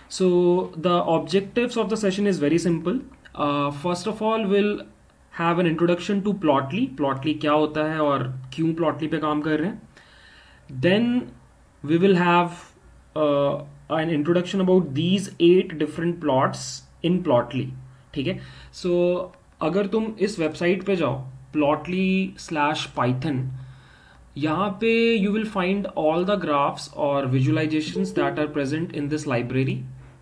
So the objectives of the session is very simple. First of all, we'll have an introduction to Plotly. Plotly क्या होता है और क्यों Plotly पे काम कर रहे हैं. Then we will have an introduction about these 8 different plots in Plotly. ठीक है. So अगर तुम इस वेबसाइट पे जाओ plotly/python, यहाँ पे you will find all the graphs or visualizations that are present in this library.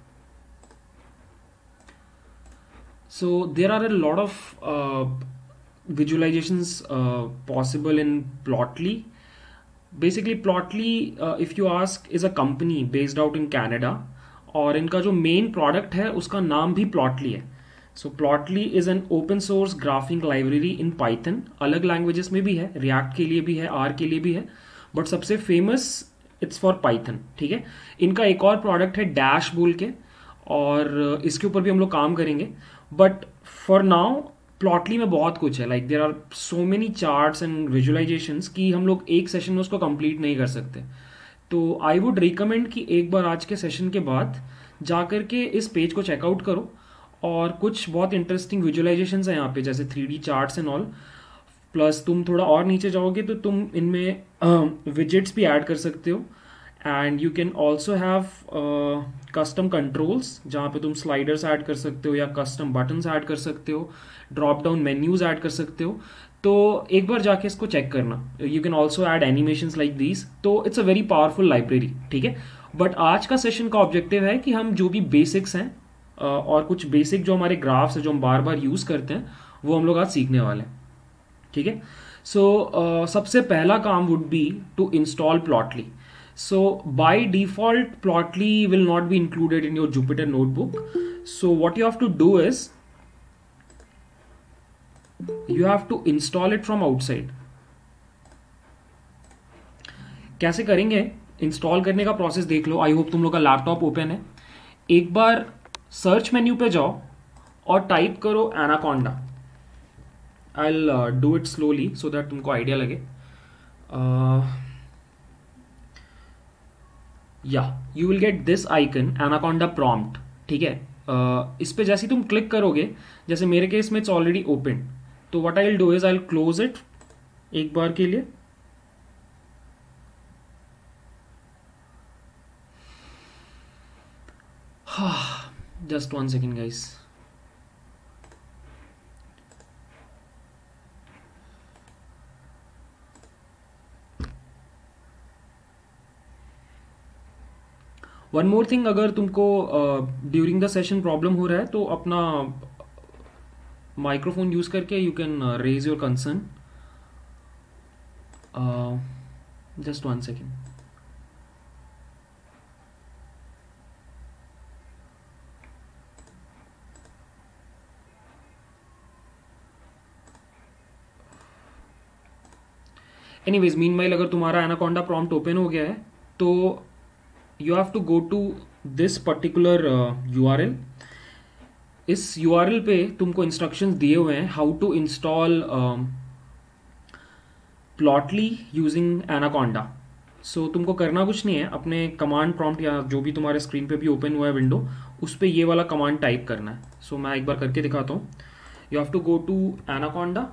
So there are a lot of visualizations possible in Plotly. Basically Plotly, if you ask, is a company based out in Canada, और इनका जो main product है उसका नाम भी Plotly है. So Plotly is an open source graphing library in Python. अलग languages में भी है, रिएक्ट के लिए भी है, आर के लिए भी है, बट सबसे फेमस इट्स फॉर पाइथन. ठीक है. इनका एक और प्रोडक्ट है डैश बोल के, और इसके ऊपर भी हम लोग काम करेंगे. बट फॉर नाउ Plotly में बहुत कुछ है. Like there are so many charts and visualisations कि हम लोग एक सेशन में उसको कंप्लीट नहीं कर सकते. तो आई वुड रिकमेंड कि एक बार आज के सेशन के बाद जा करके इस पेज को चेकआउट करो, और कुछ बहुत इंटरेस्टिंग विजुअलाइजेशंस हैं यहाँ पे, जैसे 3D charts and all. Plus तुम थोड़ा और नीचे जाओगे तो तुम इनमें विजेट्स भी ऐड कर सकते हो, and you can also have custom controls जहाँ पे तुम स्लाइडर्स ऐड कर सकते हो या कस्टम बटन्स ऐड कर सकते हो, ड्रॉप डाउन मेन्यूज ऐड कर सकते हो. तो एक बार जाके इसको चेक करना. You can also add animations like these. तो it's a very powerful library. ठीक है. बट आज का सेशन का ऑब्जेक्टिव है कि हम जो भी बेसिक्स हैं और कुछ बेसिक जो हमारे ग्राफ्स है जो हम बार बार यूज करते हैं वो हम लोग आज सीखने वाले हैं. ठीक है. सो सबसे पहला काम would be to install Plotly. So by default Plotly will not be included in your Jupyter notebook. So what you have to do is you have to install it from outside. कैसे करेंगे? Install करने का process देख लो. I hope तुम लोग का laptop open है. एक बार सर्च मेन्यू पे जाओ और टाइप करो Anaconda. I will do it slowly so that तुमको आइडिया लगे. या you will get this icon Anaconda prompt. ठीक है. इस पे जैसे तुम क्लिक करोगे, जैसे मेरे केस में इट्स ऑलरेडी ओपन, तो what I will do is I will close it एक बार के लिए. Just 1 second guys. One more thing, अगर तुमको ड्यूरिंग द सेशन प्रॉब्लम हो रहा है तो अपना माइक्रोफोन यूज करके you can raise your concern. Just 1 second. Anyways meanwhile अगर तुम्हारा एनाकोंडा प्रॉम्प्ट ओपन हो गया है तो you have to go to this particular URL. इस URL पे तुमको इंस्ट्रक्शंस दिए हुए हैं how to install Plotly using Anaconda. So तुमको करना कुछ नहीं है, अपने कमांड प्रॉम्प्ट या जो भी तुम्हारे स्क्रीन पे भी ओपन हुआ है विंडो, उस पर ये वाला कमांड टाइप करना है. सो मैं एक बार करके दिखाता हूँ. You have to go to Anaconda,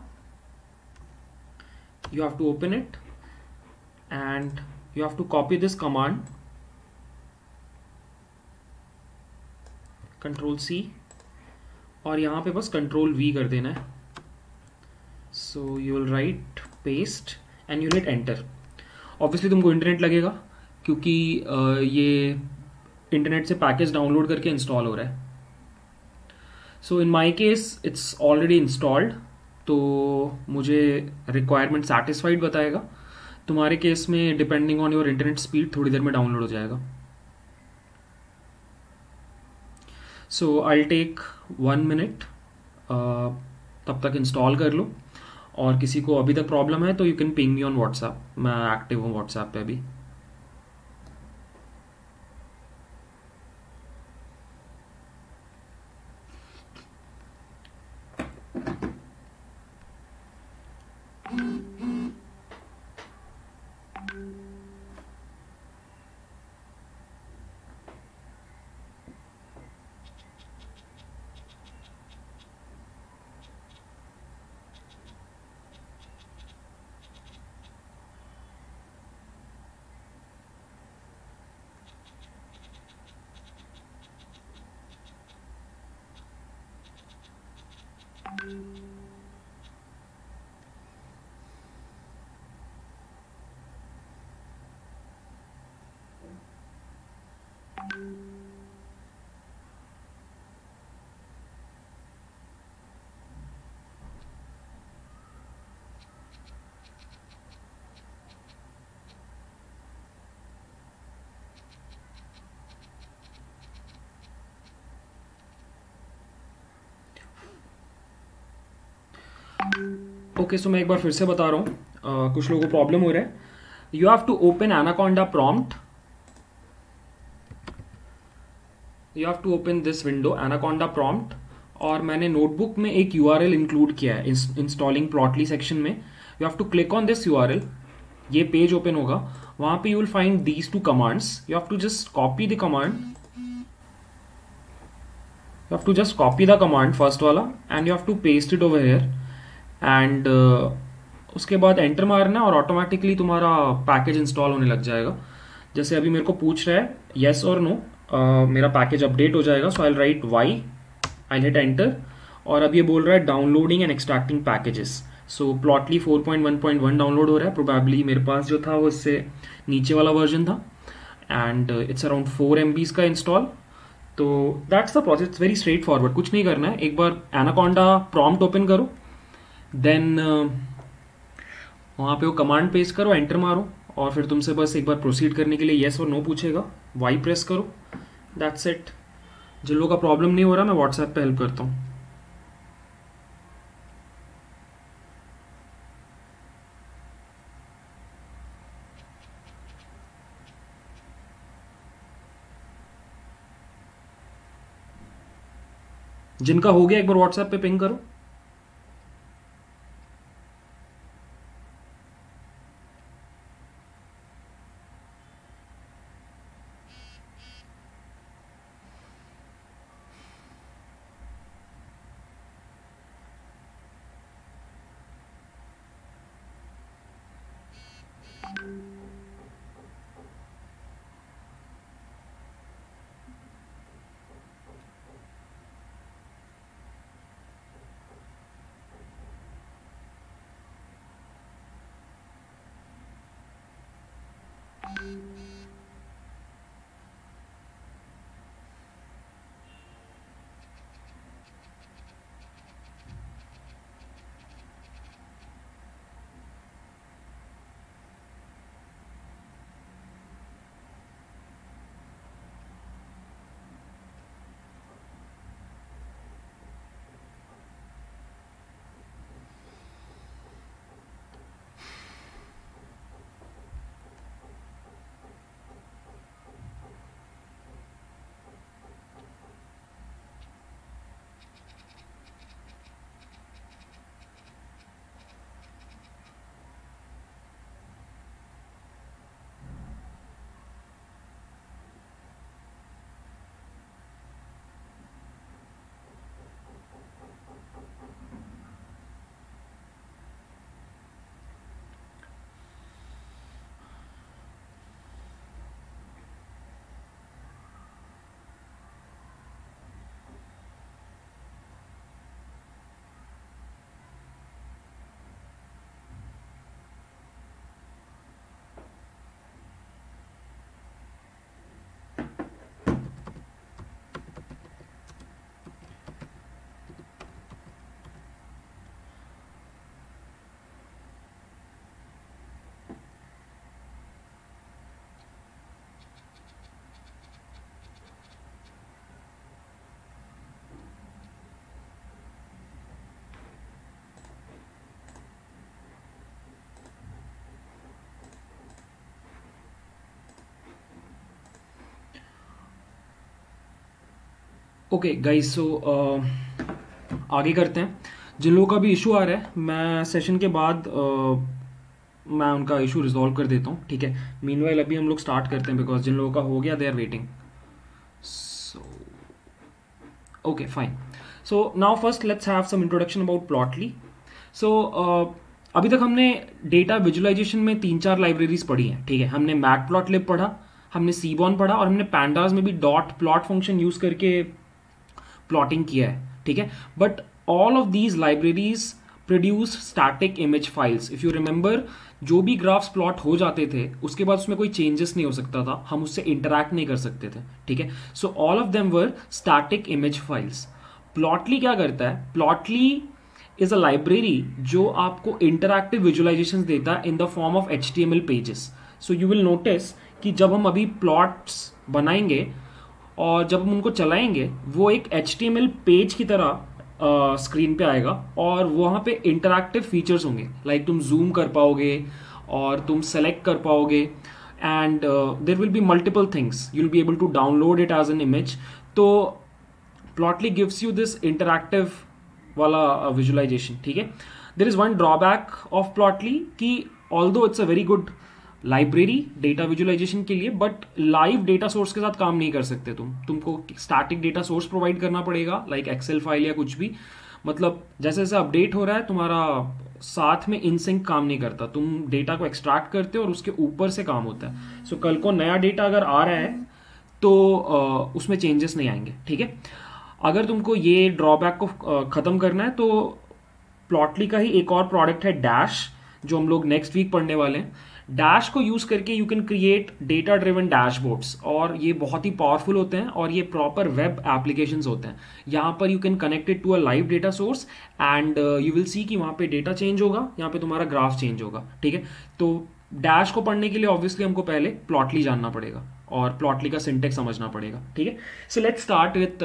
you have to open it and you have to copy this command, Control C, और यहाँ पे बस Control V कर देना है. so you will write paste and you hit enter. obviously तुमको internet लगेगा क्योंकि ये इंटरनेट से पैकेज डाउनलोड करके इंस्टॉल हो रहा है. so in my case it's already installed, तो मुझे रिक्वायरमेंट सेटिस्फाइड बताएगा. तुम्हारे केस में depending on your internet speed थोड़ी देर में डाउनलोड हो जाएगा. So I take 1 minute. तब तक इंस्टॉल कर लो, और किसी को अभी तक प्रॉब्लम है तो you can ping me on WhatsApp. मैं एक्टिव हूँ व्हाट्सएप पे अभी. ओके, सो मैं एक बार फिर से बता रहा हूँ, कुछ लोगों को प्रॉब्लम हो रहा है. You have to open Anaconda prompt. You have to open this window Anaconda prompt. और मैंने नोटबुक में एक यूआरएल इंक्लूड किया है इंस्टॉलिंग प्लॉटली सेक्शन में. You have to click on this URL. ये पेज ओपन होगा. वहां पे you will find these two commands. You have to just copy the command. You have to just copy the command first वाला and you have to paste it over here. And उसके बाद enter मारना और automatically तुम्हारा package install होने लग जाएगा. जैसे अभी मेरे को पूछ रहा है येस और नो, मेरा पैकेज अपडेट हो जाएगा. So I will write Y, I hit enter. और अब ये बोल रहा है downloading and extracting packages. So Plotly 4.1.1 download हो रहा है. प्रोबेबली मेरे पास जो था वो इससे नीचे वाला वर्जन था. एंड इट्स अराउंड 4 MB का इंस्टॉल. तो that's the process. It's very straightforward. कुछ नहीं करना है. एक बार एनाकोंडा प्रॉम्प्ट ओपन करो. देन वहाँ पे वो कमांड पेस्ट करो, एंटर मारो और फिर तुमसे बस एक बार प्रोसीड करने के लिए येस और नो पूछेगा. वाई प्रेस करो. That's it. जिन लोगों का प्रॉब्लम नहीं हो रहा, मैं व्हाट्सएप पे हेल्प करता हूँ. जिनका हो गया एक बार व्हाट्सएप पे पिंग करो. ओके गाइस, सो आगे करते हैं. जिन लोगों का भी इशू आ रहा है, मैं सेशन के बाद मैं उनका इशू रिजॉल्व कर देता हूँ. ठीक है. मीनवाइल अभी हम लोग स्टार्ट करते हैं बिकॉज जिन लोगों का हो गया they are waiting. So okay fine. So now first let's have some introduction about Plotly. So अभी तक हमने डेटा विजुअलाइजेशन में 3-4 लाइब्रेरीज पढ़ी हैं. ठीक है. हमने मैटप्लॉटलिब पढ़ा, हमने सीबॉन पढ़ा और हमने पैंडास में भी डॉट प्लॉट फंक्शन यूज करके प्लॉटिंग किया है. ठीक है. But all of these libraries produce static image files. If you remember, जो भी ग्राफ्स प्लॉट हो जाते थे उसके बाद उसमें कोई चेंजेस नहीं हो सकता था, हम उससे इंटरैक्ट नहीं कर सकते थे. ठीक है, so all of them were static image files. Plotly क्या करता है? प्लॉटली इज अ लाइब्रेरी जो आपको इंटरैक्टिव विजुअलाइजेशन देता है in the form of HTML pages. So you will notice कि जब हम अभी प्लॉट्स बनाएंगे और जब हम उनको चलाएंगे, वो एक HTML पेज की तरह स्क्रीन पे आएगा और वहाँ पे इंटरैक्टिव फीचर्स होंगे. लाइक तुम जूम कर पाओगे और तुम सेलेक्ट कर पाओगे, and there will be multiple things. You will be able to download it as an image. तो Plotly gives you this interactive वाला विजुअलाइजेशन. ठीक है, there is one drawback of Plotly कि although it's a very good library data visualisation के लिए, but live data source के साथ काम नहीं कर सकते. तुमको स्टैटिक डेटा सोर्स प्रोवाइड करना पड़ेगा, लाइक एक्सेल फाइल या कुछ भी. मतलब जैसे जैसे अपडेट हो रहा है, तुम्हारा साथ में इनसिंक काम नहीं करता. तुम डेटा को एक्सट्रैक्ट करते हो और उसके ऊपर से काम होता है. सो कल को नया डेटा अगर आ रहा है तो उसमें चेंजेस नहीं आएंगे. ठीक है, अगर तुमको ये ड्रॉबैक को खत्म करना है तो प्लॉटली का ही एक और प्रोडक्ट है डैश, जो हम लोग नेक्स्ट वीक पढ़ने वाले हैं. डैश को यूज करके you can create data driven dashboards, और ये बहुत ही पावरफुल होते हैं और ये प्रॉपर वेब एप्लीकेशंस होते हैं. यहाँ पर you can connect it to a live data source and you will see कि वहाँ पे डेटा चेंज होगा, यहाँ पे तुम्हारा ग्राफ चेंज होगा. ठीक है, तो डैश को पढ़ने के लिए ऑब्वियसली हमको पहले प्लॉटली जानना पड़ेगा और प्लॉटली का सिंटेक्स समझना पड़ेगा. ठीक है, so let's start with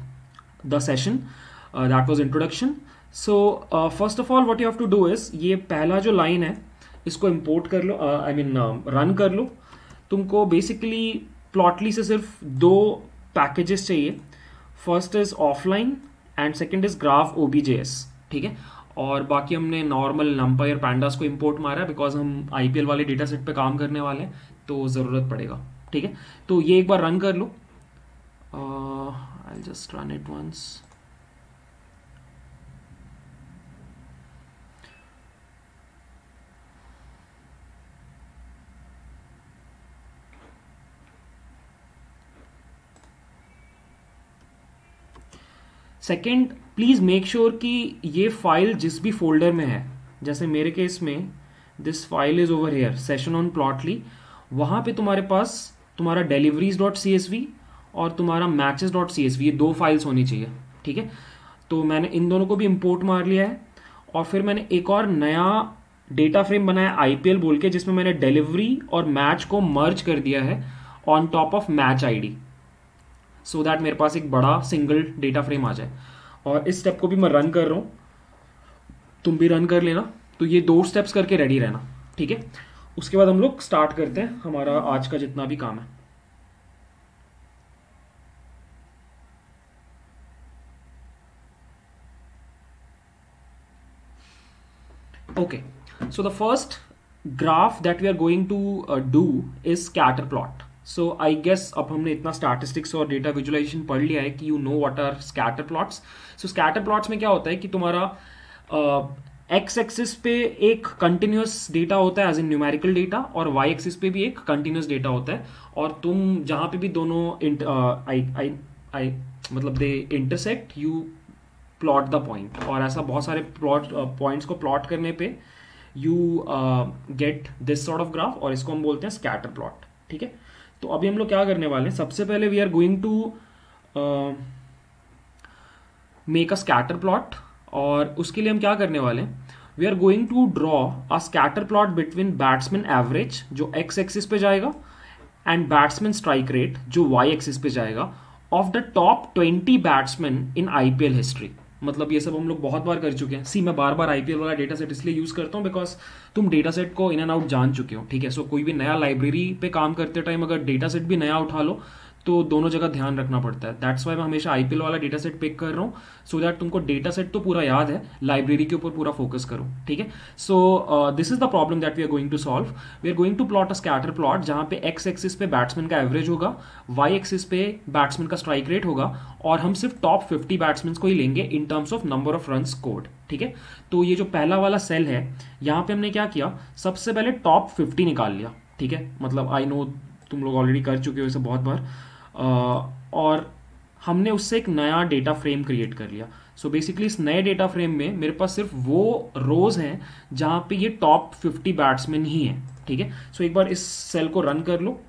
the session. That was introduction. So first of all what you have to do is, ये पहला जो लाइन है इसको इंपोर्ट कर लो, आई मीन रन कर लो. तुमको बेसिकली प्लॉटली से सिर्फ दो पैकेजेस चाहिए. First is offline and second is graph OBJS. ठीक है, और बाकी हमने नॉर्मल नंपाई और पैंडास को इंपोर्ट मारा है बिकॉज हम IPL वाले डेटा सेट पे काम करने वाले हैं, तो ज़रूरत पड़ेगा. ठीक है, तो ये एक बार रन कर लो. I just run it once. Second, please make sure कि ये फाइल जिस भी फोल्डर में है, जैसे मेरे केस में this file is over here session on Plotly, वहाँ पे तुम्हारे पास तुम्हारा deliveries.csv और तुम्हारा matches.csv, ये दो फाइल्स होनी चाहिए. ठीक है, तो मैंने इन दोनों को भी इंपोर्ट मार लिया है और फिर मैंने एक और नया डेटा फ्रेम बनाया IPL बोल के, जिसमें मैंने डिलीवरी और मैच को मर्ज कर दिया है on top of match ID, so that मेरे पास एक बड़ा सिंगल डेटा फ्रेम आ जाए. और इस स्टेप को भी मैं रन कर रहा हूँ, तुम भी रन कर लेना. तो ये दो स्टेप्स करके रेडी रहना. ठीक है, उसके बाद हम लोग स्टार्ट करते हैं हमारा आज का जितना भी काम है. Okay, so the first graph that we are going to do is scatter plot. So I guess अब हमने इतना स्टैटिस्टिक्स और डेटा विजुअलाइजेशन पढ़ लिया है कि you know what are scatter plots. So scatter plots में क्या होता है कि तुम्हारा एक्स एक्सिस पे एक कंटिन्यूस डेटा होता है एज इन न्यूमेरिकल डेटा, और वाई एक्सिस पे भी एक कंटिन्यूस डेटा होता है, और तुम जहां पे भी दोनों मतलब they intersect, you plot the point. और ऐसा बहुत सारे पॉइंट्स को प्लॉट करने पे you get this sort of graph, और इसको हम बोलते हैं स्कैटर प्लॉट. ठीक है, तो अभी हम लोग क्या करने वाले हैं, सबसे पहले we are going to make a scatter plot. और उसके लिए हम क्या करने वाले हैं, we are going to draw a scatter plot between batsman average जो एक्स एक्सिस पे जाएगा एंड बैट्समैन स्ट्राइक रेट जो वाई एक्सिस पे जाएगा of the top 20 batsman in IPL history. मतलब ये सब हम लोग बहुत बार कर चुके हैं. सी, मैं बार बार IPL वाला डेटा सेट इसलिए यूज करता हूँ बिकॉज तुम डेटा सेट को इन एंड आउट जान चुके हो. ठीक है, सो कोई भी नया लाइब्रेरी पे काम करते टाइम अगर डेटा सेट भी नया उठा लो तो दोनों जगह ध्यान रखना पड़ता है. दैट्स वाई मैं हमेशा IPL वाला डेटा सेट पिक कर रहा हूँ, सो दैट तुमको डेटा सेट तो पूरा याद है, लाइब्रेरी के ऊपर पूरा फोकस करो. ठीक है, so this is the problem that we are going to solve. We are going to plot a scatter plot जहां पे एक्स एक्सिस पे बैट्समैन का एवरेज होगा, वाई एक्सिस पे बैट्समैन का स्ट्राइक रेट होगा, और हम सिर्फ टॉप 50 बैट्समैन को ही लेंगे in terms of number of run scored. ठीक है, तो ये जो पहला वाला सेल है यहाँ पे हमने क्या किया, सबसे पहले टॉप 50 निकाल लिया. ठीक है, मतलब आई नो तुम लोग ऑलरेडी कर चुके हो इसे बहुत बार, और हमने उससे एक नया डेटा फ्रेम क्रिएट कर लिया. सो बेसिकली इस नए डेटा फ्रेम में मेरे पास सिर्फ वो रोज हैं जहां पे ये टॉप 50 बैट्समैन ही हैं, ठीक है। सो एक बार इस सेल को रन कर लो।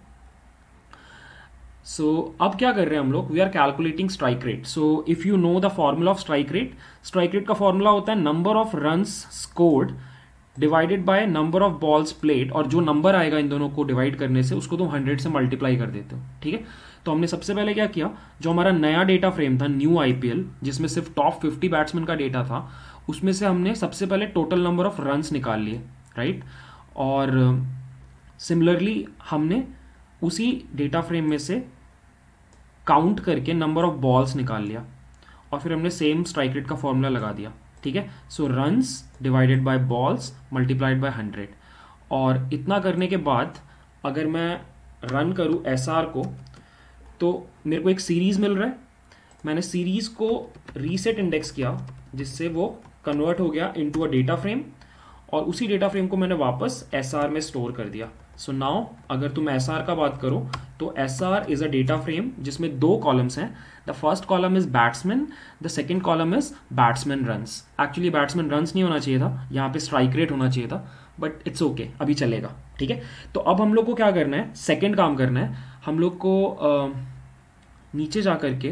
सो अब क्या कर रहे हैं हम लोग, we are calculating strike rate. So if you know the formula of strike rate का फॉर्मूला होता है number of runs scored divided by number of balls played, और जो नंबर आएगा इन दोनों को डिवाइड करने से उसको तुम 100 से मल्टीप्लाई कर देते हो, ठीक है। तो हमने सबसे पहले क्या किया, जो हमारा नया डेटा फ्रेम था न्यू आईपीएल जिसमें सिर्फ टॉप 50 बैट्समैन का डेटा था, उसमें से हमने सबसे पहले टोटल नंबर ऑफ रन्स निकाल लिए, राइट। और सिमिलरली हमने उसी डेटा फ्रेम में से काउंट करके नंबर ऑफ बॉल्स निकाल लिया, और फिर हमने सेम स्ट्राइक रेट का फॉर्मूला लगा दिया, ठीक है। So runs divided by balls multiplied by 100। और इतना करने के बाद अगर मैं रन करूं एसआर को तो मेरे को एक सीरीज मिल रहा है। मैंने सीरीज को रीसेट इंडेक्स किया जिससे वो कन्वर्ट हो गया इनटू अ डेटा फ्रेम, और उसी डेटा फ्रेम को मैंने वापस एसआर में स्टोर कर दिया। सो नाउ अगर तुम एसआर का बात करो तो SR is a data frame जिसमें दो कॉलम्स हैं। The first column is batsman, the second column is batsman runs. Actually batsman runs नहीं होना चाहिए था, यहाँ पे स्ट्राइक रेट होना चाहिए था, बट इट्स ओके, अभी चलेगा, ठीक है। तो अब हम लोग को क्या करना है, सेकेंड काम करना है, हम लोग को नीचे जा करके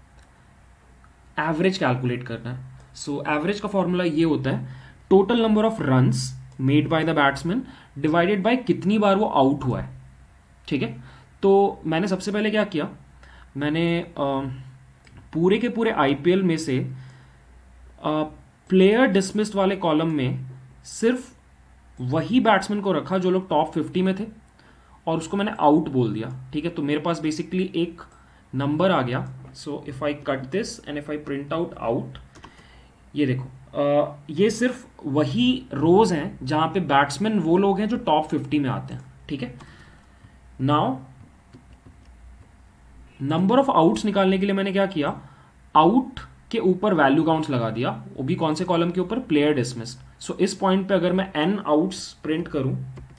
एवरेज कैलकुलेट करना है। सो एवरेज का फॉर्मूला ये होता है total number of runs made by the batsman divided by कितनी बार वो आउट हुआ है, ठीक है। तो मैंने सबसे पहले क्या किया, मैंने पूरे के पूरे आईपीएल में से प्लेयर डिसमिस्ड वाले कॉलम में सिर्फ वही बैट्समैन को रखा जो लोग टॉप 50 में थे, और उसको मैंने आउट बोल दिया, ठीक है। तो मेरे पास बेसिकली एक नंबर आ गया। So if I cut this and if I print out, ये देखो ये सिर्फ वही रोज हैं जहां पे बैट्समैन वो लोग हैं जो टॉप 50 में आते हैं, ठीक है। नाउ नंबर ऑफ आउट्स निकालने के लिए मैंने क्या किया, आउट के ऊपर वैल्यू काउंट्स लगा दिया, वो भी कौन से कॉलम के ऊपर, प्लेयर डिसमिस्ड। सो इस पॉइंट पे अगर मैं n आउट्स प्रिंट करूं,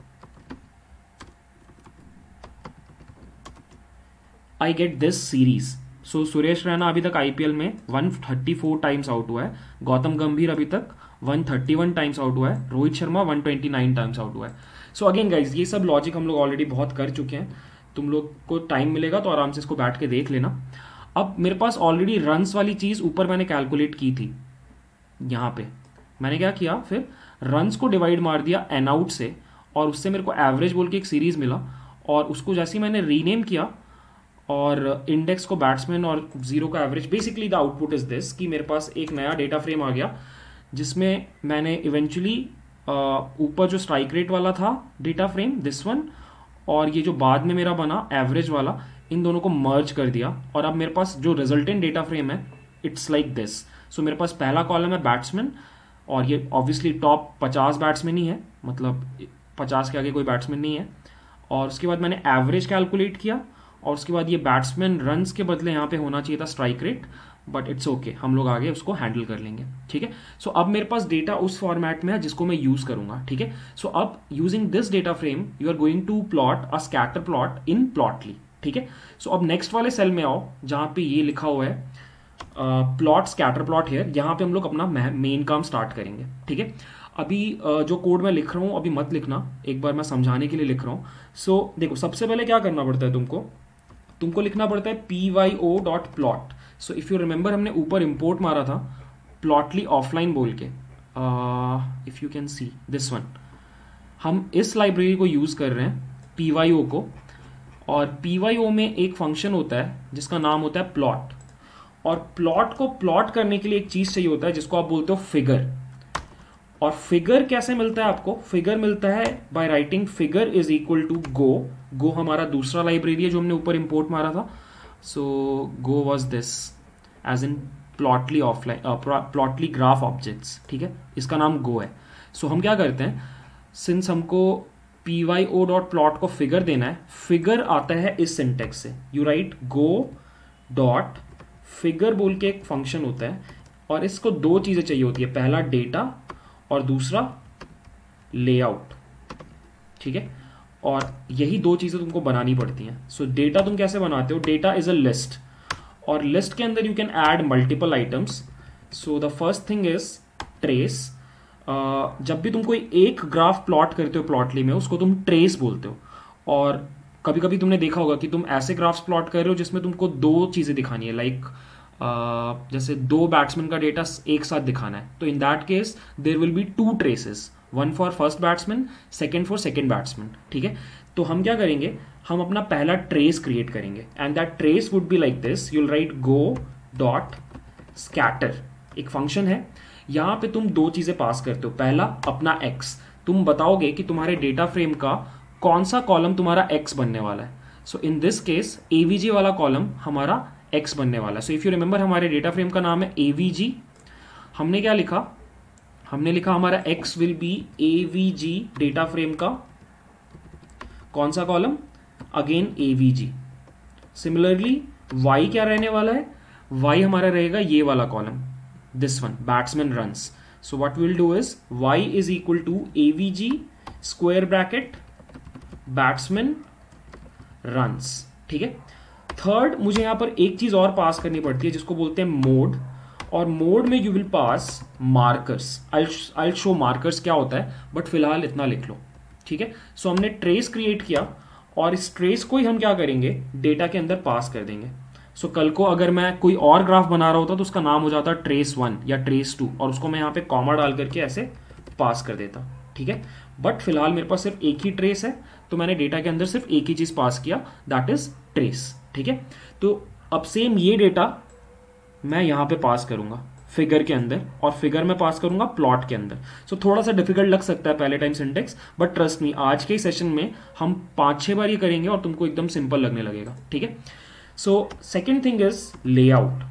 I get this series. So Suresh Raina अभी तक आईपीएल में 134 टाइम्स आउट हुआ है, गौतम गंभीर अभी तक 131 टाइम्स आउट हुआ है, रोहित शर्मा 129 टाइम्स आउट हुआ है। सो अगेन गाइज ये सब लॉजिक हम लोग ऑलरेडी बहुत कर चुके हैं, तुम लोग को टाइम मिलेगा तो आराम से इसको बैठ के देख लेना। अब मेरे पास ऑलरेडी रन्स वाली चीज ऊपर मैंने कैलकुलेट की थी, यहां पे मैंने क्या किया, फिर रन्स को डिवाइड मार दिया एन आउट से, और उससे मेरे को एवरेज बोल के एक सीरीज मिला, और उसको जैसे ही मैंने रीनेम किया और इंडेक्स को बैट्समैन और जीरो का average, basically the output is this कि मेरे पास एक नया डेटा फ्रेम आ गया जिसमें मैंने इवेंचुअली ऊपर जो स्ट्राइक रेट वाला था डेटा फ्रेम दिस वन, और ये जो बाद में मेरा बना एवरेज वाला, इन दोनों को मर्ज कर दिया, और अब मेरे पास जो रिजल्टेंट डेटा फ्रेम है इट्स लाइक दिस। सो मेरे पास पहला कॉलम है बैट्समैन, और ये ऑब्वियसली टॉप 50 बैट्समैन ही है, मतलब 50 के आगे कोई बैट्समैन नहीं है। और उसके बाद मैंने एवरेज कैलकुलेट किया, और उसके बाद ये बैट्समैन रन्स के बदले यहाँ पे होना चाहिए था strike rate, but it's okay, हम लोग आगे उसको हैंडल कर लेंगे, ठीक है। सो अब मेरे पास डेटा उस फॉर्मेट में है जिसको मैं यूज करूंगा, ठीक है। सो अब using this data frame you are going to plot a scatter plot in Plotly, ठीक है। सो अब नेक्स्ट वाले सेल में आओ जहां पे ये लिखा हुआ है प्लॉट स्कैटर प्लॉट हियर, यहाँ पे हम लोग अपना मेन काम स्टार्ट करेंगे, ठीक है। अभी जो कोड मैं लिख रहा हूँ अभी मत लिखना, एक बार मैं समझाने के लिए लिख रहा हूँ। सो देखो सबसे पहले क्या करना पड़ता है, तुमको लिखना पड़ता है pyo.plot। So if you remember हमने ऊपर इंपोर्ट मारा था प्लॉटली ऑफलाइन बोल के, if you can see this one, हम इस लाइब्रेरी को यूज कर रहे हैं pyo को, और pyo में एक फंक्शन होता है जिसका नाम होता है प्लॉट, और प्लॉट को प्लॉट करने के लिए एक चीज चाहिए होता है जिसको आप बोलते हो फिगर। और फिगर कैसे मिलता है आपको, फिगर मिलता है by writing figure is equal to go हमारा दूसरा लाइब्रेरी है जो हमने ऊपर इंपोर्ट मारा था। So go was this as in Plotly offline Plotly graph objects, ठीक है, इसका नाम गो है। सो हम क्या करते हैं, सिंस हमको pyo.plot को फिगर देना है, फिगर आता है इस सिंटेक्स से, you write go dot figure बोल के एक फंक्शन होता है, और इसको दो चीजें चाहिए होती है, पहला डेटा और दूसरा लेआउट, ठीक है। और यही दो चीजें तुमको बनानी पड़ती हैं। सो डेटा तुम कैसे बनाते हो, डेटा इज अ लिस्ट, और लिस्ट के अंदर you can add multiple items. So the first thing is trace. जब भी तुम कोई एक ग्राफ प्लॉट करते हो प्लॉटली में, उसको तुम ट्रेस बोलते हो। और कभी कभी तुमने देखा होगा कि तुम ऐसे ग्राफ्स प्लॉट कर रहे हो जिसमें तुमको दो चीज़ें दिखानी है, लाइक जैसे दो बैट्समैन का डेटा एक साथ दिखाना है, तो in that case there will be two traces, one for first batsman, second for second batsman. ठीक है, तो हम क्या करेंगे, हम अपना पहला ट्रेस क्रिएट करेंगे and that trace would be like this. You'll write go dot scatter, एक फंक्शन है, यहां पे तुम दो चीजें पास करते हो। पहला अपना x, तुम बताओगे कि तुम्हारे डेटा फ्रेम का कौन सा कॉलम तुम्हारा x बनने वाला है। So in this case avg वाला कॉलम हमारा x बनने वाला है। सो इफ यू रिमेंबर हमारे डेटा फ्रेम का नाम है avg। हमने क्या लिखा, हमने लिखा हमारा x will be avg, data frame का कौन सा column, again avg। Similarly y क्या रहने वाला है, y हमारा रहेगा ये वाला column, this one, batsman runs. So what we'll do is y is equal to avg square bracket batsman runs। ठीक है, थर्ड मुझे यहां पर एक चीज और पास करनी पड़ती है जिसको बोलते हैं मोड, और मोड में you will pass markers. I show markers क्या होता है, बट फिलहाल इतना लिख लो। ठीक है, सो हमने ट्रेस क्रिएट किया और इस ट्रेस को ही हम क्या करेंगे, डेटा के अंदर पास कर देंगे। सो कल को अगर मैं कोई और ग्राफ बना रहा होता तो उसका नाम हो जाता ट्रेस 1 या ट्रेस 2, और उसको मैं यहाँ पे कॉमा डाल करके ऐसे पास कर देता। ठीक है, बट फिलहाल मेरे पास सिर्फ एक ही ट्रेस है, तो मैंने डेटा के अंदर सिर्फ एक ही चीज पास किया, दैट इज ट्रेस। ठीक है, तो अब सेम ये डेटा मैं यहाँ पे पास करूंगा फिगर के अंदर, और फिगर में पास करूंगा प्लॉट के अंदर। सो थोड़ा सा डिफिकल्ट लग सकता है पहले time syntax, but trust me आज के सेशन में हम 5-6 बार ये करेंगे और तुमको एकदम सिंपल लगने लगेगा। ठीक है, so second thing is layout.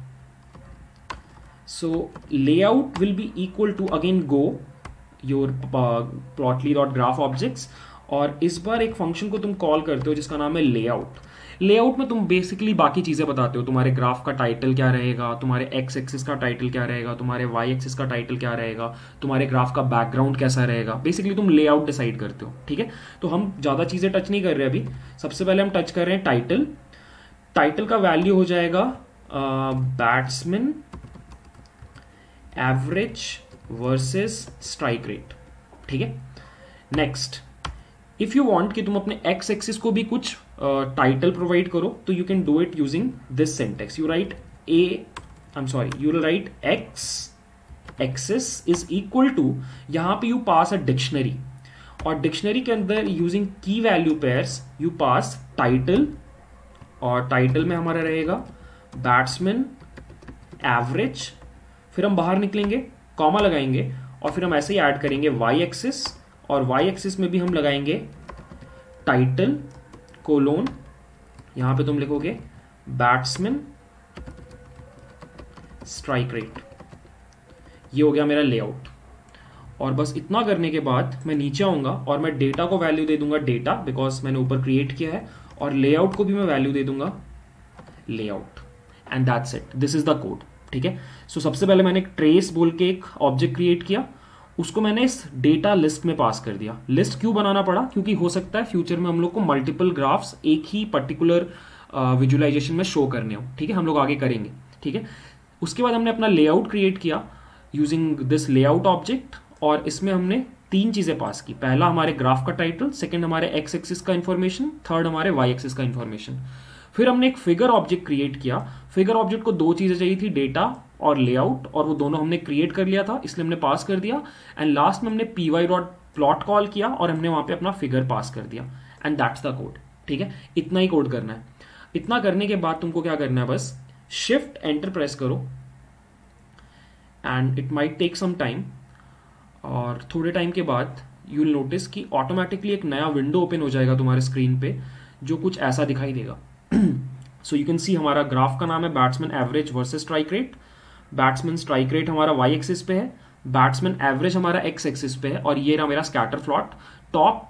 So layout will be equal to, again go your plotly.graph objects, और इस बार एक फंक्शन को तुम कॉल करते हो जिसका नाम है लेआउट। लेआउट में तुम बेसिकली बाकी चीजें बताते हो, तुम्हारे ग्राफ का टाइटल क्या रहेगा, तुम्हारे एक्स एक्सिस का टाइटल क्या रहेगा, तुम्हारे वाई एक्सिस का टाइटल क्या रहेगा, तुम्हारे ग्राफ का बैकग्राउंड कैसा रहेगा, बेसिकली तुम लेआउट डिसाइड करते हो। ठीक है, तो हम ज्यादा चीजें टच नहीं कर रहे अभी, सबसे पहले हम टच कर रहे हैं टाइटल। टाइटल का वैल्यू हो जाएगा batsman average versus strike rate. ठीक है, नेक्स्ट इफ यू वांट कि तुम अपने एक्स एक्सिस को भी कुछ टाइटल प्रोवाइड करो, तो you can do it using this syntax. You write you will write x axis is equal to, यहां पे यू पास अ डिक्शनरी, और डिक्शनरी के अंदर using key value pairs you pass title, और title में हमारा रहेगा बैट्समैन एवरेज, फिर हम बाहर निकलेंगे, कॉमा लगाएंगे, और फिर हम ऐसे ही ऐड करेंगे वाई एक्सिस, और वाई एक्सिस में भी हम लगाएंगे टाइटल कोलोन, यहां पे तुम लिखोगे बैट्समैन स्ट्राइक रेट। ये हो गया मेरा लेआउट। और बस इतना करने के बाद मैं नीचे आऊंगा और मैं डेटा को वैल्यू दे दूंगा डेटा, बिकॉज मैंने ऊपर क्रिएट किया है, और लेआउट को भी मैं वैल्यू दे दूंगा layout, and that's it, this is the code. ठीक है, सो सबसे पहले मैंने एक ट्रेस बोल के एक ऑब्जेक्ट क्रिएट किया, उसको मैंने इस डेटा लिस्ट में पास कर दिया। लिस्ट क्यों बनाना पड़ा, क्योंकि हो सकता है फ्यूचर में हम लोग को मल्टीपल ग्राफ्स एक ही पर्टिकुलर विजुअलाइजेशन में शो करने हो। ठीक है, हम लोग आगे करेंगे। ठीक है, उसके बाद हमने अपना लेआउट क्रिएट किया यूजिंग दिस लेआउट ऑब्जेक्ट, और इसमें हमने 3 चीजें पास की। पहला हमारे ग्राफ का टाइटल, सेकंड हमारे एक्स एक्सिस का इंफॉर्मेशन, थर्ड हमारे वाई एक्सिस का इंफॉर्मेशन। फिर हमने एक फिगर ऑब्जेक्ट क्रिएट किया। फिगर ऑब्जेक्ट को 2 चीजें चाहिए थी, डेटा और लेआउट, और वो दोनों हमने क्रिएट कर लिया था, इसलिए हमने पास कर दिया। एंड लास्ट में हमने py.plot कॉल किया और हमने वहां पे अपना फिगर पास कर दिया, एंड दैट्स द कोड। ठीक है, इतना ही कोड करना है। इतना करने के बाद तुमको क्या करना है, बस शिफ्ट एंटर प्रेस करो, and it might take some time, और थोड़े टाइम के बाद यू विल नोटिस कि ऑटोमेटिकली एक नया विंडो ओपन हो जाएगा तुम्हारे स्क्रीन पे, जो कुछ ऐसा दिखाई देगा। सो यू कैन सी हमारा ग्राफ का नाम है batsman average versus strike rate. Batsman strike rate हमारा वाई एक्सिस पे है, बैट्समैन एवरेज हमारा एक्स एक्सिस पे है, और ये रहा मेरा स्कैटर प्लॉट टॉप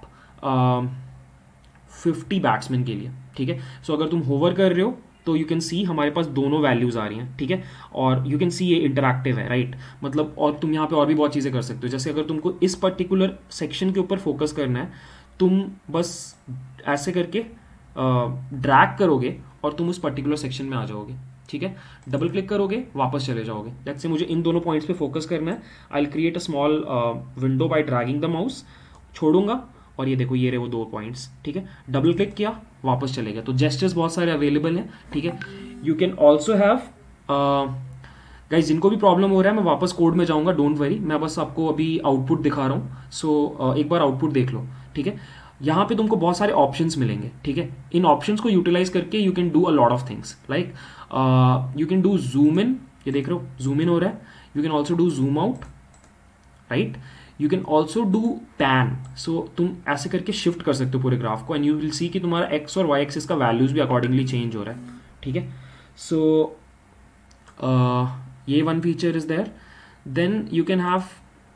50 बैट्समैन के लिए। ठीक है, सो अगर तुम होवर कर रहे हो तो यू कैन सी हमारे पास दोनों वैल्यूज आ रही हैं। ठीक है, और यू कैन सी ये इंटरैक्टिव है, राइट, मतलब, और तुम यहाँ पे और भी बहुत चीज़ें कर सकते हो। जैसे अगर तुमको इस पर्टिकुलर सेक्शन के ऊपर फोकस करना है, तुम बस ऐसे करके ड्रैग करोगे और तुम उस पर्टिकुलर सेक्शन में आ जाओगे। ठीक है, डबल क्लिक करोगे वापस चले जाओगे। लेट्स से मुझे इन दोनों पॉइंट्स पे फोकस करना है। I will create a small window by dragging the mouse, छोड़ूंगा और ये देखो ये रहे वो दो पॉइंट्स। ठीक है, डबल क्लिक किया वापस चले गए। तो जेस्चर्स बहुत सारे अवेलेबल हैं। ठीक है, you can also have, guys जिनको भी प्रॉब्लम हो रहा है मैं वापस कोड में जाऊंगा, डोंट वरी, मैं बस आपको अभी आउटपुट दिखा रहा हूँ। सो एक बार आउटपुट देख लो। ठीक है, यहाँ पे तुमको बहुत सारे ऑप्शंस मिलेंगे। ठीक है, इन ऑप्शंस को यूटिलाइज करके you can do a lot of things, like you can do zoom in, ये देख रहे हो जूम इन हो रहा है। You can also do zoom out, right. You can also do pan, so तुम ऐसे करके शिफ्ट कर सकते हो पूरे ग्राफ को, एंड यू विल सी कि तुम्हारा एक्स और वाई एक्सिस का वैल्यूज भी अकॉर्डिंगली चेंज हो रहा है। ठीक है, सो ये one feature is there. Then you can have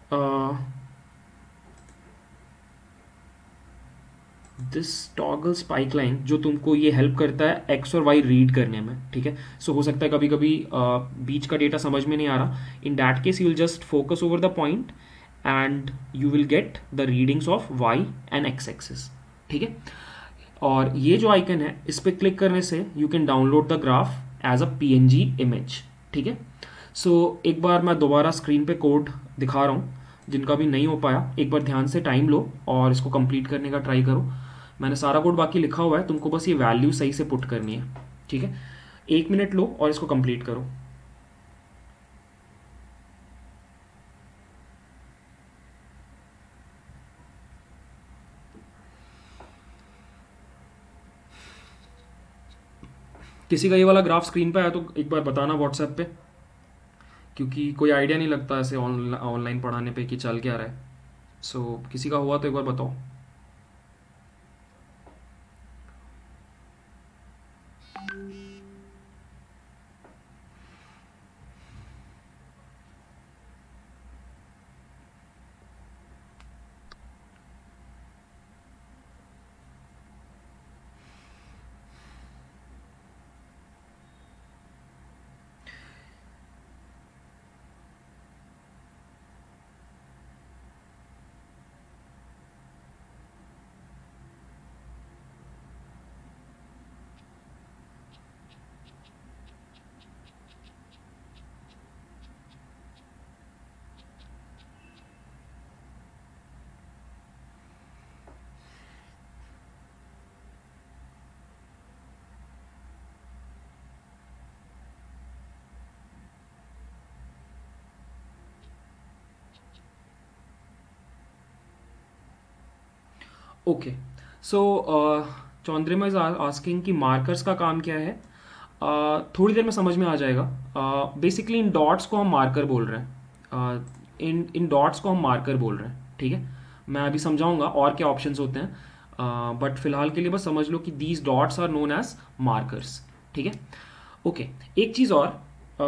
this toggle spike line, जो तुमको ये हेल्प करता है एक्स और वाई रीड करने में। ठीक है, सो हो सकता है कभी कभी बीच का डेटा समझ में नहीं आ रहा, in that case you will just focus over the point and you will get the readings of y and x axis. ठीक है, और ये जो आइकन है इस पर क्लिक करने से you can download the graph as a PNG image. ठीक है, सो एक बार मैं दोबारा स्क्रीन पे कोड दिखा रहा हूँ, जिनका भी नहीं हो पाया एक बार ध्यान से टाइम लो और इसको कंप्लीट करने का ट्राई करो। मैंने सारा कोड बाकी लिखा हुआ है, तुमको बस ये वैल्यू सही से पुट करनी है। ठीक है, 1 मिनट लो और इसको कंप्लीट करो। किसी का ये वाला ग्राफ स्क्रीन पे आया तो एक बार बताना व्हाट्सएप पे, क्योंकि कोई आइडिया नहीं लगता ऐसे ऑनलाइन पढ़ाने पे कि चल क्या रहा है। सो किसी का हुआ तो एक बार बताओ। Okay, so Chandrima is asking कि मार्कर्स का काम क्या है। थोड़ी देर में समझ में आ जाएगा। बेसिकली इन डॉट्स को हम मार्कर बोल रहे हैं, इन इन डॉट्स को हम मार्कर बोल रहे हैं। ठीक है, मैं अभी समझाऊंगा और क्या ऑप्शंस होते हैं, बट फिलहाल के लिए बस समझ लो कि these dots are known as markers. ठीक है, ओके, एक चीज़ और,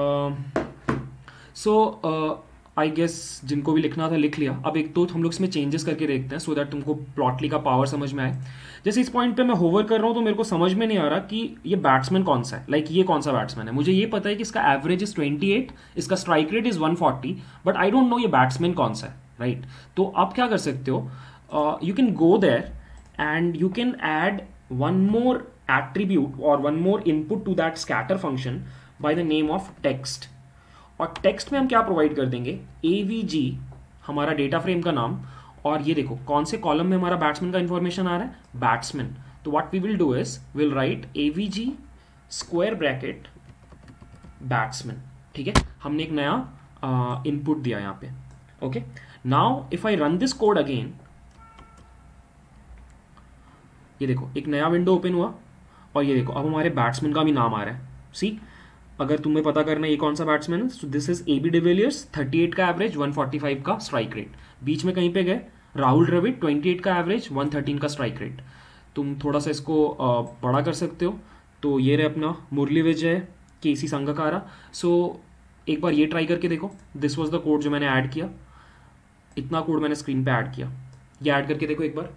सो आई गेस जिनको भी लिखना था लिख लिया। अब एक तो हम लोग इसमें चेंजेस करके देखते हैं सो दैट तुमको प्लॉटली का पावर समझ में आए। जैसे इस पॉइंट पे मैं होवर कर रहा हूँ तो मेरे को समझ में नहीं आ रहा कि ये बैट्समैन कौन सा है, लाइक ये कौन सा बैट्समैन है। मुझे ये पता है कि इसका एवरेज इज 28, इसका strike rate is 140, but I don't know ये बैट्समैन कौन सा है, राइट। तो आप क्या कर सकते हो, you can go there and you can add one more attribute और one more input to that scatter function by the name of text. और टेक्स्ट में हम क्या प्रोवाइड कर देंगे, एवीजी हमारा डेटा फ्रेम का नाम, और ये देखो कौन से कॉलम में हमारा बैट्समैन का इंफॉर्मेशन आ रहा है, बैट्समैन। तो what we will do is will write AVG square bracket batsman. ठीक है, हमने एक नया इनपुट दिया यहाँ पे। Okay, now if I run this code again, ये देखो एक नया विंडो ओपन हुआ और ये देखो अब हमारे बैट्समैन का भी नाम आ रहा है। सी, अगर तुम्हें पता करना है ये कौन सा बैट्समैन है, so this is AB de Villiers, 38 का एवरेज, 145 का स्ट्राइक रेट। बीच में कहीं पे गए राहुल द्रविड़, 28 का एवरेज, 113 का स्ट्राइक रेट। तुम थोड़ा सा इसको बड़ा कर सकते हो। तो ये रहे अपना मुरली विजय, केसी संगकारा। सो एक बार ये ट्राई करके देखो, दिस वॉज द कोड जो मैंने ऐड किया, इतना कोड मैंने स्क्रीन पे ऐड किया, ये ऐड करके देखो एक बार।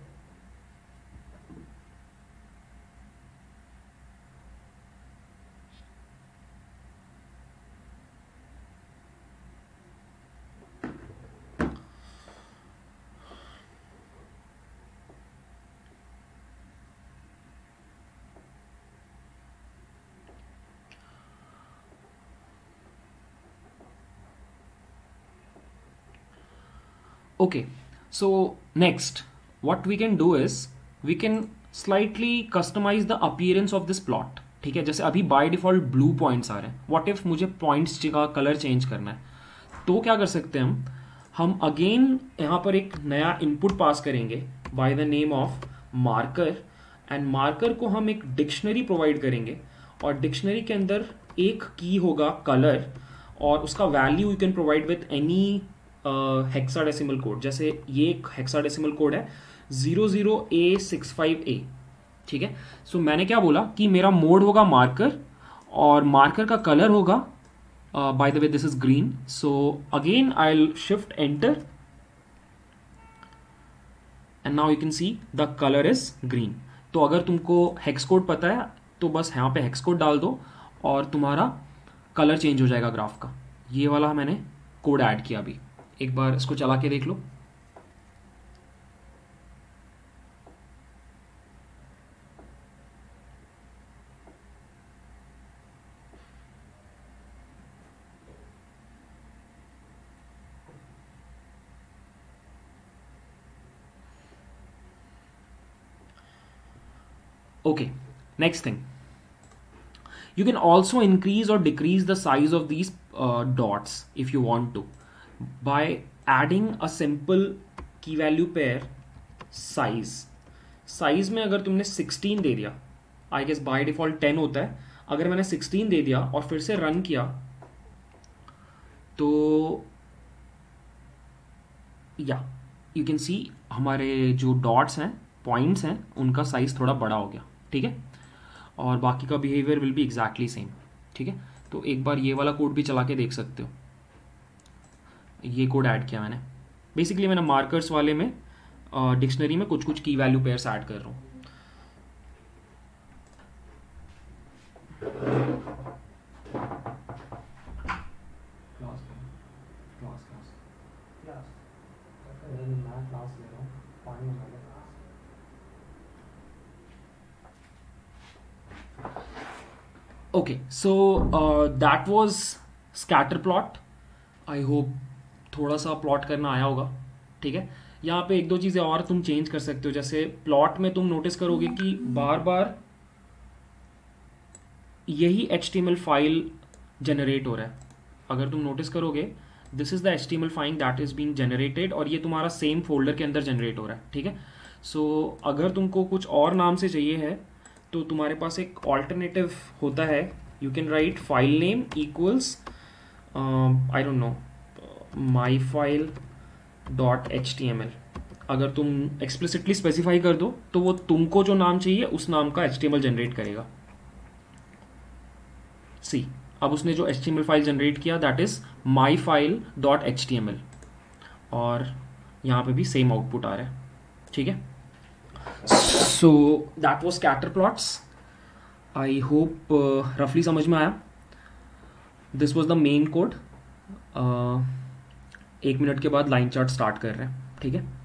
Okay, so next what we can do is we can slightly customize the appearance of this plot. ठीक है, जैसे अभी बाय डिफॉल्ट ब्लू पॉइंट्स आ रहे हैं, व्हाट इफ मुझे पॉइंट्स का कलर चेंज करना है, तो क्या कर सकते हैं हम अगेन यहाँ पर एक नया इनपुट पास करेंगे by the name of marker, and marker को हम एक डिक्शनरी प्रोवाइड करेंगे, और डिक्शनरी के अंदर एक की होगा कलर, और उसका value you can provide with any hexadecimal code. जैसे ये एक हेक्साडेसिमल कोड है 00A65A। ठीक है, सो मैंने क्या बोला कि मेरा मोड होगा मार्कर, और मार्कर का कलर होगा by the way this is green. So again I will shift enter and now you can see the colour is green. तो अगर तुमको हेक्स कोड पता है तो बस यहाँ पे हेक्स कोड डाल दो और तुम्हारा कलर चेंज हो जाएगा ग्राफ का। ये वाला मैंने कोड ऐड किया अभी, एक बार इसको चला के देख लो। Okay, next thing, you can also increase or decrease the size of these dots if you want to by adding a simple key value pair size में अगर तुमने 16 दे दिया, आई गेस बाय डिफॉल्ट 10 होता है, अगर मैंने 16 दे दिया और फिर से रन किया तो या यू कैन सी हमारे जो डॉट्स हैं, पॉइंट्स हैं, उनका साइज थोड़ा बड़ा हो गया। ठीक है, और बाकी का behaviour will be exactly same. ठीक है, तो एक बार ये वाला कोड भी चला के देख सकते हो। ये कोड ऐड किया मैंने, बेसिकली मैंने मार्कर्स वाले में डिक्शनरी में कुछ कुछ की वैल्यू पेयर्स ऐड कर रहा हूँ। Okay, so that was scatter plot. I hope थोड़ा सा प्लॉट करना आया होगा। ठीक है, यहाँ पे एक दो चीज़ें और तुम चेंज कर सकते हो। जैसे प्लॉट में तुम नोटिस करोगे कि बार बार यही HTML फाइल जनरेट हो रहा है। अगर तुम नोटिस करोगे, this is the HTML file that is being generated, और ये तुम्हारा सेम फोल्डर के अंदर जनरेट हो रहा है। ठीक है, सो अगर तुमको कुछ और नाम से चाहिए है तो तुम्हारे पास एक ऑल्टरनेटिव होता है। You can write file name equals I don't know my file dot HTML। अगर तुम एक्सप्लिसिटली स्पेसिफाई कर दो तो वो तुमको जो नाम चाहिए उस नाम का HTML जनरेट करेगा। सी, अब उसने जो HTML फाइल जनरेट किया that is my file dot HTML, और यहाँ पे भी सेम आउटपुट आ रहा है। ठीक है, so that was scatter plots. I hope रफली समझ में आया। This was the main code. 1 minute के बाद लाइन चार्ट स्टार्ट कर रहे हैं। ठीक है,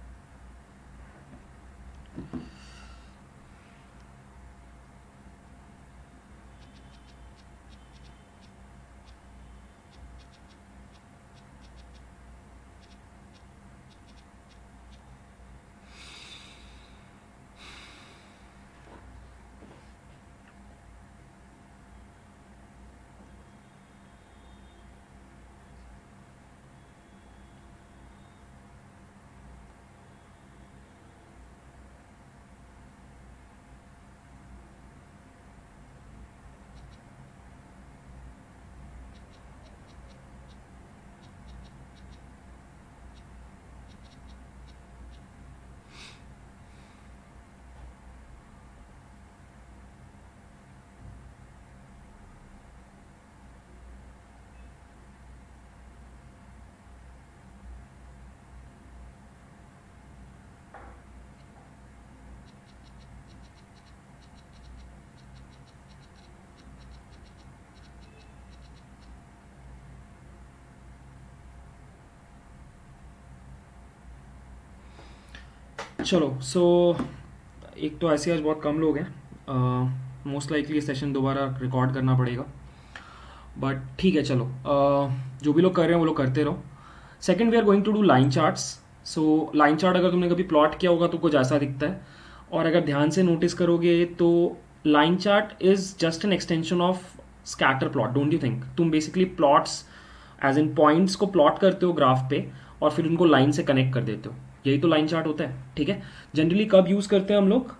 चलो। सो एक तो ऐसे आज बहुत कम लोग हैं, मोस्ट लाइकली सेशन दोबारा रिकॉर्ड करना पड़ेगा, बट ठीक है। चलो, जो भी लोग कर रहे हैं वो लोग करते रहो। Second, we are going to do line charts. So line chart अगर तुमने कभी प्लॉट किया होगा तो कुछ ऐसा दिखता है, और अगर ध्यान से नोटिस करोगे तो line chart is just an extension of scatter plot, don't you think? तुम basically plots as in points को प्लॉट करते हो ग्राफ पे और फिर उनको लाइन से कनेक्ट कर देते हो, यही तो लाइन चार्ट होता है, ठीक है? जनरली कब यूज करते हैं हम लोग?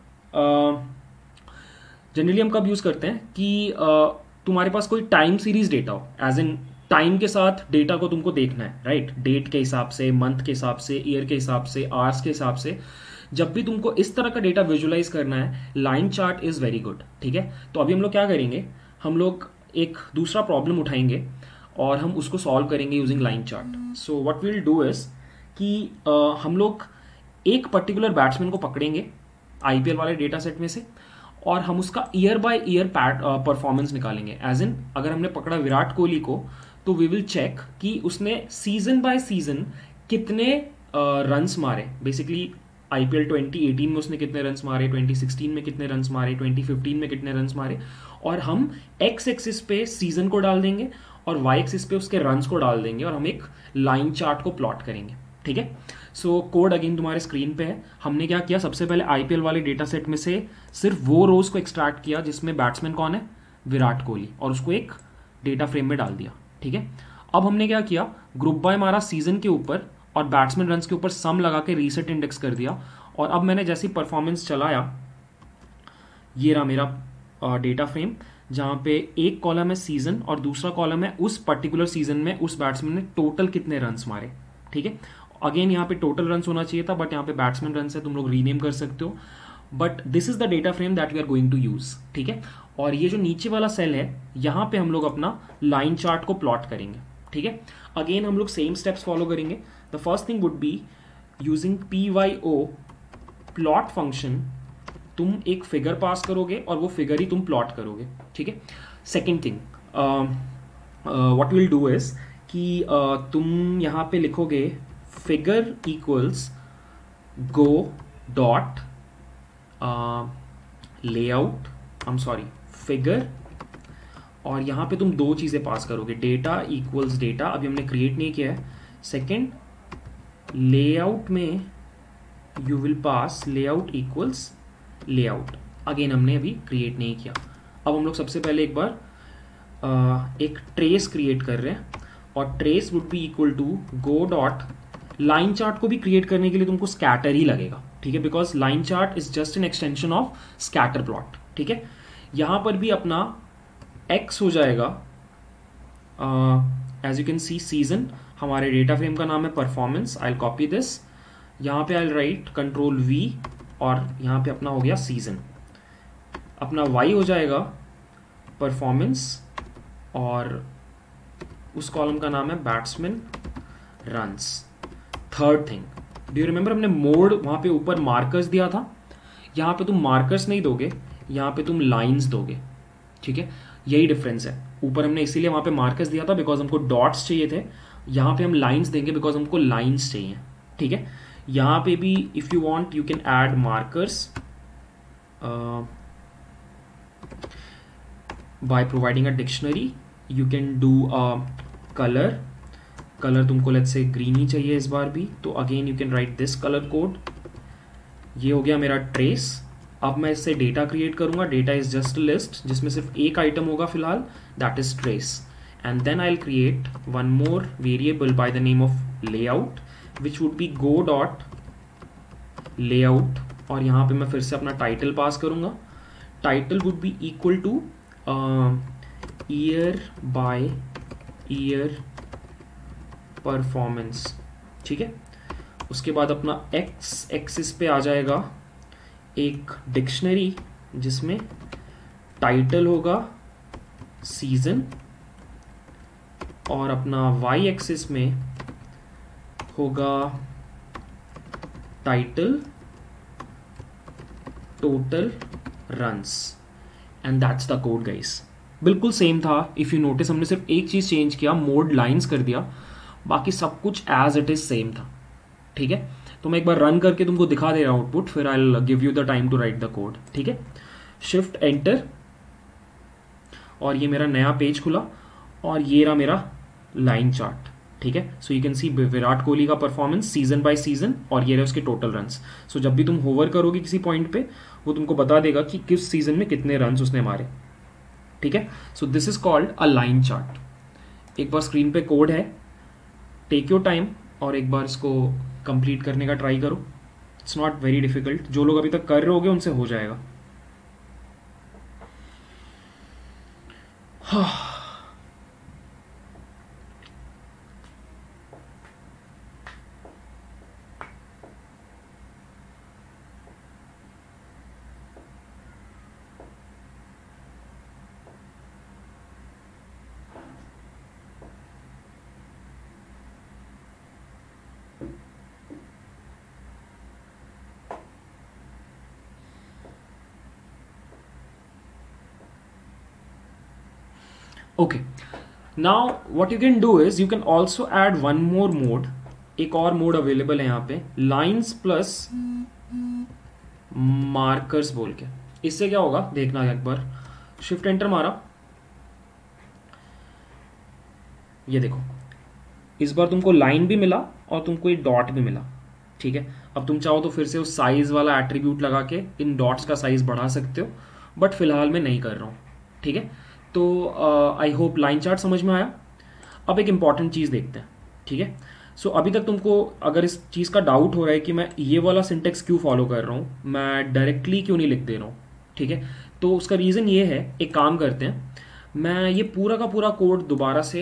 जनरली हम कब यूज करते हैं कि तुम्हारे पास कोई टाइम सीरीज डेटा हो, एज इन टाइम के साथ डेटा को तुमको देखना है, राइट? डेट के हिसाब से, मंथ के हिसाब से, ईयर के हिसाब से, आवर्स के हिसाब से, जब भी तुमको इस तरह का डेटा विजुअलाइज करना है, line chart is very good, ठीक है? तो अभी हम लोग क्या करेंगे, हम लोग एक दूसरा प्रॉब्लम उठाएंगे और हम उसको सॉल्व करेंगे using line chart. So what will do is कि हम लोग एक पर्टिकुलर बैट्समैन को पकड़ेंगे आईपीएल वाले डेटा सेट में से, और हम उसका ईयर बाय ईयर परफॉर्मेंस निकालेंगे। एज इन अगर हमने पकड़ा विराट कोहली को, तो वी विल चेक कि उसने सीजन बाय सीजन कितने रन्स मारे। बेसिकली आईपीएल 2018 में उसने कितने रन्स मारे, 2016 में कितने रन्स मारे, 2015 में कितने रन्स मारे, और हम एक्स एक्सिस पे सीजन को डाल देंगे और वाई एक्सिस पे उसके रन्स को डाल देंगे, और हम एक लाइन चार्ट को प्लॉट करेंगे, ठीक है? सो कोड अगेन तुम्हारे स्क्रीन पे है। हमने क्या किया, सबसे पहले आईपीएल वाले डेटा सेट में से सिर्फ वो रोज को एक्सट्रैक्ट किया जिसमें बैट्समैन कौन है, विराट कोहली, और उसको एक डेटा फ्रेम में डाल दिया, ठीक है? अब हमने क्या किया, ग्रुप बाय मारा सीजन के ऊपर और बैट्समैन रन्स के ऊपर सम लगा के रीसेट इंडेक्स कर दिया, और अब मैंने जैसी परफॉर्मेंस चलाया, ये रहा मेरा डेटा फ्रेम, जहां पे एक कॉलम है सीजन और दूसरा कॉलम है उस पर्टिकुलर सीजन में उस बैट्समैन ने टोटल कितने रन्स मारे, ठीक है? अगेन यहाँ पे टोटल रन्स होना चाहिए था, बट यहाँ पे बैट्समैन रन्स है, तुम लोग रीनेम कर सकते हो, but this is the data frame that we are going to use, ठीक है? और ये जो नीचे वाला सेल है, यहाँ पे हम लोग अपना लाइन चार्ट को प्लॉट करेंगे, ठीक है? अगेन हम लोग सेम स्टेप्स फॉलो करेंगे। The first thing would be using PYO plot function, तुम एक फिगर पास करोगे और वो फिगर ही तुम प्लॉट करोगे, ठीक है? Second thing what will do is कि तुम यहाँ पे लिखोगे figure equals go dot layout, I am sorry figure, और यहाँ पे तुम दो चीजें पास करोगे, डेटा इक्वल्स डेटा, अभी हमने क्रिएट नहीं किया है। सेकेंड, लेआउट में you will pass layout equals layout, again हमने अभी क्रिएट नहीं किया। अब हम लोग सबसे पहले एक बार एक ट्रेस क्रिएट कर रहे हैं, और trace would be equal to go dot, line chart को भी क्रिएट करने के लिए तुमको स्कैटर ही लगेगा, ठीक है? Because line chart is just an extension of scatter plot, ठीक है? यहां पर भी अपना एक्स हो जाएगा, as you can see season, हमारे डेटा फ्रेम का नाम है performance, I will copy this, यहाँ पे आई राइट कंट्रोल V, और यहाँ पे अपना हो गया सीजन। अपना Y हो जाएगा परफॉर्मेंस, और उस कॉलम का नाम है batsman runs. Third thing, do you remember हमने मोड वहां पे ऊपर मार्कर्स दिया था, यहाँ पे तुम मार्कर्स नहीं दोगे, यहाँ पे तुम लाइंस दोगे, ठीक है? यही डिफरेंस है। ऊपर हमने इसीलिए वहां पे मार्कर्स दिया था बिकॉज हमको डॉट्स चाहिए थे, यहाँ पे हम लाइंस देंगे बिकॉज हमको लाइंस चाहिए, ठीक है? यहाँ पे भी if you want you can add markers by providing a dictionary, you can do a colour, colour तुमको लेट्स से ग्रीन ही चाहिए इस बार भी, तो again you can write this colour code. ये हो गया मेरा ट्रेस। अब मैं इससे डेटा क्रिएट करूंगा, डेटा इज जस्ट लिस्ट जिसमें सिर्फ एक आइटम होगा फिलहाल, that is trace, and then I will create one more variable by the name of layout which would be go dot layout, और यहाँ पे मैं फिर से अपना टाइटल पास करूंगा। Title would be equal to year by year performance, ठीक है? उसके बाद अपना एक्स एक्सिस पे आ जाएगा एक डिक्शनरी जिसमें टाइटल होगा सीजन, और अपना वाई एक्सिस में होगा title total runs, and that's the code guys. बिल्कुल सेम था, इफ यू नोटिस हमने सिर्फ एक चीज चेंज किया, मोड लाइंस कर दिया, बाकी सब कुछ एज इट इज सेम था, ठीक है? तो मैं एक बार रन करके तुमको दिखा दे रहा हूं आउटपुट, फिर I will give you the time to write the code, ठीक है? शिफ्ट एंटर, और ये मेरा नया पेज खुला, और ये रहा मेरा लाइन चार्ट, ठीक है। So you can see Virat Kohli का परफॉर्मेंस सीजन बाय सीजन, और ये रहे उसके टोटल रन्स। सो जब भी तुम होवर करोगे किसी पॉइंट पे, वो तुमको बता देगा कि किस सीजन में कितने रन्स उसने मारे, ठीक है। So this is called a line chart. एक बार स्क्रीन पे कोड है, टेक योर टाइम और एक बार इसको कंप्लीट करने का ट्राई करो। इट्स नॉट वेरी डिफिकल्ट, जो लोग अभी तक कर रहे होगे उनसे हो जाएगा। Okay, now what you can do is you can also add one more mode. एक और मोड अवेलेबल है यहाँ पे, लाइन्स प्लस मार्कर्स बोल के। इससे क्या होगा देखना, एक बार शिफ्ट एंटर मारा, ये देखो इस बार तुमको लाइन भी मिला और तुमको एक डॉट भी मिला, ठीक है। अब तुम चाहो तो फिर से उस साइज वाला एट्रीब्यूट लगा के इन डॉट्स का साइज बढ़ा सकते हो, बट फिलहाल मैं नहीं कर रहा हूँ, ठीक है। तो आई होप लाइन चार्ट समझ में आया। अब एक इंपॉर्टेंट चीज़ देखते हैं, ठीक है। सो अभी तक तुमको अगर इस चीज़ का डाउट हो रहा है कि मैं ये वाला सिंटेक्स क्यों फॉलो कर रहा हूँ, मैं डायरेक्टली क्यों नहीं लिख दे रहा हूँ, ठीक है, तो उसका रीज़न ये है, एक काम करते हैं, मैं ये पूरा का पूरा कोड दोबारा से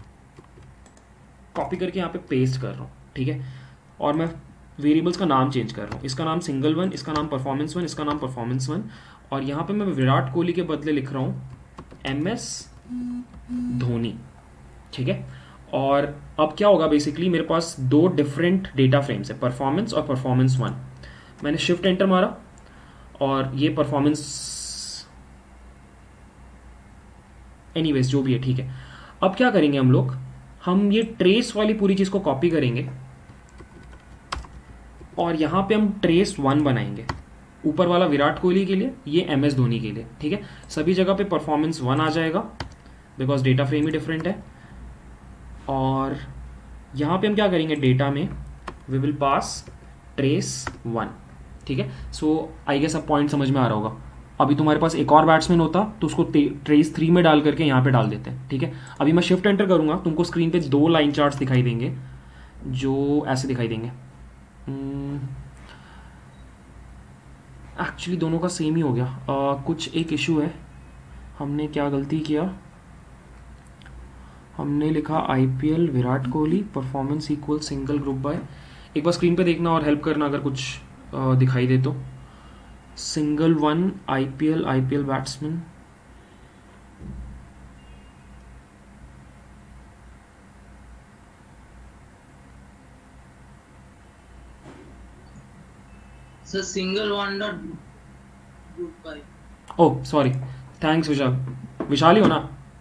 कॉपी करके यहाँ पे पेस्ट कर रहा हूँ, ठीक है। और मैं वेरिएबल्स का नाम चेंज कर रहा हूँ, इसका नाम सिंगल वन, इसका नाम परफॉर्मेंस वन, इसका नाम परफॉर्मेंस वन, और यहाँ पे मैं विराट कोहली के बदले लिख रहा हूँ MS धोनी, ठीक है। और अब क्या होगा, बेसिकली मेरे पास दो डिफरेंट डेटा फ्रेम्स है, परफॉर्मेंस और परफॉर्मेंस वन। मैंने शिफ्ट एंटर मारा और ये परफॉर्मेंस, एनीवेज जो भी है, ठीक है। अब क्या करेंगे हम लोग, हम ये ट्रेस वाली पूरी चीज को कॉपी करेंगे और यहां पे हम ट्रेस वन बनाएंगे, ऊपर वाला विराट कोहली के लिए, ये MS धोनी के लिए, ठीक है। सभी जगह पे परफॉर्मेंस वन आ जाएगा बिकॉज डेटा फ्रेम ही डिफरेंट है। और यहाँ पे हम क्या करेंगे, डेटा में we will pass trace one, ठीक है। सो आई गेस अब पॉइंट समझ में आ रहा होगा। अभी तुम्हारे पास एक और बैट्समैन होता तो उसको ट्रेस थ्री में डाल करके यहाँ पे डाल देते हैं, ठीक है। अभी मैं शिफ्ट एंटर करूंगा, तुमको स्क्रीन पे दो लाइन चार्ट्स दिखाई देंगे जो ऐसे दिखाई देंगे। एक्चुअली दोनों का सेम ही हो गया, कुछ एक इशू है, हमने क्या गलती किया, हमने लिखा IPL Virat Kohli performance equal single group by. एक बार स्क्रीन पे देखना और हेल्प करना अगर कुछ दिखाई दे तो। Single one IPL batsman, sir single one dot group by. Oh sorry, thanks Vishal, Vishal ही हो ना?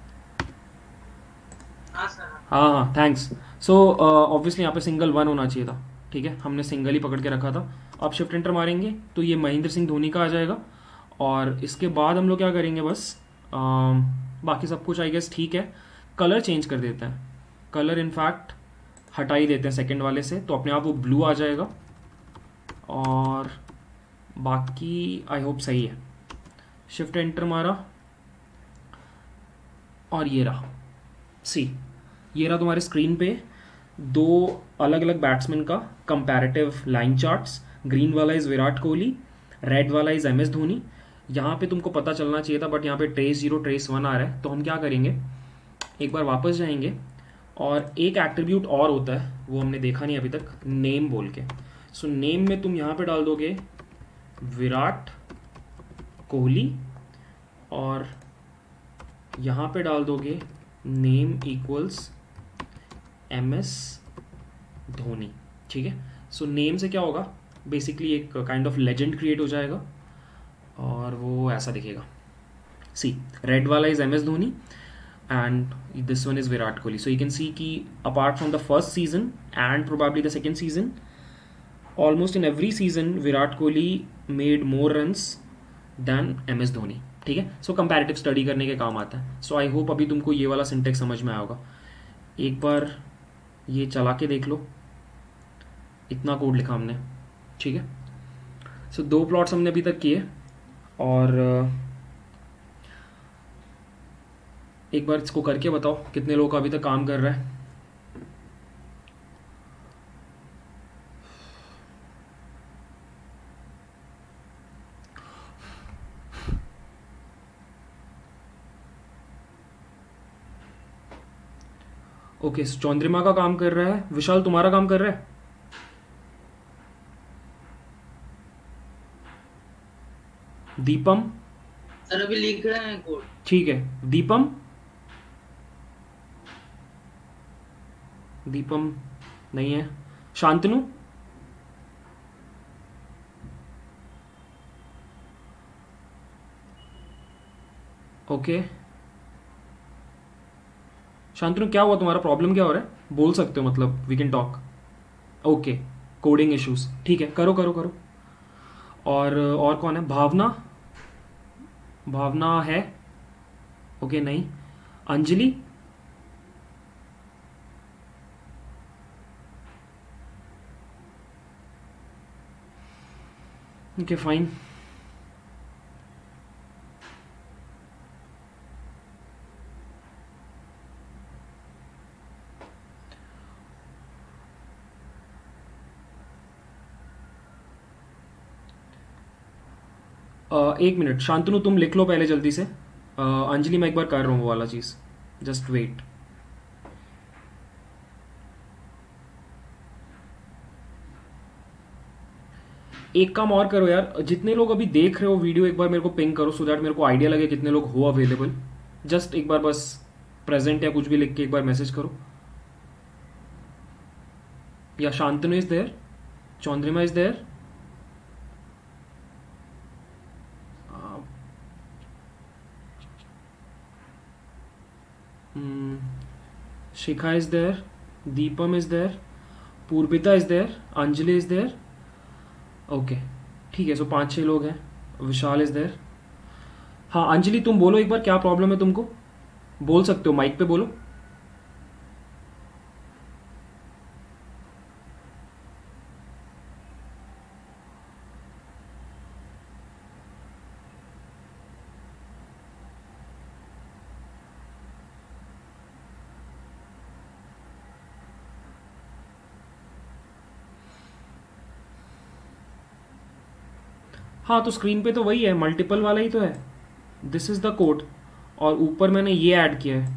हाँ सर। हाँ हाँ थैंक्स। सो ऑब्वियसली यहाँ पे सिंगल वन होना चाहिए था, ठीक है, हमने सिंगल ही पकड़ के रखा था। अब शिफ्ट एंटर मारेंगे तो ये महेंद्र सिंह धोनी का आ जाएगा, और इसके बाद हम लोग क्या करेंगे, बस बाकी सब कुछ आई गेस ठीक है। कलर चेंज कर देते हैं, कलर इनफैक्ट हटा ही देते हैं सेकंड वाले से, तो अपने आप वो ब्लू आ जाएगा, और बाकी आई होप सही है। शिफ्ट एंटर मारा और ये रहा, सी ये रहा तुम्हारे स्क्रीन पे दो अलग अलग बैट्समैन का कंपैरेटिव लाइन चार्ट्स। ग्रीन वाला इज विराट कोहली, रेड वाला इज MS धोनी। यहाँ पे तुमको पता चलना चाहिए था, बट यहाँ पे ट्रेस जीरो ट्रेस वन आ रहा है, तो हम क्या करेंगे, एक बार वापस जाएंगे, और एक एट्रीब्यूट और होता है वो हमने देखा नहीं अभी तक, नेम बोल के। सो नेम में तुम यहाँ पे डाल दोगे विराट कोहली, और यहाँ पे डाल दोगे नेम इक्वल्स MS धोनी, ठीक है। सो नेम से क्या होगा, बेसिकली एक काइंड ऑफ लेजेंड क्रिएट हो जाएगा, और वो ऐसा दिखेगा, सी रेड वाला is MS Dhoni and this one is Virat Kohli. So you can see कि apart from the first season and probably the second season, almost in every season Virat Kohli made more runs than MS Dhoni, ठीक है। सो comparative study करने के काम आता है। So I hope अभी तुमको ये वाला सिंटेक्स समझ में आया होगा। एक बार ये चला के देख लो, इतना कोड लिखा हमने, ठीक है। सो 2 प्लॉट्स हमने अभी तक किए, और एक बार इसको करके बताओ कितने लोग अभी तक काम कर रहा है। ओके, चौंद्रिमा का काम कर रहा है, विशाल तुम्हारा काम कर रहा है, दीपम, सर अभी लिख रहे हैं कोड। ठीक है, दीपम, दीपम नहीं है, शांतनु, ओके। शांतनु क्या हुआ, तुम्हारा प्रॉब्लम क्या हो रहा है, बोल सकते हो, मतलब we can talk. Okay, coding issues, ठीक है, करो करो करो। और कौन है, भावना, भावना है, ओके नहीं, अंजलि, ओके फाइन। एक मिनट, शांतनु तुम लिख लो पहले जल्दी से। अंजलि मैं एक बार कर रहा हूँ वो वाला चीज़, जस्ट वेट। एक काम और करो यार, जितने लोग अभी देख रहे हो वीडियो एक बार मेरे को पिंग करो, सो दैट मेरे को आइडिया लगे कितने लोग हो अवेलेबल। जस्ट एक बार बस प्रेजेंट या कुछ भी लिख के एक बार मैसेज करो। या Shantanu is there, Chaundrima is there, Shikha is there, Deepam is there, Purvita is there, Anjali is there, okay ठीक है। सो 5-6 लोग हैं, विशाल इज देयर। हाँ अंजलि तुम बोलो एक बार क्या प्रॉब्लम है तुमको, बोल सकते हो, माइक पे बोलो। हाँ तो स्क्रीन पे तो वही है, मल्टीपल वाला ही तो है, दिस इज द कोड, और ऊपर मैंने ये ऐड किया है।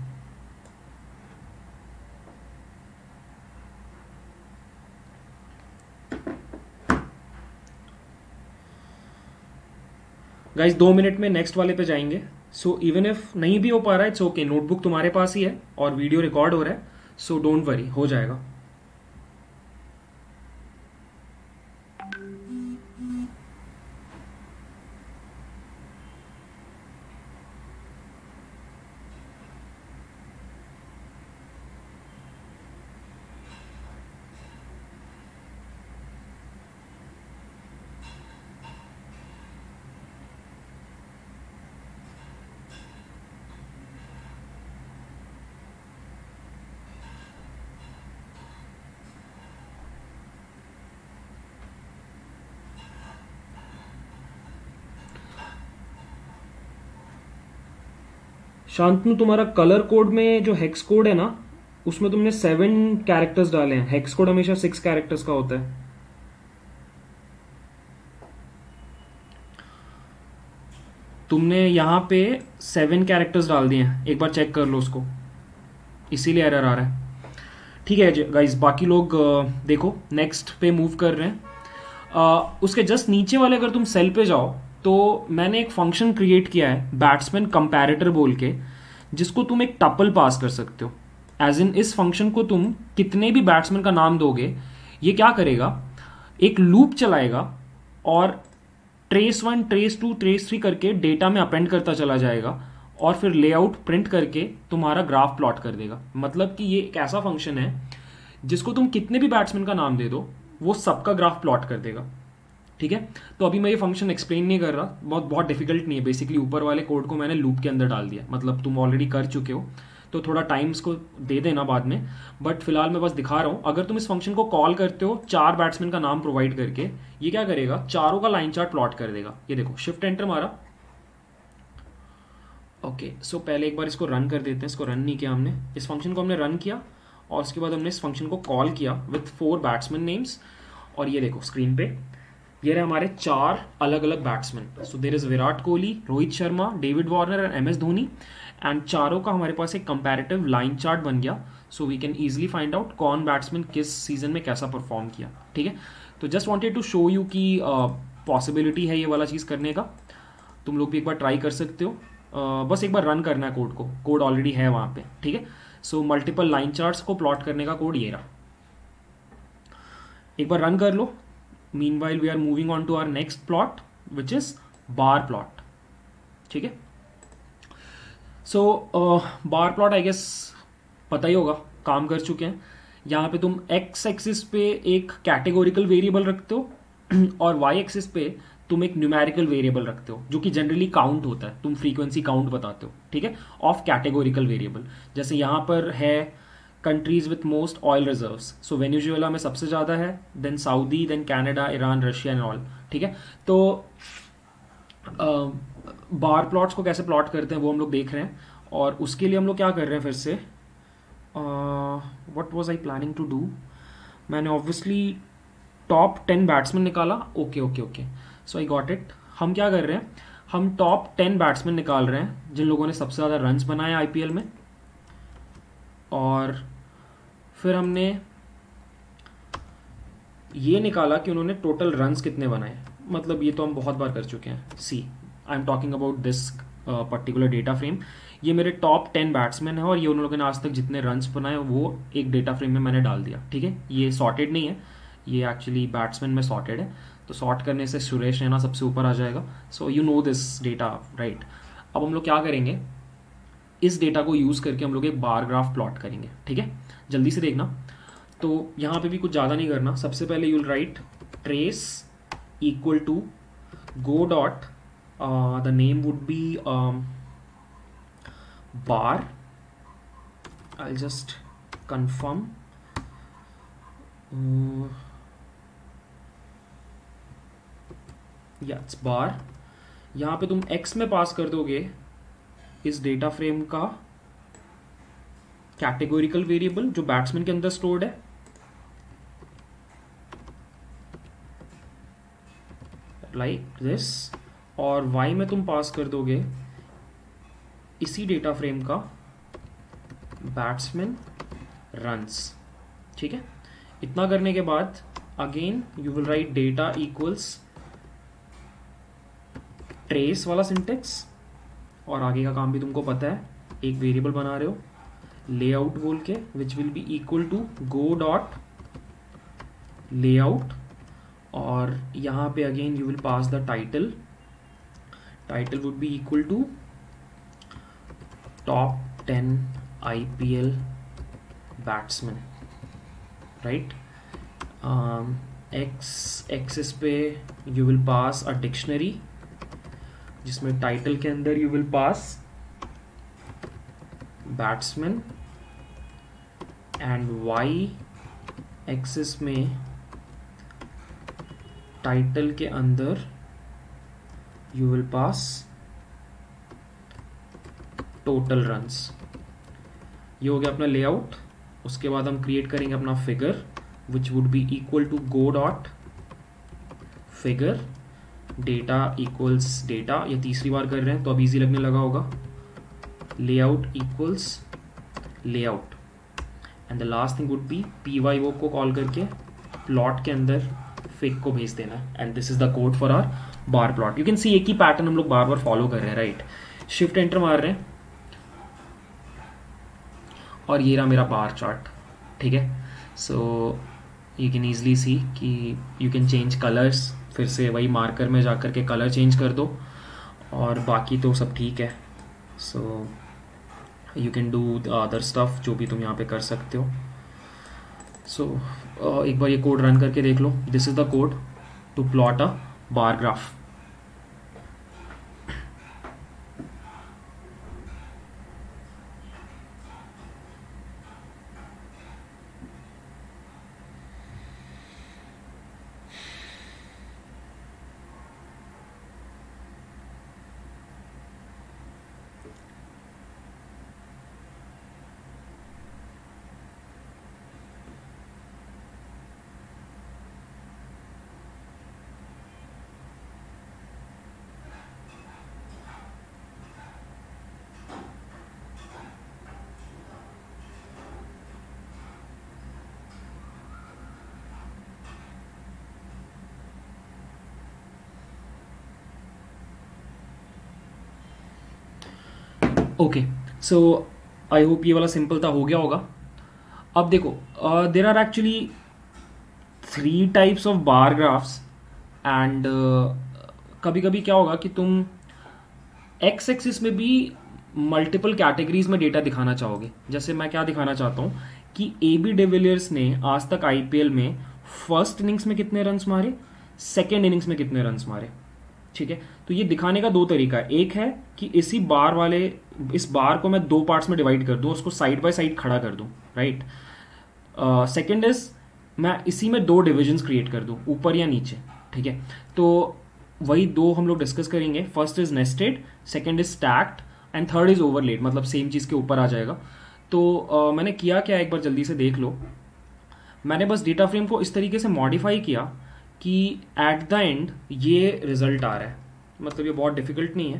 गाइज 2 मिनट में नेक्स्ट वाले पे जाएंगे। सो इवन इफ नहीं भी हो पा रहा है इट्स ओके, नोटबुक तुम्हारे पास ही है और वीडियो रिकॉर्ड हो रहा है, सो डोंट वरी, हो जाएगा। शांतनु तुम्हारा कलर कोड में जो हेक्स कोड है ना, उसमें तुमने 7 कैरेक्टर्स डाले हैं, हेक्स कोड हमेशा 6 कैरेक्टर्स का होता है। तुमने यहां पे 7 कैरेक्टर्स डाल दिए हैं, एक बार चेक कर लो उसको, इसीलिए एरर आ रहा है। ठीक है गाइस, बाकी लोग देखो नेक्स्ट पे मूव कर रहे हैं। उसके जस्ट नीचे वाले अगर तुम सेल पे जाओ तो मैंने एक फंक्शन क्रिएट किया है बैट्समैन कंपैरेटर बोल के, जिसको तुम एक टपल पास कर सकते हो। एज इन इस फंक्शन को तुम कितने भी बैट्समैन का नाम दोगे, ये क्या करेगा, एक लूप चलाएगा और ट्रेस 1 ट्रेस 2 ट्रेस 3 करके डेटा में अपेंड करता चला जाएगा, और फिर लेआउट प्रिंट करके तुम्हारा ग्राफ प्लॉट कर देगा। मतलब कि ये एक ऐसा फंक्शन है जिसको तुम कितने भी बैट्समैन का नाम दे दो वो सबका ग्राफ प्लॉट कर देगा। ठीक है, तो अभी मैं ये फंक्शन एक्सप्लेन नहीं कर रहा, बहुत बहुत डिफिकल्ट नहीं है। बेसिकली ऊपर वाले कोड को मैंने लूप के अंदर डाल दिया, मतलब तुम ऑलरेडी कर चुके हो, तो थोड़ा टाइम इसको दे देना बाद में, बट फिलहाल मैं बस दिखा रहा हूँ। अगर तुम इस फंक्शन को कॉल करते हो 4 बैट्समैन का नाम प्रोवाइड करके, ये क्या करेगा, चारों का लाइन चार्ट प्लॉट कर देगा। ये देखो, शिफ्ट एंटर मारा। ओके, सो पहले एक बार इसको रन कर देते हैं। इसको रन नहीं किया हमने, इस फंक्शन को हमने रन किया और उसके बाद हमने इस फंक्शन को कॉल किया विथ 4 बैट्समैन नेम्स। और ये देखो स्क्रीन पे ये रहे हमारे 4 अलग अलग batsman. So there is Virat Kohli, Rohit Sharma, David Warner and M S Dhoni, and चारों का हमारे पास एक कंपैरेटिव लाइन चार्ट बन गया। So we can easily find out कौन बैट्समैन किस सीजन में कैसा परफॉर्म किया। ठीक है, तो just wanted to show you कि पॉसिबिलिटी है ये वाला चीज़ करने का। तुम लोग भी एक बार ट्राई कर सकते हो। बस एक बार रन करना है कोड को, कोड ऑलरेडी है वहाँ पे। ठीक है, सो मल्टीपल लाइन चार्ट्स को प्लॉट करने का कोड ये रहा। एक बार रन कर लो। Meanwhile we are moving on to our next plot which is bar plot. ठीक है, सो बार प्लॉट आई गेस पता ही होगा, काम कर चुके हैं। यहाँ पे तुम एक्स एक्सिस पे एक कैटेगोरिकल वेरिएबल रखते हो और वाई एक्सिस पे तुम एक न्यूमेरिकल वेरिएबल रखते हो जो कि जनरली काउंट होता है। तुम फ्रीक्वेंसी काउंट बताते हो, ठीक है, ऑफ कैटेगोरिकल वेरिएबल। जैसे यहाँ पर है countries with most oil reserves. So Venezuela में सबसे ज़्यादा है, then Saudi, then Canada, Iran, Russia and all. ठीक है, तो बार प्लॉट्स को कैसे प्लॉट करते हैं वो हम लोग देख रहे हैं। और उसके लिए हम लोग क्या कर रहे हैं फिर से, what was I planning to do, मैंने ऑब्वियसली टॉप 10 बैट्समैन निकाला। Okay okay okay, so I got it. हम क्या कर रहे हैं, हम टॉप 10 बैट्समैन निकाल रहे हैं जिन लोगों ने सबसे ज़्यादा रन्स बनाए आईपीएल में। और फिर हमने ये निकाला कि उन्होंने टोटल रन्स कितने बनाए। मतलब ये तो हम बहुत बार कर चुके हैं। See, I am talking about this particular data frame. ये मेरे टॉप 10 बैट्समैन है और ये उन लोगों ने आज तक जितने रन्स बनाए वो एक डेटा फ्रेम में मैंने डाल दिया। ठीक है, ये सॉर्टेड नहीं है, ये एक्चुअली बैट्समैन में सॉर्टेड है। तो सॉर्ट करने से सुरेश रैना सबसे ऊपर आ जाएगा। So you know this data right. अब हम लोग क्या करेंगे, इस डेटा को यूज़ करके हम लोग एक बार ग्राफ प्लॉट करेंगे। ठीक है, जल्दी से देखना। तो यहाँ पे भी कुछ ज़्यादा नहीं करना। सबसे पहले you will write trace equal to go dot, the name would be bar. I just confirm, yeah it's bar. यहाँ पे तुम x में पास कर दोगे इस डेटा फ्रेम का कैटेगोरिकल वेरिएबल जो बैट्समैन के अंदर स्टोर्ड है, लाइक दिस। और y में तुम पास कर दोगे इसी डेटा फ्रेम का बैट्समैन रन्स। ठीक है, इतना करने के बाद again you will write data equals trace वाला सिंटेक्स। और आगे का काम भी तुमको पता है, एक वेरिएबल बना रहे हो लेआउट बोल के, which will be equal to go dot layout. और यहाँ पे again you will pass the title. Title would be equal to top 10 IPL batsman, right. X axis पे you will pass a dictionary जिसमें title के अंदर you will pass batsman, and y axis में title के अंदर you will pass total runs. ये हो गया अपना लेआउट। उसके बाद हम क्रिएट करेंगे अपना figure which would be equal to go dot figure data equals data. ये तीसरी बार कर रहे हैं तो अब इजी लगने लगा होगा। Layout equals layout, and the last thing would be PYO को कॉल करके प्लॉट के अंदर फिग को भेज देना। And this is the code for our bar plot. You can see एक ही पैटर्न हम लोग बार बार फॉलो कर रहे हैं, राइट। शिफ्ट एंटर मार रहे हैं और ये रहा मेरा बार चार्ट। ठीक है, so you can easily see कि यू कैन चेंज कलर्स। फिर से वही मार्कर में जाकर के कलर चेंज कर दो और बाकी तो सब ठीक है। So you can do other stuff जो भी तुम यहाँ पे कर सकते हो। सो एक बार ये कोड रन करके देख लो। This is the code to plot a bar graph. Okay, so I hope ये वाला सिंपल था, हो गया होगा। अब देखो, there are actually 3 types of bar graphs, and कभी कभी क्या होगा कि तुम एक्स एक्सिस में भी मल्टीपल कैटेगरीज में डेटा दिखाना चाहोगे। जैसे मैं क्या दिखाना चाहता हूँ कि ए बी डिविलियर्स ने आज तक आईपीएल में फर्स्ट इनिंग्स में कितने रन्स मारे, सेकेंड इनिंग्स में कितने रन्स मारे। ठीक है, तो ये दिखाने का 2 तरीका है। एक है कि इसी बार वाले, इस बार को मैं 2 पार्ट्स में डिवाइड कर दूं, उसको साइड बाय साइड खड़ा कर दूं, राइट। सेकेंड इज मैं इसी में 2 डिविजन्स क्रिएट कर दूं, ऊपर या नीचे। ठीक है, तो वही 2 हम लोग डिस्कस करेंगे। First is nested, second is stacked, and third is overlaid, मतलब सेम चीज के ऊपर आ जाएगा। तो मैंने किया क्या, एक बार जल्दी से देख लो। मैंने बस डेटा फ्रेम को इस तरीके से मॉडिफाई किया कि एट द एंड ये रिजल्ट आ रहा है। मतलब ये बहुत डिफिकल्ट नहीं है,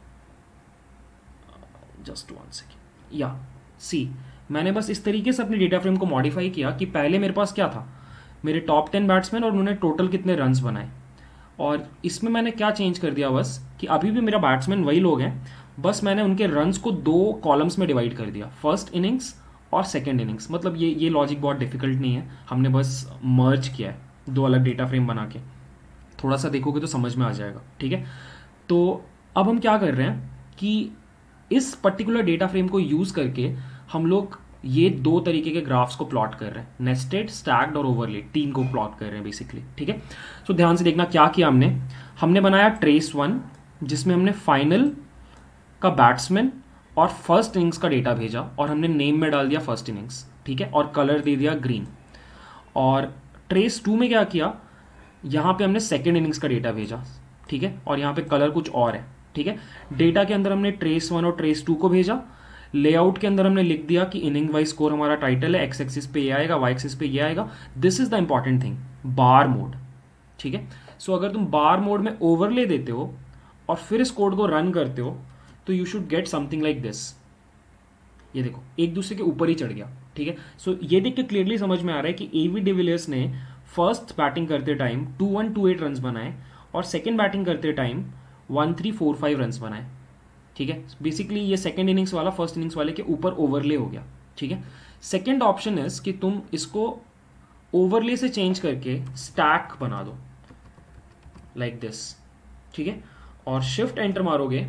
जस्ट 1 सेकेंड। या सी, मैंने बस इस तरीके से अपने डेटा फ्रेम को मॉडिफाई किया कि पहले मेरे पास क्या था, मेरे टॉप 10 बैट्समैन और उन्होंने टोटल कितने रन्स बनाए। और इसमें मैंने क्या चेंज कर दिया बस, कि अभी भी मेरा बैट्समैन वही लोग हैं, बस मैंने उनके रन्स को 2 कॉलम्स में डिवाइड कर दिया, फर्स्ट इनिंग्स और सेकेंड इनिंग्स। मतलब ये लॉजिक बहुत डिफिकल्ट नहीं है, हमने बस मर्ज किया है 2 अलग डेटा फ्रेम बना के। थोड़ा सा देखोगे तो समझ में आ जाएगा। ठीक है, तो अब हम क्या कर रहे हैं कि इस पर्टिकुलर डेटा फ्रेम को यूज करके हम लोग ये 2 तरीके के ग्राफ्स को प्लॉट कर रहे हैं, नेस्टेड, स्टैक्ड और ओवरलेड, 3 को प्लॉट कर रहे हैं बेसिकली। ठीक है, तो ध्यान से देखना क्या किया हमने बनाया ट्रेस 1, जिसमें हमने फाइनल का बैट्समैन और फर्स्ट इनिंग्स का डेटा भेजा, और हमने नेम में डाल दिया फर्स्ट इनिंग्स। ठीक है, और कलर दे दिया ग्रीन। और ट्रेस 2 में क्या किया, यहाँ पे हमने सेकेंड इनिंग्स का डेटा भेजा। ठीक है, और यहाँ पे कलर कुछ और है। ठीक है, डेटा के अंदर हमने ट्रेस 1 और ट्रेस 2 को भेजा। लेआउट के अंदर हमने लिख दिया कि इनिंग वाइज स्कोर हमारा टाइटल है, एक्स एक्सिस पे ये आएगा, वाई एक्सिस पे ये आएगा। This is the important thing, bar mode. ठीक है, सो अगर तुम बार मोड में ओवरले देते हो और फिर इस कोड को रन करते हो तो you should get something like this. ये देखो, एक दूसरे के ऊपर ही चढ़ गया। ठीक है, सो ये देख के क्लियरली समझ में आ रहा है कि एवी डिविलियर्स ने फर्स्ट बैटिंग करते टाइम 2128 रन्स बनाए और सेकेंड बैटिंग करते टाइम 1345 रन्स बनाए। ठीक है, बेसिकली ये सेकेंड इनिंग्स वाला फर्स्ट इनिंग्स वाले के ऊपर ओवरले हो गया। ठीक है, सेकेंड ऑप्शन इज कि तुम इसको ओवरले से चेंज करके स्टैक बना दो लाइक दिस। ठीक है, और शिफ्ट एंटर मारोगे,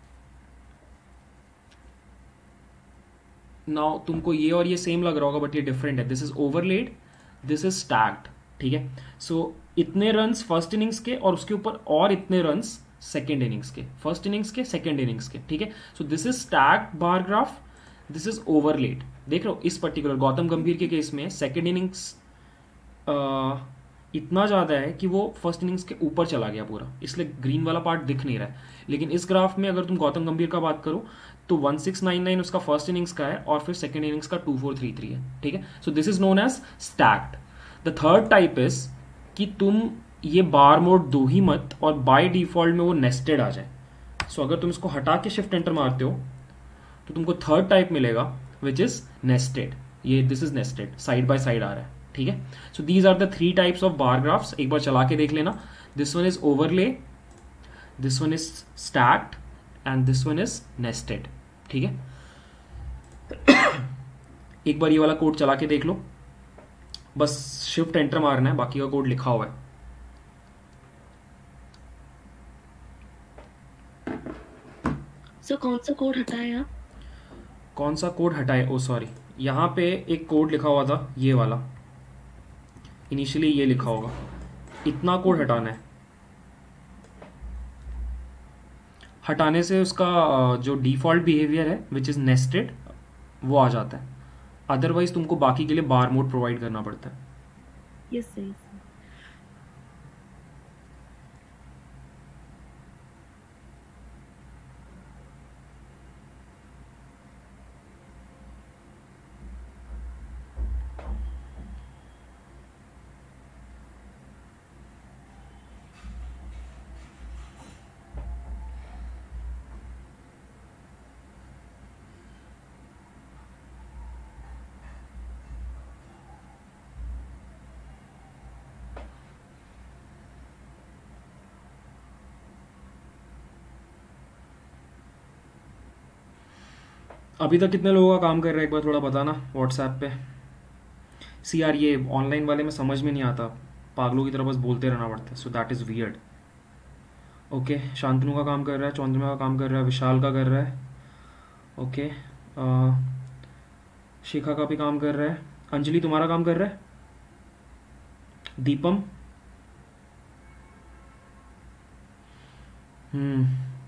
नाउ तुमको ये और ये सेम लग रहा होगा बट ये डिफरेंट है। This is overlaid, this is stacked. ठीक है, सो इतने रन्स फर्स्ट इनिंग्स के और उसके ऊपर और इतने रन्स सेकेंड इनिंग्स के, फर्स्ट इनिंग्स के, सेकेंड इनिंग्स के। ठीक है, so this is stacked bar graph, this is overlaid. देख रहे हो, इस पर्टिकुलर गौतम गंभीर के केस में सेकेंड इनिंग्स इतना ज़्यादा है कि वो फर्स्ट इनिंग्स के ऊपर चला गया पूरा, इसलिए ग्रीन वाला पार्ट दिख नहीं रहा है। लेकिन इस ग्राफ में अगर तुम गौतम गंभीर का बात करो तो 1699 उसका फर्स्ट इनिंग्स का है और फिर सेकेंड इनिंग्स का 2433 है। ठीक है, so this is known as stacked. The third type is कि तुम ये बार मोड दो ही मत और बाय डिफॉल्ट में वो नेस्टेड आ जाए। सो अगर तुम इसको हटा के शिफ्ट एंटर मारते हो तो तुमको थर्ड टाइप मिलेगा विच इज नेस्टेड। ये this is nested, side by side आ रहा है। ठीक है, so these are the 3 types of bar graphs. एक बार चला के देख लेना। This one is overlay, this one is stacked and this one is nested. ठीक है, एक बार ये वाला कोड चला के देख लो, बस शिफ्ट एंटर मारना है, बाकी का कोड लिखा हुआ है। सो कौन सा कोड हटाया आप? कौन सा कोड हटाए? ओ सॉरी, यहाँ पे एक कोड लिखा हुआ था, ये वाला, इनिशियली ये लिखा होगा, इतना कोड हटाना है। हटाने से उसका जो डिफॉल्ट बिहेवियर है विच इज नेस्टेड वो आ जाता है। अदरवाइज तुमको बाकी के लिए बार मोड प्रोवाइड करना पड़ता है। यस सही सर। अभी तक कितने लोगों का काम कर रहा है एक बार थोड़ा बताना व्हाट्सएप पे। सी यार ये ऑनलाइन वाले में समझ में नहीं आता, पागलों की तरह बस बोलते रहना पड़ता है, so that is weird. Okay, Shantanu का काम कर रहा है, चंद्रमा का काम कर रहा है, विशाल का कर रहा है। ओके, शिखा का भी काम कर रहा है। अंजलि तुम्हारा काम कर रहा है। दीपम, हम्म,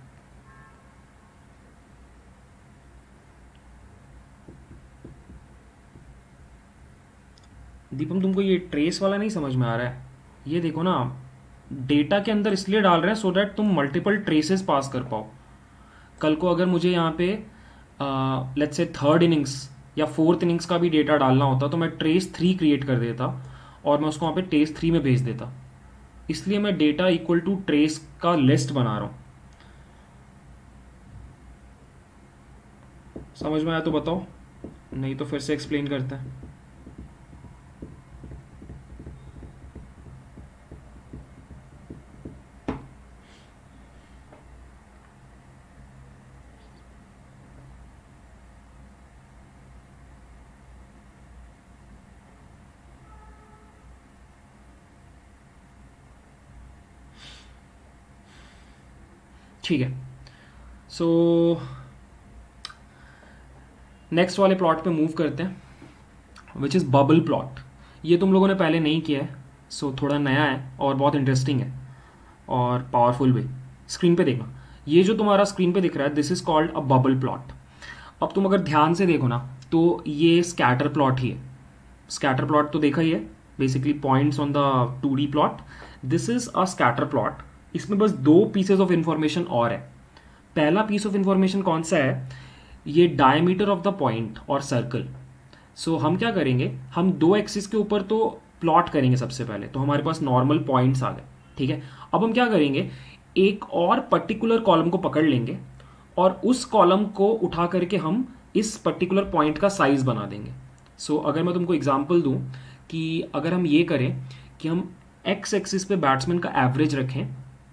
दीपम तुमको ये ट्रेस वाला नहीं समझ में आ रहा है? ये देखो ना, डेटा के अंदर इसलिए डाल रहे हैं सो दैट तुम मल्टीपल ट्रेसेस पास कर पाओ। कल को अगर मुझे यहाँ पे लेट्स से थर्ड इनिंग्स या फोर्थ इनिंग्स का भी डेटा डालना होता तो मैं ट्रेस 3 क्रिएट कर देता और मैं उसको वहाँ पे ट्रेस 3 में भेज देता। इसलिए मैं डेटा इक्वल टू ट्रेस का लिस्ट बना रहा हूँ। समझ में आया तो बताओ, नहीं तो फिर से एक्सप्लेन करते हैं। ठीक है, सो नेक्स्ट वाले प्लॉट पे मूव करते हैं विच इज़ बबल प्लॉट। ये तुम लोगों ने पहले नहीं किया है, सो थोड़ा नया है और बहुत इंटरेस्टिंग है और पावरफुल भी। स्क्रीन पे देखना, ये जो तुम्हारा स्क्रीन पे दिख रहा है this is called a bubble plot. अब तुम अगर ध्यान से देखो ना तो ये स्कैटर प्लॉट ही है। स्कैटर प्लॉट तो देखा ही है, basically points on the 2D plot. This is a scatter plot. इसमें बस 2 पीसेस ऑफ इंफॉर्मेशन और है। पहला पीस ऑफ इंफॉर्मेशन कौन सा है, ये डायमीटर ऑफ द पॉइंट और सर्कल। सो हम क्या करेंगे, हम 2 एक्सिस के ऊपर तो प्लॉट करेंगे सबसे पहले, तो हमारे पास नॉर्मल पॉइंट्स आ गए। ठीक है, अब हम क्या करेंगे, एक और पर्टिकुलर कॉलम को पकड़ लेंगे और उस कॉलम को उठा करके हम इस पर्टिकुलर पॉइंट का साइज बना देंगे। सो अगर मैं तुमको एग्जांपल दूं कि अगर हम ये करें कि हम एक्स एक्सिस पे बैट्समैन का एवरेज रखें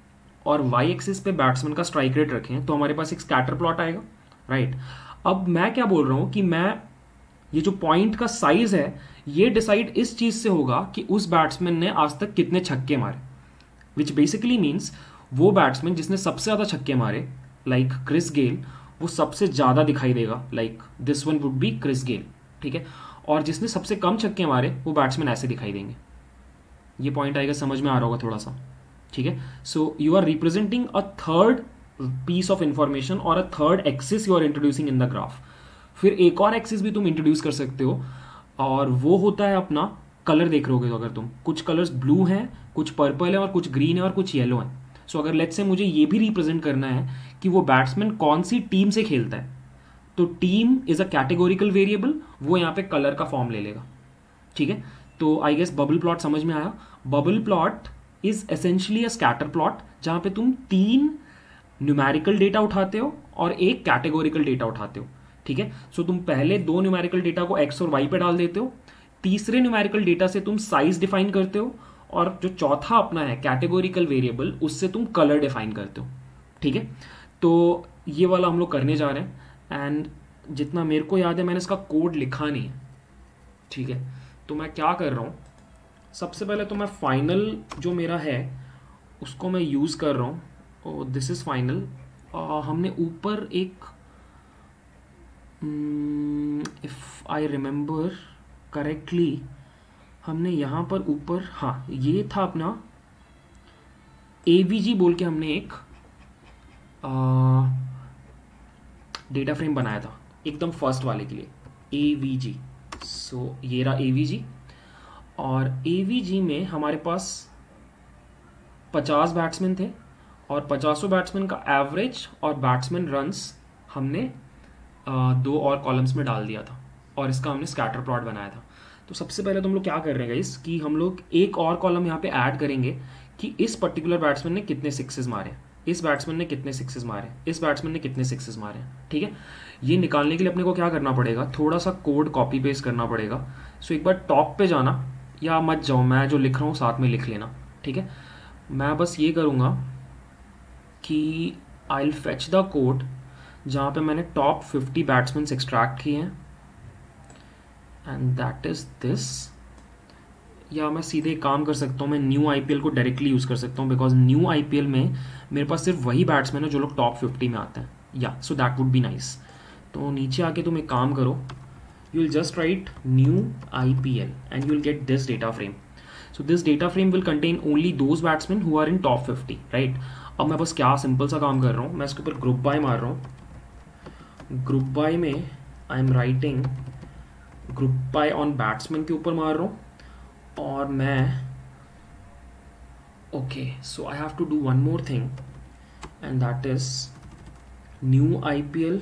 और वाई एक्सिस पे बैट्समैन का स्ट्राइक रेट रखें तो हमारे पास एक स्कैटर प्लॉट आएगा, राइट। अब मैं क्या बोल रहा हूं कि मैं ये जो पॉइंट का साइज है ये डिसाइड इस चीज से होगा कि उस बैट्समैन ने आज तक कितने छक्के मारे, विच बेसिकली मीन्स वो बैट्समैन जिसने सबसे ज्यादा छक्के मारे लाइक क्रिस गेल, वो सबसे ज्यादा दिखाई देगा, like this one would be Chris Gayle. ठीक है, और जिसने सबसे कम छक्के मारे वो बैट्समैन ऐसे दिखाई देंगे। ये पॉइंट आएगा, समझ में आ रहा होगा थोड़ा सा। ठीक है, so you are representing a third piece of information और a third axis you are introducing in the graph. फिर एक और एक्सिस भी तुम इंट्रोड्यूस कर सकते हो और वो होता है अपना कलर। देख रहोगे तो अगर तुम, कुछ कलर्स ब्लू हैं, कुछ पर्पल है और कुछ ग्रीन है और कुछ येलो है। सो अगर लेट्स से मुझे ये भी रिप्रेजेंट करना है कि वो बैट्समैन कौन सी टीम से खेलता है, तो team is a categorical variable, वो यहाँ पे कलर का फॉर्म ले लेगा। ठीक है, तो आई गेस बबल प्लॉट समझ में आया। Bubble plot is essentially a scatter plot जहां पे तुम 3 न्यूमेरिकल डेटा उठाते हो और एक कैटेगोरिकल डेटा उठाते हो। ठीक है, सो तुम पहले 2 न्यूमेरिकल डेटा को एक्स और वाई पे डाल देते हो, तीसरे न्यूमेरिकल डेटा से तुम साइज डिफाइन करते हो और जो चौथा अपना है कैटेगोरिकल वेरिएबल उससे तुम कलर डिफाइन करते हो। ठीक है, तो ये वाला हम लोग करने जा रहे हैं एंड जितना मेरे को याद है मैंने इसका कोड लिखा नहीं है। ठीक है, तो मैं क्या कर रहा हूँ, सबसे पहले तो मैं फाइनल जो मेरा है उसको मैं यूज़ कर रहा हूँ। This is final. हमने ऊपर एक, इफ़ आई रिमेंबर करेक्टली, हमने यहाँ पर ऊपर, हाँ ये था अपना AVG बोल के हमने एक डेटा फ्रेम बनाया था एकदम फर्स्ट वाले के लिए, AVG। सो ये रहा AVG और AVG में हमारे पास 50 बैट्समैन थे और 50 बैट्समैन का एवरेज और बैट्समैन रन्स हमने 2 और कॉलम्स में डाल दिया था और इसका हमने स्कैटर प्लॉट बनाया था। तो सबसे पहले तो हम लोग क्या कर रहे हैं गाइस कि हम लोग एक और कॉलम यहाँ पे ऐड करेंगे कि इस पर्टिकुलर बैट्समैन ने कितने सिक्सेस मारे, इस बैट्समैन ने कितने सिक्सेस मारे, इस बैट्समैन ने कितने सिक्सेस मारे। ठीक है, ये निकालने के लिए अपने को क्या करना पड़ेगा, थोड़ा सा कोड कॉपी पेस्ट करना पड़ेगा। सो एक बार टॉप पे जाना, या मत जाओ, मैं जो लिख रहा हूँ साथ में लिख लेना। ठीक है, मैं बस ये करूँगा कि I will fetch the code जहाँ पे मैंने टॉप 50 बैट्समैन एक्सट्रैक्ट किए हैं, एंड दैट इज दिस। या मैं सीधे एक काम कर सकता हूँ, मैं न्यू आईपीएल को डायरेक्टली यूज़ कर सकता हूँ, बिकॉज न्यू आईपीएल में मेरे पास सिर्फ वही बैट्समैन है जो लोग टॉप 50 में आते हैं। या so that would be nice. तो नीचे आके तुम एक काम करो, you will just write new IPL and you will get this data frame. So this data frame will contain only those batsmen who are in top 50, right? अब मैं बस क्या सिंपल सा काम कर रहा हूँ, मैं इसके ऊपर ग्रुप बाय मार रहा हूँ। ग्रुप बाय में I am writing group by on batsman के ऊपर मार रहा हूँ, और मैं okay so I have to do one more thing, and that is new IPL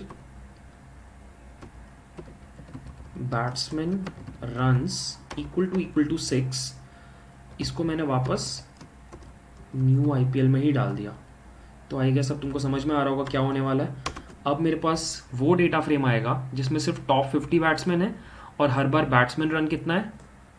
batsman runs equal to 6। इसको मैंने वापस न्यू IPL में ही डाल दिया। तो आई गेस अब तुमको समझ में आ रहा होगा क्या होने वाला है। अब मेरे पास वो डेटा फ्रेम आएगा जिसमें सिर्फ टॉप 50 बैट्समैन है, और हर बार बैट्समैन रन कितना है,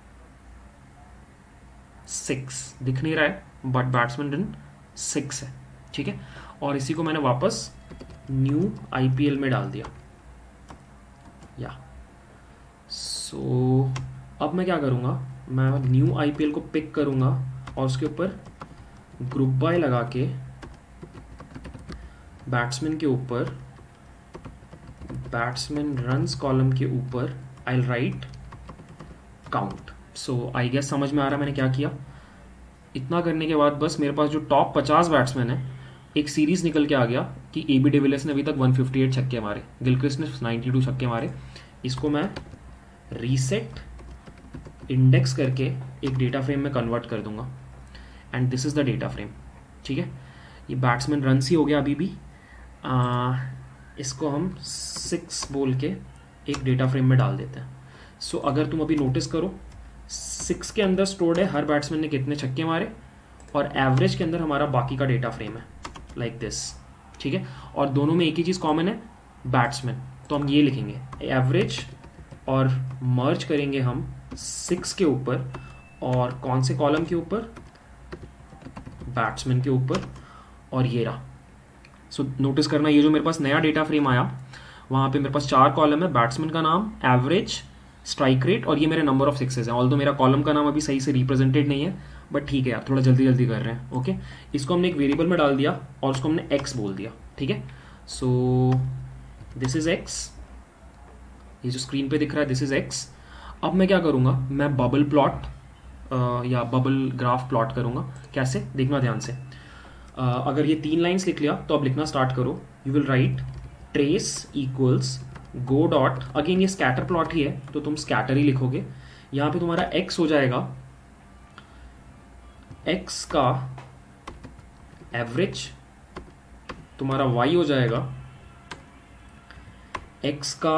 6 दिख नहीं रहा है, बट बैट्समैन रन 6 है, ठीक है। और इसी को मैंने वापस न्यू IPL में डाल दिया। या सो अब मैं क्या करूँगा, मैं न्यू IPL को पिक करूँगा और उसके ऊपर ग्रुप बाय लगा के बैट्समैन के ऊपर, बैट्समैन रन्स कॉलम के ऊपर I will write count. So I guess समझ में आ रहा है मैंने क्या किया। इतना करने के बाद बस मेरे पास जो टॉप 50 बैट्समैन है, एक सीरीज निकल के आ गया कि AB डिविलियर्स ने अभी तक 158 छक्के मारे, गिलक्रिस्ट ने 92 छक्के मारे। इसको मैं रीसेट इंडेक्स करके एक डेटा फ्रेम में कन्वर्ट कर दूंगा, and this is the data frame, ठीक है। ये बैट्समैन रन ही हो गया अभी भी। इसको हम 6 बोल के एक डेटा फ्रेम में डाल देते हैं। सो अगर तुम अभी नोटिस करो, 6 के अंदर स्टोर्ड है हर बैट्समैन ने कितने छक्के मारे, और एवरेज के अंदर हमारा बाकी का डेटा फ्रेम है लाइक दिस, ठीक है। और दोनों में एक ही चीज़ कॉमन है, बैट्समैन। तो हम ये लिखेंगे एवरेज और मर्ज करेंगे हम 6 के ऊपर, और कौन से कॉलम के ऊपर, बैट्समैन के ऊपर, और ये रहा। सो नोटिस करना, ये जो मेरे पास नया डेटा फ्रेम आया, वहाँ पे मेरे पास 4 कॉलम है, बैट्समैन का नाम, एवरेज, स्ट्राइक रेट, और ये मेरे नंबर ऑफ सिक्सेस हैं। ऑल्दो मेरा कॉलम का नाम अभी सही से रिप्रेजेंटेड नहीं है, बट ठीक है यार, थोड़ा जल्दी जल्दी कर रहे हैं। ओके, इसको हमने एक वेरिएबल में डाल दिया और उसको हमने एक्स बोल दिया, ठीक है। सो दिस इज एक्स, ये जो स्क्रीन पे दिख रहा है दिस इज एक्स। अब मैं क्या करूँगा, मैं बबल प्लॉट या बबल ग्राफ प्लॉट करूँगा। कैसे, देखना ध्यान से। अगर ये 3 लाइन्स लिख लिया तो अब लिखना स्टार्ट करो। You will write trace equals go dot, again ये स्कैटर प्लॉट ही है तो तुम स्कैटर ही लिखोगे। यहाँ पे तुम्हारा एक्स हो जाएगा एक्स का एवरेज, तुम्हारा वाई हो जाएगा एक्स का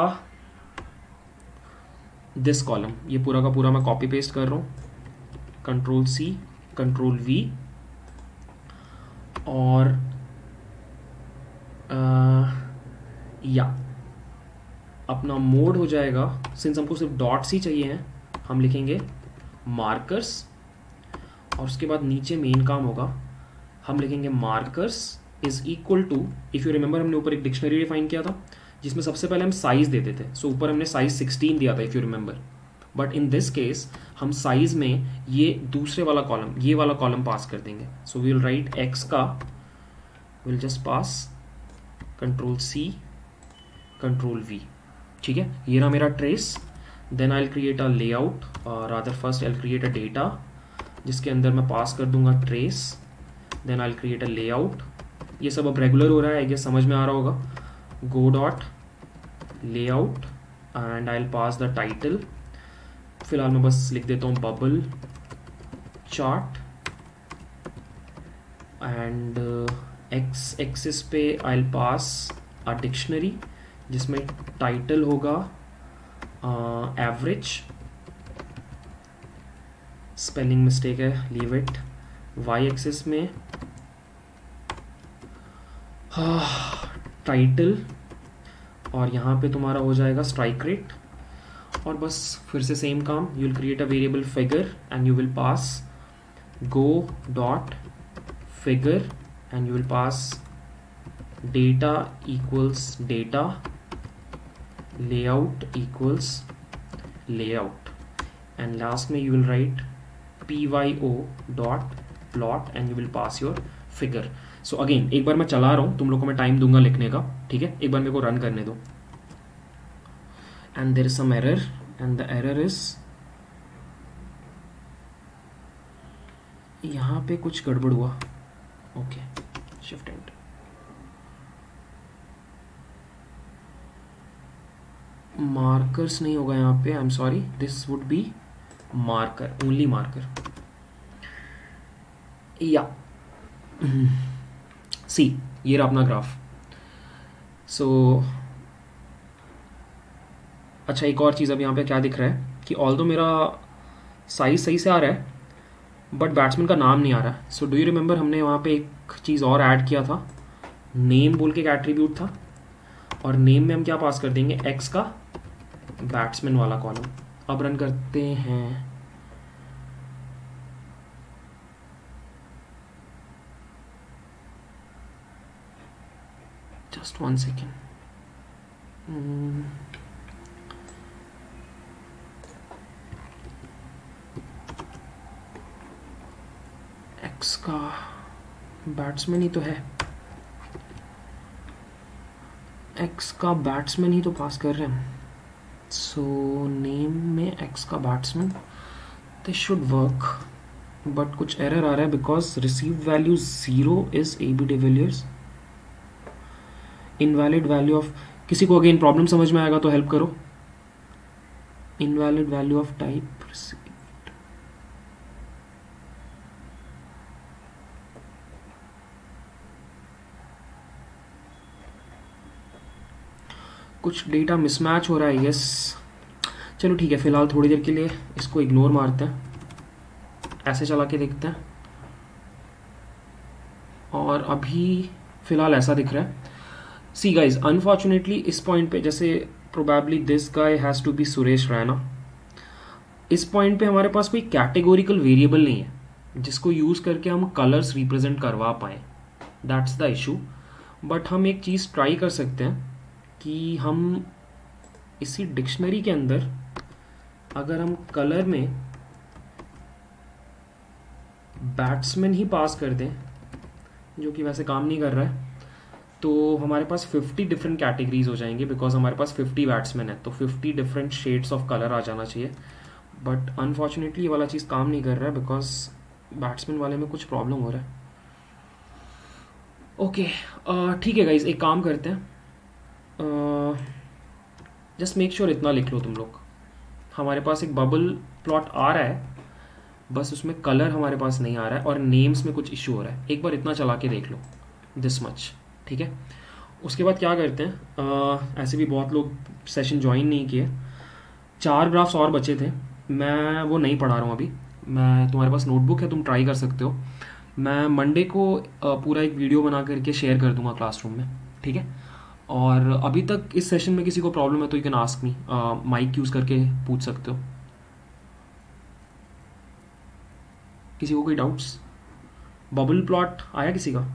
दिस कॉलम। ये पूरा का पूरा मैं कॉपी पेस्ट कर रहा हूँ, कंट्रोल C कंट्रोल V, और या अपना मोड हो जाएगा, सिंस हमको सिर्फ डॉट्स ही चाहिए हैं, हम लिखेंगे मार्कर्स, और उसके बाद नीचे मेन काम होगा, हम लिखेंगे markers is equal to, if you remember हमने ऊपर एक डिक्शनरी डिफाइन किया था जिसमें सबसे पहले हम साइज देते थे। सो ऊपर हमने साइज 16 दिया था if you remember, but in this case हम साइज में ये दूसरे वाला कॉलम, ये वाला कॉलम पास कर देंगे। So we will write X का, will just pass control C control V, ठीक है। ये रहा मेरा ट्रेस। Then I will create a layout, rather first I will create a data जिसके अंदर मैं पास कर दूंगा trace, then I will create a layout. ये सब अब रेगुलर हो रहा है, आई गेस समझ में आ रहा होगा। Go dot layout and I will pass the title. फिलहाल मैं बस लिख देता हूँ bubble chart, and x axis पे I will pass a dictionary जिसमें टाइटल होगा एवरेज, स्पेलिंग मिस्टेक है, लीव इट। वाई एक्सिस में टाइटल, और यहाँ पे तुम्हारा हो जाएगा स्ट्राइक रेट। और बस फिर से सेम काम, you will create a variable figure and you will pass go dot figure and you will pass data equals data, layout equals layout, and last में you will write pyo dot plot and you will pass your figure. So again एक बार मैं चला रहा हूँ, तुम लोग को मैं टाइम दूंगा लिखने का, ठीक है. एक बार मेरे को रन करने दो. And there is some error, and the error is यहाँ पे कुछ गड़बड़ हुआ. Okay, shift enter. मार्कर्स नहीं होगा यहाँ पे, I am sorry, this would be marker, only marker. या सी, ये रहा अपना ग्राफ. सो अच्छा, एक और चीज़ अब यहाँ पे क्या दिख रहा है कि ऑल्दो मेरा साइज सही से आ रहा है बट बैट्समैन का नाम नहीं आ रहा है. सो डू यू रिमेंबर हमने वहाँ पे एक चीज़ और ऐड किया था, नेम बोल के एक एट्रीब्यूट था, और नेम में हम क्या पास कर देंगे, एक्स का बैट्समैन वाला कॉलम. अब रन करते हैं. Just 1 second. एक्स का बैट्समैन ही तो है, एक्स का बैट्समैन ही तो पास कर रहे हैं. सो नेम में एक्स का batsman, this should work, but कुछ एरर आ रहा है because receive value 0 is AB de Villiers, invalid value of. किसी को अगेन प्रॉब्लम समझ में आएगा तो हेल्प करो. इनवैलिड वैल्यू ऑफ टाइप कुछ डेटा मिसमैच हो रहा है. यस, चलो ठीक है, फिलहाल थोड़ी देर के लिए इसको इग्नोर मारते हैं, ऐसे चला के देखते हैं. और अभी फिलहाल ऐसा दिख रहा है. सी गाइज, अनफॉर्चुनेटली इस पॉइंट पे, जैसे probably this guy has to be Suresh Raina, इस पॉइंट पे हमारे पास कोई कैटेगोरिकल वेरिएबल नहीं है जिसको यूज़ करके हम कलर्स रिप्रेजेंट करवा पाएँ. That's the issue. बट हम एक चीज़ ट्राई कर सकते हैं कि हम इसी डिक्शनरी के अंदर अगर हम कलर में बैट्समैन ही पास कर दें, जो कि वैसे काम नहीं कर रहा है, तो हमारे पास 50 डिफरेंट कैटेगरीज हो जाएंगे बिकॉज हमारे पास 50 बैट्समैन है, तो 50 डिफरेंट शेड्स ऑफ कलर आ जाना चाहिए. बट अनफॉर्चुनेटली ये वाला चीज़ काम नहीं कर रहा है बिकॉज बैट्समैन वाले में कुछ प्रॉब्लम हो रहा है. ओके, ठीक है गाइज, एक काम करते हैं, जस्ट मेक श्योर इतना लिख लो तुम लोग, हमारे पास एक बबल प्लॉट आ रहा है, बस उसमें कलर हमारे पास नहीं आ रहा है और नेम्स में कुछ इशू हो रहा है. एक बार इतना चला के देख लो, दिस मच, ठीक है. उसके बाद क्या करते हैं, ऐसे भी बहुत लोग सेशन ज्वाइन नहीं किए, 4 ग्राफ्स और बचे थे, मैं वो नहीं पढ़ा रहा हूँ अभी. मैं, तुम्हारे पास नोटबुक है, तुम ट्राई कर सकते हो. मैं मंडे को पूरा एक वीडियो बना करके शेयर कर दूंगा क्लासरूम में, ठीक है. और अभी तक इस सेशन में किसी को प्रॉब्लम है तो you can ask me, mic use करके पूछ सकते हो. किसी को कोई डाउट्स? बबल प्लॉट आया किसी का?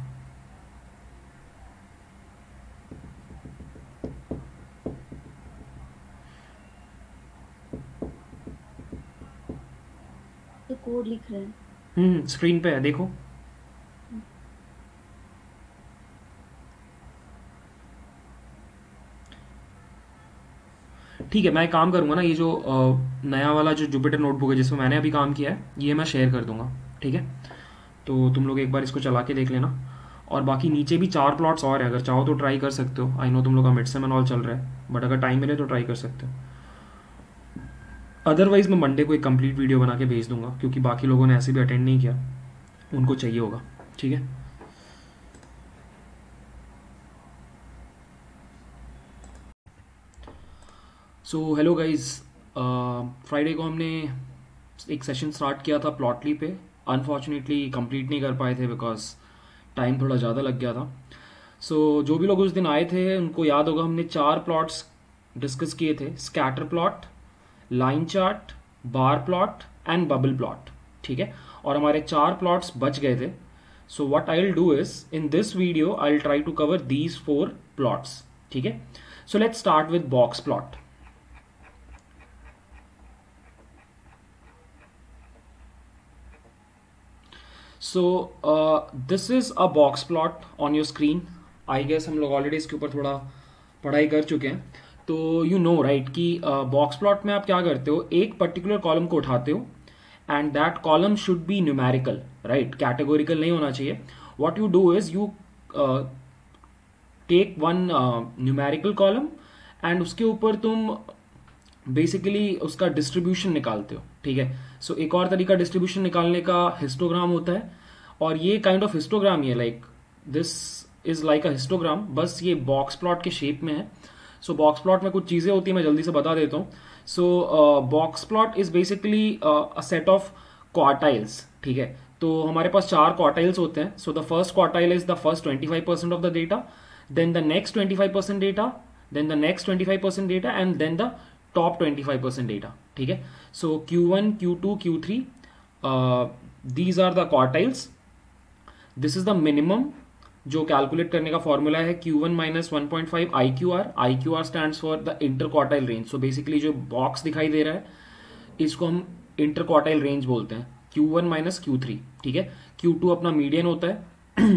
तो कोड लिख रहे हैं. स्क्रीन पे है, देखो. ठीक है, मैं एक काम करूंगा ना, ये जो नया वाला जो जुपिटर नोटबुक है जिसमें मैंने अभी काम किया है, ये मैं शेयर कर दूंगा, ठीक है. तो तुम लोग एक बार इसको चला के देख लेना. और बाकी नीचे भी 4 प्लॉट्स और है, अगर चाहो तो ट्राई कर सकते हो. आई नो तुम लोग का मिड सेम एंड ऑल चल रहा है, बट अगर टाइम मिले तो ट्राई कर सकते हो. अदरवाइज मैं मंडे को एक कंप्लीट वीडियो बना के भेज दूंगा, क्योंकि बाकी लोगों ने ऐसे भी अटेंड नहीं किया, उनको चाहिए होगा, ठीक है. सो हेलो गाइज, फ्राइडे को हमने एक सेशन स्टार्ट किया था प्लॉटली पे. अनफॉर्चुनेटली कंप्लीट नहीं कर पाए थे बिकॉज टाइम थोड़ा ज़्यादा लग गया था. सो जो भी लोग उस दिन आए थे उनको याद होगा, हमने 4 प्लॉट्स डिस्कस किए थे, scatter plot, line chart, bar plot and bubble plot, ठीक है. और हमारे 4 प्लॉट्स बच गए थे. So what I'll do is in this video I'll try to cover these 4 plots. ठीक है, so let's start with box plot. So this is a box plot on your screen. I guess हम लोग already इसके ऊपर थोड़ा पढ़ाई कर चुके हैं, तो यू नो राइट कि बॉक्स प्लॉट में आप क्या करते हो, एक पर्टिकुलर कॉलम को उठाते हो and that column should be numerical, right, categorical नहीं होना चाहिए. What you do is you take one numerical column and उसके ऊपर तुम बेसिकली उसका डिस्ट्रीब्यूशन निकालते हो. ठीक है, सो एक और तरीका डिस्ट्रीब्यूशन निकालने का हिस्टोग्राम होता है, और ये काइंड ऑफ हिस्टोग्राम ही है, like this is like a histogram, बस ये बॉक्स प्लॉट के शेप में है. सो बॉक्स प्लॉट में कुछ चीजें होती है, मैं जल्दी से बता देता हूँ. So box plot is basically a set of quartiles. ठीक है, तो हमारे पास 4 क्वार्टाइल्स होते हैं. So the first quartile is the first 25% of the data, then the next 25% data, then the next 25% data, and then the top 25% data. ठीक है, so Q1, Q2, Q3, these are the quartiles. This is the minimum जो calculate करने का formula है Q1 minus 1.5 IQR. IQR stands for the inter quartile range. So basically जो box दिखाई दे रहा है इसको हम इंटर क्वार्टाइल रेंज बोलते हैं, Q1 माइनस Q3. ठीक है, Q2 अपना मीडियन होता है.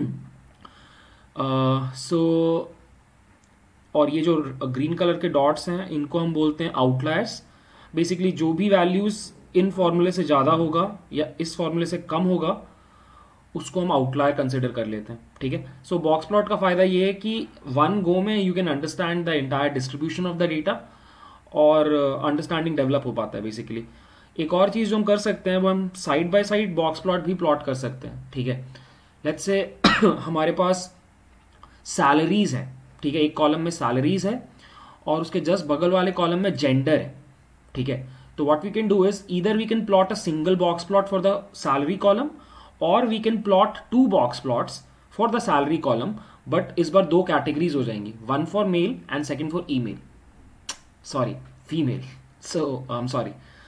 और ये जो ग्रीन कलर के डॉट्स हैं इनको हम बोलते हैं आउटलायर्स. बेसिकली जो भी वैल्यूज इन फॉर्मूले से ज्यादा होगा या इस फॉर्मूले से कम होगा उसको हम आउटलायर कंसिडर कर लेते हैं. ठीक है, सो बॉक्स प्लॉट का फायदा ये है कि वन गो में you can understand the entire distribution of the data और अंडरस्टैंडिंग डेवलप हो पाता है बेसिकली. एक और चीज जो हम कर सकते हैं वो हम side by side box plot भी प्लॉट कर सकते हैं. ठीक है, लेट्स से हमारे पास सैलरीज है. ठीक है, एक कॉलम में सैलरीज है और उसके जस्ट बगल वाले कॉलम में जेंडर है. ठीक है, तो what we can do is either we can plot a single box plot for the salary column और we can plot 2 box plots for the salary column. But इस बार 2 कैटेगरीज हो जाएंगी, one for male and second for email, sorry female. So I am sorry.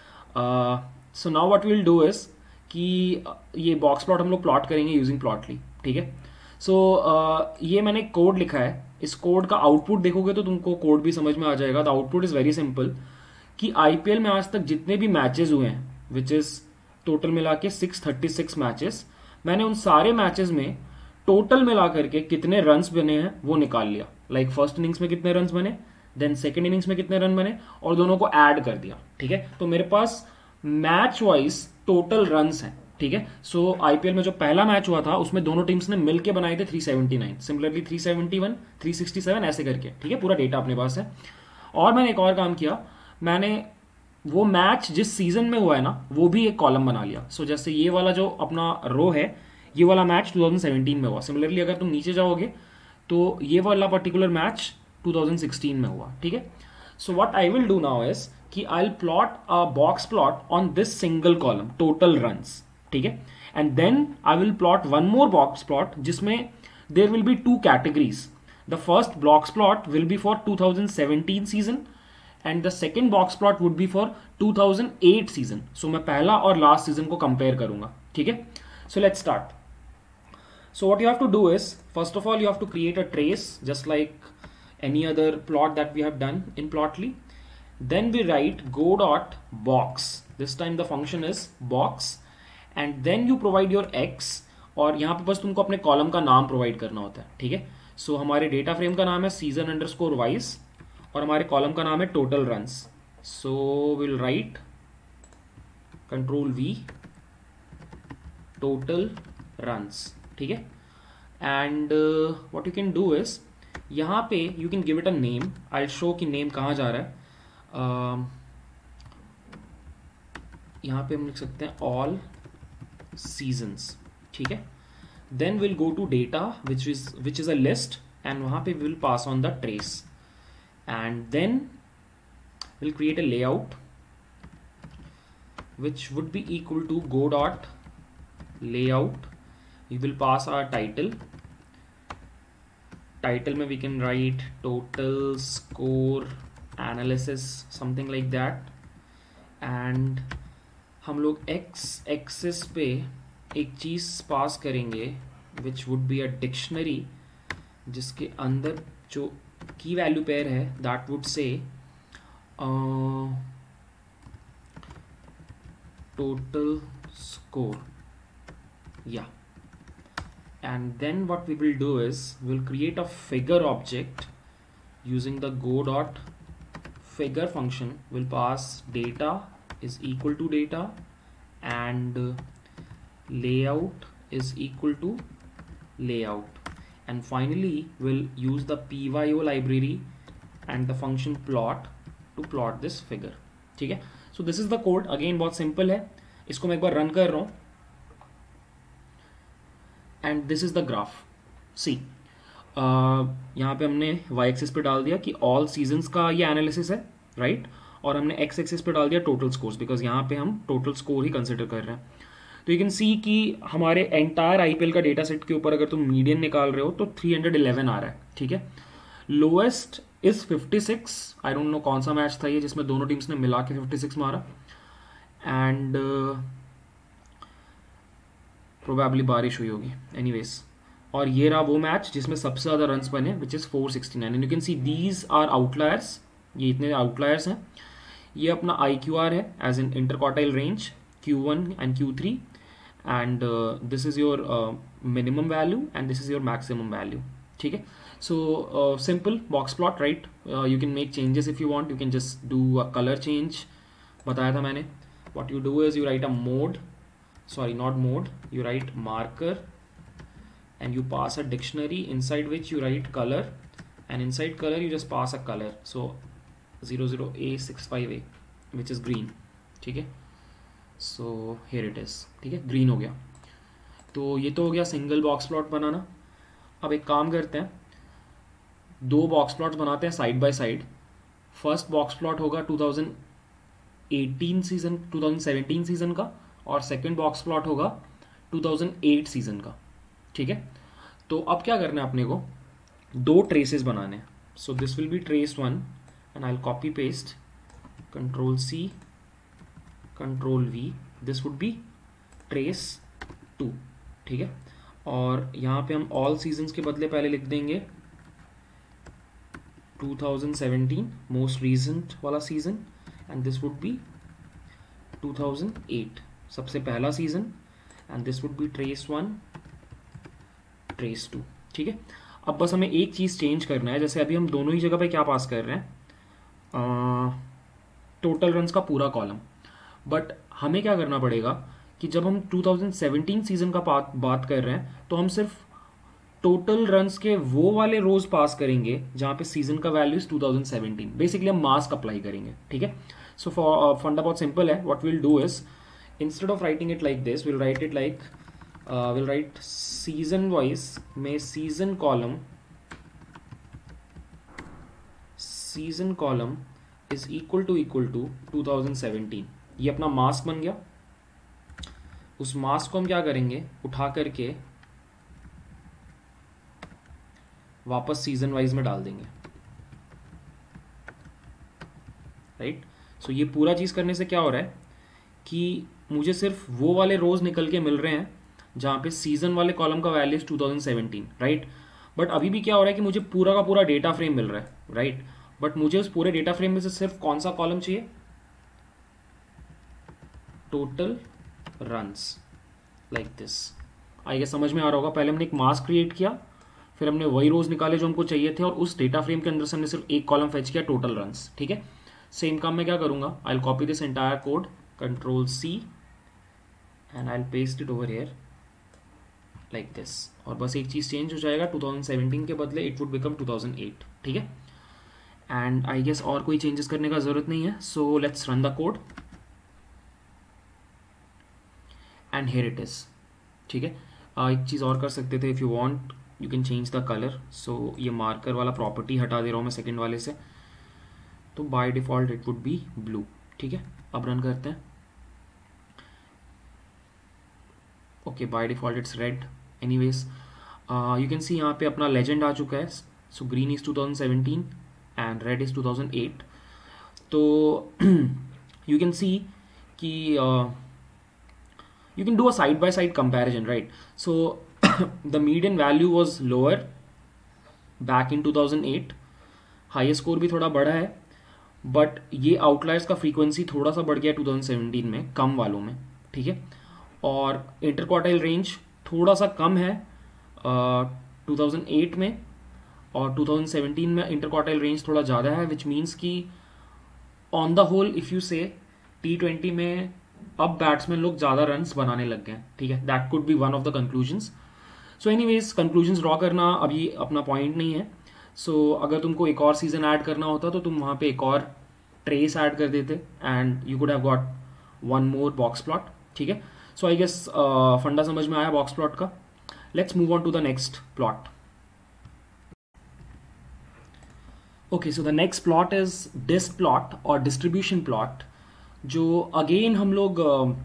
So now what will do is कि ये box plot हम लोग plot करेंगे using Plotly. ठीक है, सो ये मैंने कोड लिखा है. इस कोड का आउटपुट देखोगे तो तुमको कोड भी समझ में आ जाएगा. The output is very simple कि आईपीएल में आज तक जितने भी मैचेस हुए हैं, विच इज टोटल मिला के 636 मैचेस, मैंने उन सारे मैचेस में टोटल मिला करके कितने रन्स बने हैं वो निकाल लिया. लाइक फर्स्ट इनिंग्स में कितने रन्स बने, देन सेकेंड इनिंग्स में कितने रन बने, और दोनों को ऐड कर दिया. ठीक है, तो मेरे पास मैच वाइज टोटल रन्स हैं. ठीक है, सो आईपीएल में जो पहला मैच हुआ था उसमें दोनों टीम्स ने मिलके बनाए थे 379, सिमिलरली 371, 367 ऐसे करके. ठीक है, पूरा डेटा अपने पास है. और मैंने एक और काम किया, मैंने वो मैच जिस सीजन में हुआ है ना वो भी एक कॉलम बना लिया. सो जैसे ये वाला जो अपना रो है, ये वाला मैच 2017 में हुआ. सिमिलरली अगर तुम नीचे जाओगे तो ये वाला पर्टिकुलर मैच 2016 में हुआ. ठीक है, so what I will do now is कि I will plot a box plot on this single column total runs. ठीक है, and then I will plot one more box plot जिसमें there will be 2 categories. The first box plot will be for 2017 season and the second box plot would be for 2008 season. So मैं पहला और last season को compare करूंगा. ठीक है, so let's start. So what you have to do is, first of all you have to create a trace just like any other plot that we have done in Plotly. Then we write go dot box. This time the function is box, and then you provide your x. और यहाँ पे बस तुमको अपने column का नाम provide करना होता है. ठीक है, सो हमारे डेटा फ्रेम का नाम है season_wise और हमारे कॉलम का नाम है total runs. So will write Ctrl+V total runs. ठीक है, and what you can do is यहाँ पे you can give it a name. I show कि नेम कहाँ जा रहा है. यहाँ पे हम लिख सकते हैं ऑल सीजन्स. ठीक है, then will go to data which is a list and वहाँ पे will pass on the trace. And then we'll create a layout which would be equal to go dot layout. We will pass our title. Title में we can write total score analysis, something like that. And हम लोग x axis पे एक चीज pass करेंगे which would be a dictionary जिसके अंदर जो की वैल्यू पेयर है that would say total score. Yeah, and then what we will do is we'll create a figure object using the go dot figure function. We'll pass data is equal to data and layout is equal to layout, and finally we'll use the pyo library and the function plot to plot this figure. ठीक है, so this is the code. Again बहुत simple है, इसको मैं एक बार run कर रहा हूं and this is the graph. See यहाँ पे हमने वाई एक्सिस पे डाल दिया कि ऑल सीजन्स का ये एनालिसिस है, राइट, और हमने एक्स एक्सिस पे डाल दिया टोटल स्कोर्स, बिकॉज यहाँ पे हम टोटल स्कोर ही कंसिडर कर रहे हैं. तो यू कैन सी कि हमारे एंटायर आईपीएल का डेटा सेट के ऊपर अगर तुम मीडियन निकाल रहे हो तो 311 आ रहा है. ठीक है, lowest is 56. I don't know कौन सा मैच था ये जिसमें दोनों टीम्स ने मिला के 56 मारा, एंड प्रोबेबली बारिश हुई होगी. एनीवेज, और ये रहा वो मैच जिसमें सबसे ज़्यादा रन्स बने which is 469. And you can see these are outliers. ये इतने आउटलायर्स हैं. ये अपना IQR है as in interquartile range Q1 and Q3, and this is your minimum value and this is your maximum value. ठीक है, so simple box plot, right? You can make changes if you want. You can just do a color change. बताया था मैंने. What you do is you write a mode, sorry not mode, you write marker and you pass a dictionary inside which you write color, and inside color you just pass a color. So 00A65A which is green. ठीक है, so here it is. ठीक है, green हो गया. तो ये तो हो गया सिंगल बॉक्स प्लॉट बनाना. अब एक काम करते हैं, दो बॉक्स प्लॉट्स बनाते हैं side by side. First box plot होगा 2018 सीजन 2017 सीजन का, और सेकंड बॉक्स प्लॉट होगा 2008 सीजन का. ठीक है, तो अब क्या करना है अपने को, दो ट्रेसेस बनाने हैं. So this will be trace 1 and I will copy paste Ctrl+C Ctrl+V. This would be trace 2. ठीक है, और यहाँ पे हम ऑल सीजन्स के बदले पहले लिख देंगे 2017 मोस्ट रीसेंट वाला season, and this would be 2008 सबसे पहला सीजन, and this would be trace 1 trace 2. ठीक है, अब बस हमें एक चीज़ चेंज करना है. जैसे अभी हम दोनों ही जगह पे क्या पास कर रहे हैं, टोटल रन्स का पूरा कॉलम. बट हमें क्या करना पड़ेगा कि जब हम 2017 सीजन का बात कर रहे हैं तो हम सिर्फ टोटल रन्स के वो वाले रोज पास करेंगे जहां पे सीजन का वैल्यू इज 2017. बेसिकली हम मास्क अप्लाई करेंगे. ठीक है, सो फॉर फंडा बहुत सिंपल है. What will do is instead of writing it like this, will write it like will write season wise में season column is equal to 2017. ये अपना मास्क बन गया. उस मास्क को हम क्या करेंगे, उठा करके वापस सीजन वाइज में डाल देंगे. राइट, सो ये पूरा चीज करने से क्या हो रहा है कि मुझे सिर्फ वो वाले रोज निकल के मिल रहे हैं जहां पे सीजन वाले कॉलम का वैल्यू 2017. राइट, बट अभी भी क्या हो रहा है कि मुझे पूरा का पूरा डेटा फ्रेम मिल रहा है. राइट, बट मुझे उस पूरे डेटा फ्रेम में से सिर्फ कौन सा कॉलम चाहिए, टोटल रन्स, लाइक दिस. आइए समझ में आ रहा होगा. पहले हमने एक मास्क क्रिएट किया, फिर हमने वही रोज निकाले जो हमको चाहिए थे, और उस डेटा फ्रेम के अंदर से हमने सिर्फ एक कॉलम फेच किया, टोटल रन्स. ठीक है, सेम काम मैं क्या करूंगा, I will copy this entire code, Ctrl+C and I will paste it over here like this. और बस एक चीज चेंज हो जाएगा, 2017 के बदले इट वुड बिकम 2008. ठीक है, एंड आई गेस और कोई चेंजेस करने का जरूरत नहीं है. So let's run the code and here it is. ठीक है, एक चीज़ और कर सकते थे, if you want you can change the colour. So ये मार्कर वाला प्रॉपर्टी हटा दे रहा हूँ मैं सेकंड वाले से, तो by default it would be blue. ठीक है, अब रन करते हैं. Okay, by default it's red. Anyways, you can see यहाँ पे अपना लेजेंड आ चुका है. So green is 2017 and red is 2008. तो यू कैन सी कि you can do a side by side comparison, right? So the median value was lower back in 2008, highest score भी थोड़ा बढ़ा है, बट ये आउटलायर्स का फ्रीक्वेंसी थोड़ा सा बढ़ गया 2017 में कम वालों में, ठीक है। और इंटरक्वार्टाइल रेंज थोड़ा सा कम है 2008 में, और 2017 में इंटरक्वार्टाइल रेंज थोड़ा ज़्यादा है, विच मीन्स कि on the whole if you say T20 में अब बैट्समैन लोग ज़्यादा रन्स बनाने लग गए, ठीक है। That could be one of the conclusions. So anyways conclusions draw करना अभी अपना पॉइंट नहीं है। सो अगर तुमको एक और सीजन ऐड करना होता तो तुम वहाँ पे एक और ट्रेस ऐड कर देते and you could have got one more box plot, ठीक है। सो आई गेस फंडा समझ में आया बॉक्स प्लॉट का। Let's move on to the next plot. Okay, so the next plot is dist plot और डिस्ट्रीब्यूशन प्लॉट, जो again हम लोग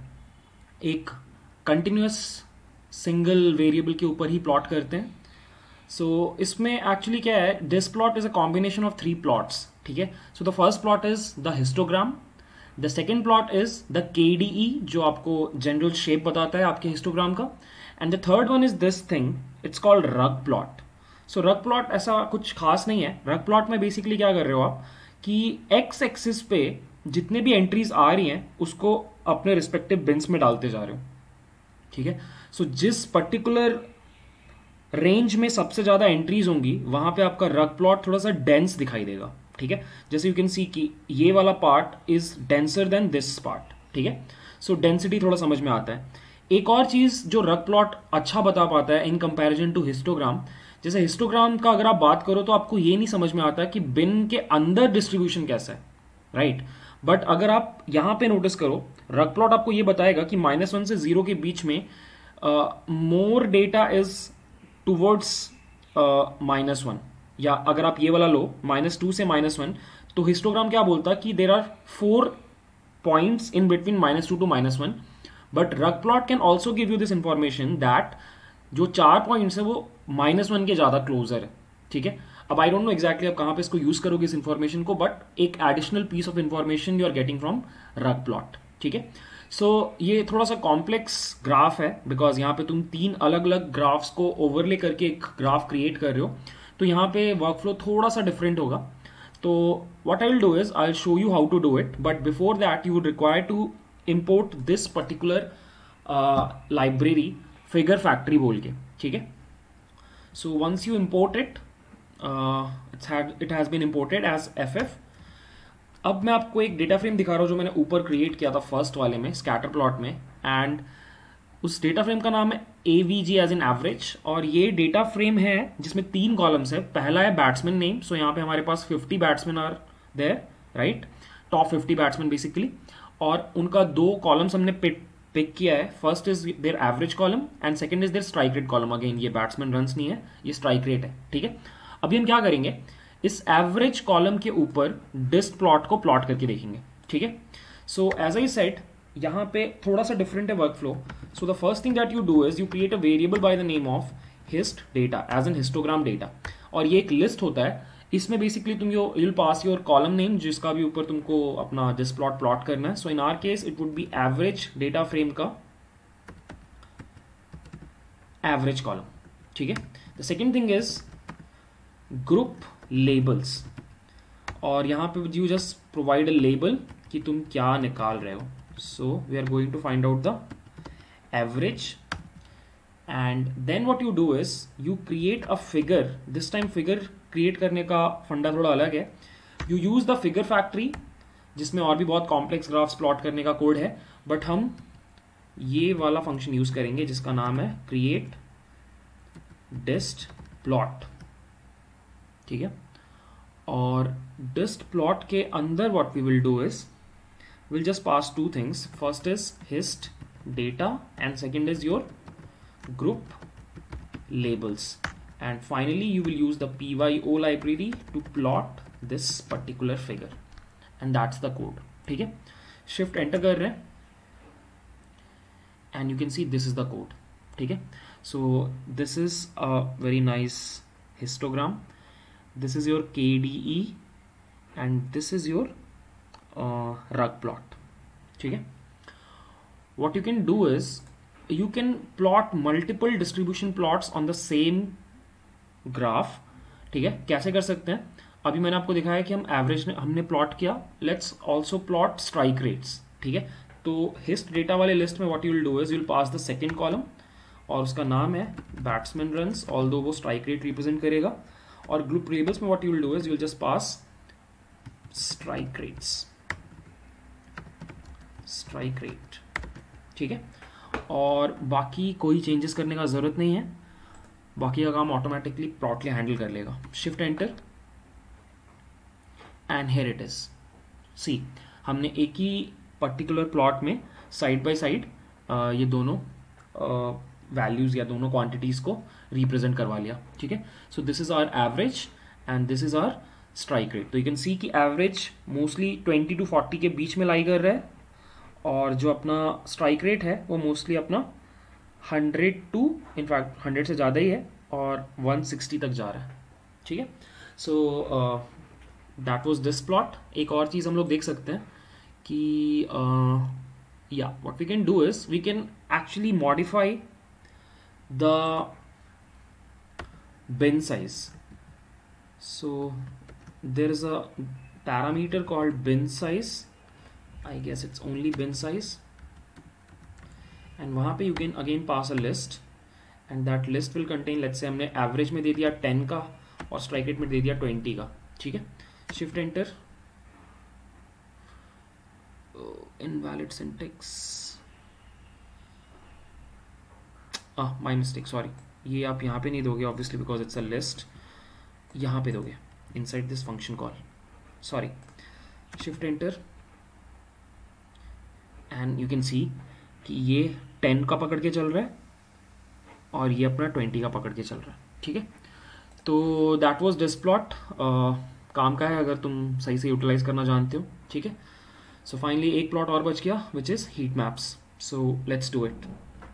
एक कंटिन्यूस सिंगल वेरिएबल के ऊपर ही प्लॉट करते हैं। सो इसमें एक्चुअली क्या है, dist plot is a combination of 3 plots, ठीक है। So the first plot is the histogram, the second plot is the KDE जो आपको जनरल शेप बताता है आपके हिस्टोग्राम का, and the third one is this thing, it's called rug plot. So rug plot ऐसा कुछ खास नहीं है। रग प्लॉट में बेसिकली क्या कर रहे हो आप कि एक्स एक्सिस पे जितने भी एंट्रीज आ रही हैं उसको अपने रिस्पेक्टिव बिन्स में डालते जा रहे हो, ठीक है। सो जिस पर्टिकुलर रेंज में सबसे ज्यादा एंट्रीज होंगी वहां पे आपका रग प्लॉट थोड़ा सा डेंस दिखाई देगा, ठीक है। जैसे यू कैन सी कि ये वाला part is denser than this part, ठीक है। सो डेंसिटी थोड़ा समझ में आता है। एक और चीज जो रग प्लॉट अच्छा बता पाता है इन कंपैरिजन टू हिस्टोग्राम, जैसे हिस्टोग्राम का अगर आप बात करो तो आपको ये नहीं समझ में आता कि बिन के अंदर डिस्ट्रीब्यूशन कैसा है, राइट। बट अगर आप यहां पे नोटिस करो, रग प्लॉट आपको ये बताएगा कि -1 से 0 के बीच में मोर डेटा इज टूवर्ड्स -1, या अगर आप ये वाला लो -2 से -1, तो हिस्टोग्राम क्या बोलता है कि there are 4 points in between -2 to -1, but rug plot can also give you this information that जो 4 पॉइंट्स है वो -1 के ज्यादा क्लोजर है, ठीक है। अब आई डोंट नो एग्जैक्टली आप कहां पे इसको यूज करोगे इस इंफॉर्मेशन को, बट एक additional piece of information you are getting from rug plot, ठीक है। सो ये थोड़ा सा कॉम्प्लेक्स ग्राफ है बिकॉज यहाँ पे तुम 3 अलग अलग ग्राफ्स को ओवरले करके एक ग्राफ क्रिएट कर रहे हो, तो यहाँ पे वर्कफ्लो थोड़ा सा डिफरेंट होगा। तो what I will do is I will show you how to do it, but before that you would require to import this particular library figure factory बोल के, ठीक है। So once you import it, it has been imported as FF। अब मैं आपको एक data frame दिखा रहा हूं जो मैंने ऊपर क्रिएट किया था फर्स्ट वाले में स्कैटर प्लॉट में, एंड उस डेटा फ्रेम का नाम है AVG एज इन एवरेज, और ये डेटा फ्रेम है जिसमें 3 कॉलम्स है। पहला है बैट्समैन नेम, सो यहाँ पे हमारे पास 50 batsman are there, right, top 50 batsman basically, और उनका 2 कॉलम्स हमने पिक किया है। First is their average column and second is their strike rate column. Again ये बैट्समैन रन्स नहीं है, ये स्ट्राइक रेट है, ठीक है। अभी हम क्या करेंगे, इस एवरेज कॉलम के ऊपर डिस्क प्लॉट को प्लॉट करके देखेंगे, ठीक है। सो एज आई सेड यहाँ पे थोड़ा सा डिफरेंट है workflow. So the first thing that you do is you create a variable by the name of hist data as an histogram data, और ये एक लिस्ट होता है। इसमें बेसिकली तुम you'll pass your column name जिसका भी ऊपर तुमको अपना डिस्क प्लॉट करना है। So in our case it would be average data frame का एवरेज कॉलम, ठीक है। The second thing is group labels, और यहां पे you just provide a label कि तुम क्या निकाल रहे हो। So we are going to find out the average, and then what you do is you create a figure. This time figure create करने का फंडा थोड़ा अलग है। You use the figure factory जिसमें और भी बहुत कॉम्प्लेक्स ग्राफ्स प्लॉट करने का कोड है, बट हम ये वाला फंक्शन यूज करेंगे जिसका नाम है क्रिएट डिस्ट प्लॉट, ठीक है। और डिस्ट प्लॉट के अंदर what we will do is will just pass 2 things. First is hist data and second is your group labels, and finally you will use the PYO library to plot this particular figure, and that's the code, ठीक है। shift enter कर रहे हैं and you can see this is the code, ठीक है। so this is a very nice histogram, this is your KDE and this is your rug plot, ठीक है। what you can do is you can plot multiple distribution plots on the same graph. ठीक है, कैसे कर सकते हैं? अभी मैंने आपको दिखाया कि हम एवरेज हमने प्लॉट किया. Let's also plot strike rates. ठीक है, तो हिस्ट डेटा वाले लिस्ट में what you will do is you will pass the second column और उसका नाम है बैट्समैन रन्स, ऑल्दो वो स्ट्राइक रेट रिप्रेजेंट करेगा. और ग्रुप वेरिएबल्स में what you will do is you will just pass strike rate. ठीक है, और बाकी कोई चेंजेस करने का ज़रूरत नहीं है, बाकी का काम ऑटोमेटिकली प्लॉटली हैंडल कर लेगा. Shift enter and here it is. See, हमने एक ही पर्टिकुलर प्लॉट में साइड बाय साइड ये दोनों वैल्यूज या दोनों क्वांटिटीज को रिप्रेजेंट करवा लिया. ठीक है, so this is our average and this is our strike rate. तो यू कैन सी कि एवरेज मोस्टली 20 to 40 के बीच में लाई कर रहा है और जो अपना स्ट्राइक रेट है वो मोस्टली अपना 100 to इनफैक्ट 100 से ज़्यादा ही है और 160 तक जा रहा है. ठीक है, so that was this plot. एक और चीज़ हम लोग देख सकते हैं कि या what we can do is we can actually modify the bin size. So there is a parameter called bin size. I guess it's only bin size. And वहाँ पे you can again pass a list and that list will contain, let's say हमने average में दे दिया 10 का और strike rate में दे दिया 20 का. ठीक है, shift enter. Invalid syntax. My mistake, sorry. ये आप यहाँ पे नहीं दोगे obviously because it's a list, यहाँ पे दोगे inside this function call. Sorry, shift enter and you can see कि ये 10 का पकड़ के चल रहा है और ये अपना 20 का पकड़ के चल रहा है. ठीक है, तो दैट वाज दिस प्लॉट. काम का है अगर तुम सही से यूटिलाइज करना जानते हो. ठीक है, सो फाइनली एक प्लॉट और बच गया which is heat maps. So let's do it.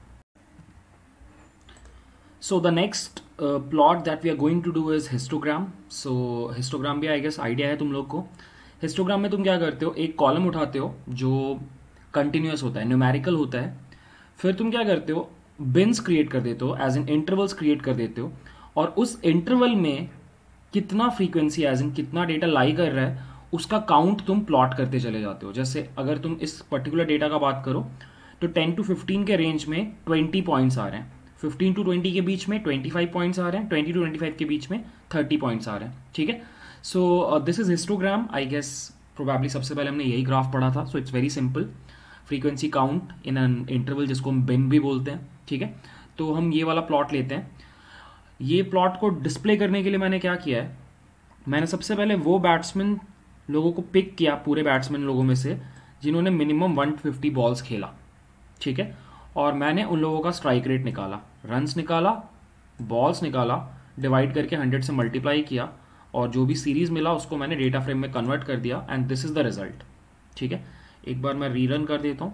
So the next plot that we are going to do is histogram. So histogram भी I guess आइडिया है तुम लोग को. हिस्टोग्राम में तुम क्या करते हो, एक कॉलम उठाते हो जो कंटिन्यूस होता है, न्यूमेरिकल होता है. फिर तुम क्या करते हो, बिन्स क्रिएट कर देते हो, एज इन इंटरवल्स क्रिएट कर देते हो और उस इंटरवल में कितना फ्रीक्वेंसी एज इन कितना डेटा लाई कर रहा है उसका काउंट तुम प्लॉट करते चले जाते हो. जैसे अगर तुम इस पर्टिकुलर डेटा का बात करो तो 10 to 15 के रेंज में 20 पॉइंट्स आ रहे हैं, 15 to 20 के बीच में 25 पॉइंट्स आ रहे हैं, 20 to 25 के बीच में 30 पॉइंट्स आ रहे हैं. ठीक है, so this is histogram. I guess probably सबसे पहले हमने यही ग्राफ पढ़ा था. So it's very simple, frequency count in an interval जिसको हम बिन भी बोलते हैं. ठीक है, तो हम ये वाला प्लॉट लेते हैं. ये प्लॉट को डिस्प्ले करने के लिए मैंने क्या किया है, मैंने सबसे पहले वो बैट्समैन लोगों को पिक किया पूरे बैट्समैन लोगों में से जिन्होंने मिनिमम 150 बॉल्स खेला. ठीक है, और मैंने उन लोगों का स्ट्राइक रेट निकाला, रन्स निकाला, बॉल्स निकाला, डिवाइड करके 100 से मल्टीप्लाई किया और जो भी सीरीज मिला उसको मैंने डेटा फ्रेम में कन्वर्ट कर दिया and this is the result. ठीक है, एक बार मैं रीरन कर देता हूं.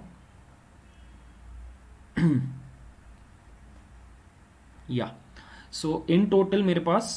या सो इन टोटल मेरे पास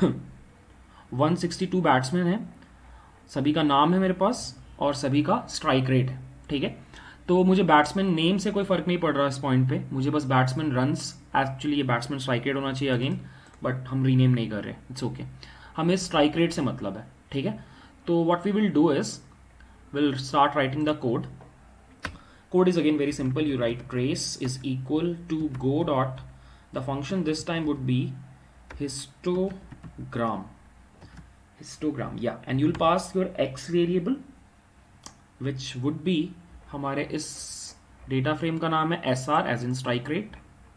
162 बैट्समैन है, सभी का नाम है मेरे पास और सभी का स्ट्राइक रेट है. ठीक है, तो मुझे बैट्समैन नेम से कोई फर्क नहीं पड़ रहा इस पॉइंट पे, मुझे बस बैट्समैन रन्स, एक्चुअली ये बैट्समैन स्ट्राइक रेट होना चाहिए अगेन, बट हम रीनेम नहीं कर रहे, इट्स ओके. हमें स्ट्राइक रेट से मतलब है. ठीक है, तो what we will do is will start writing the code. Code is again very simple. You write trace is equal to go dot, the function this time would be histogram, yeah, and you'll pass your x variable which would be, हमारे इस data frame का नाम है SR as in strike rate.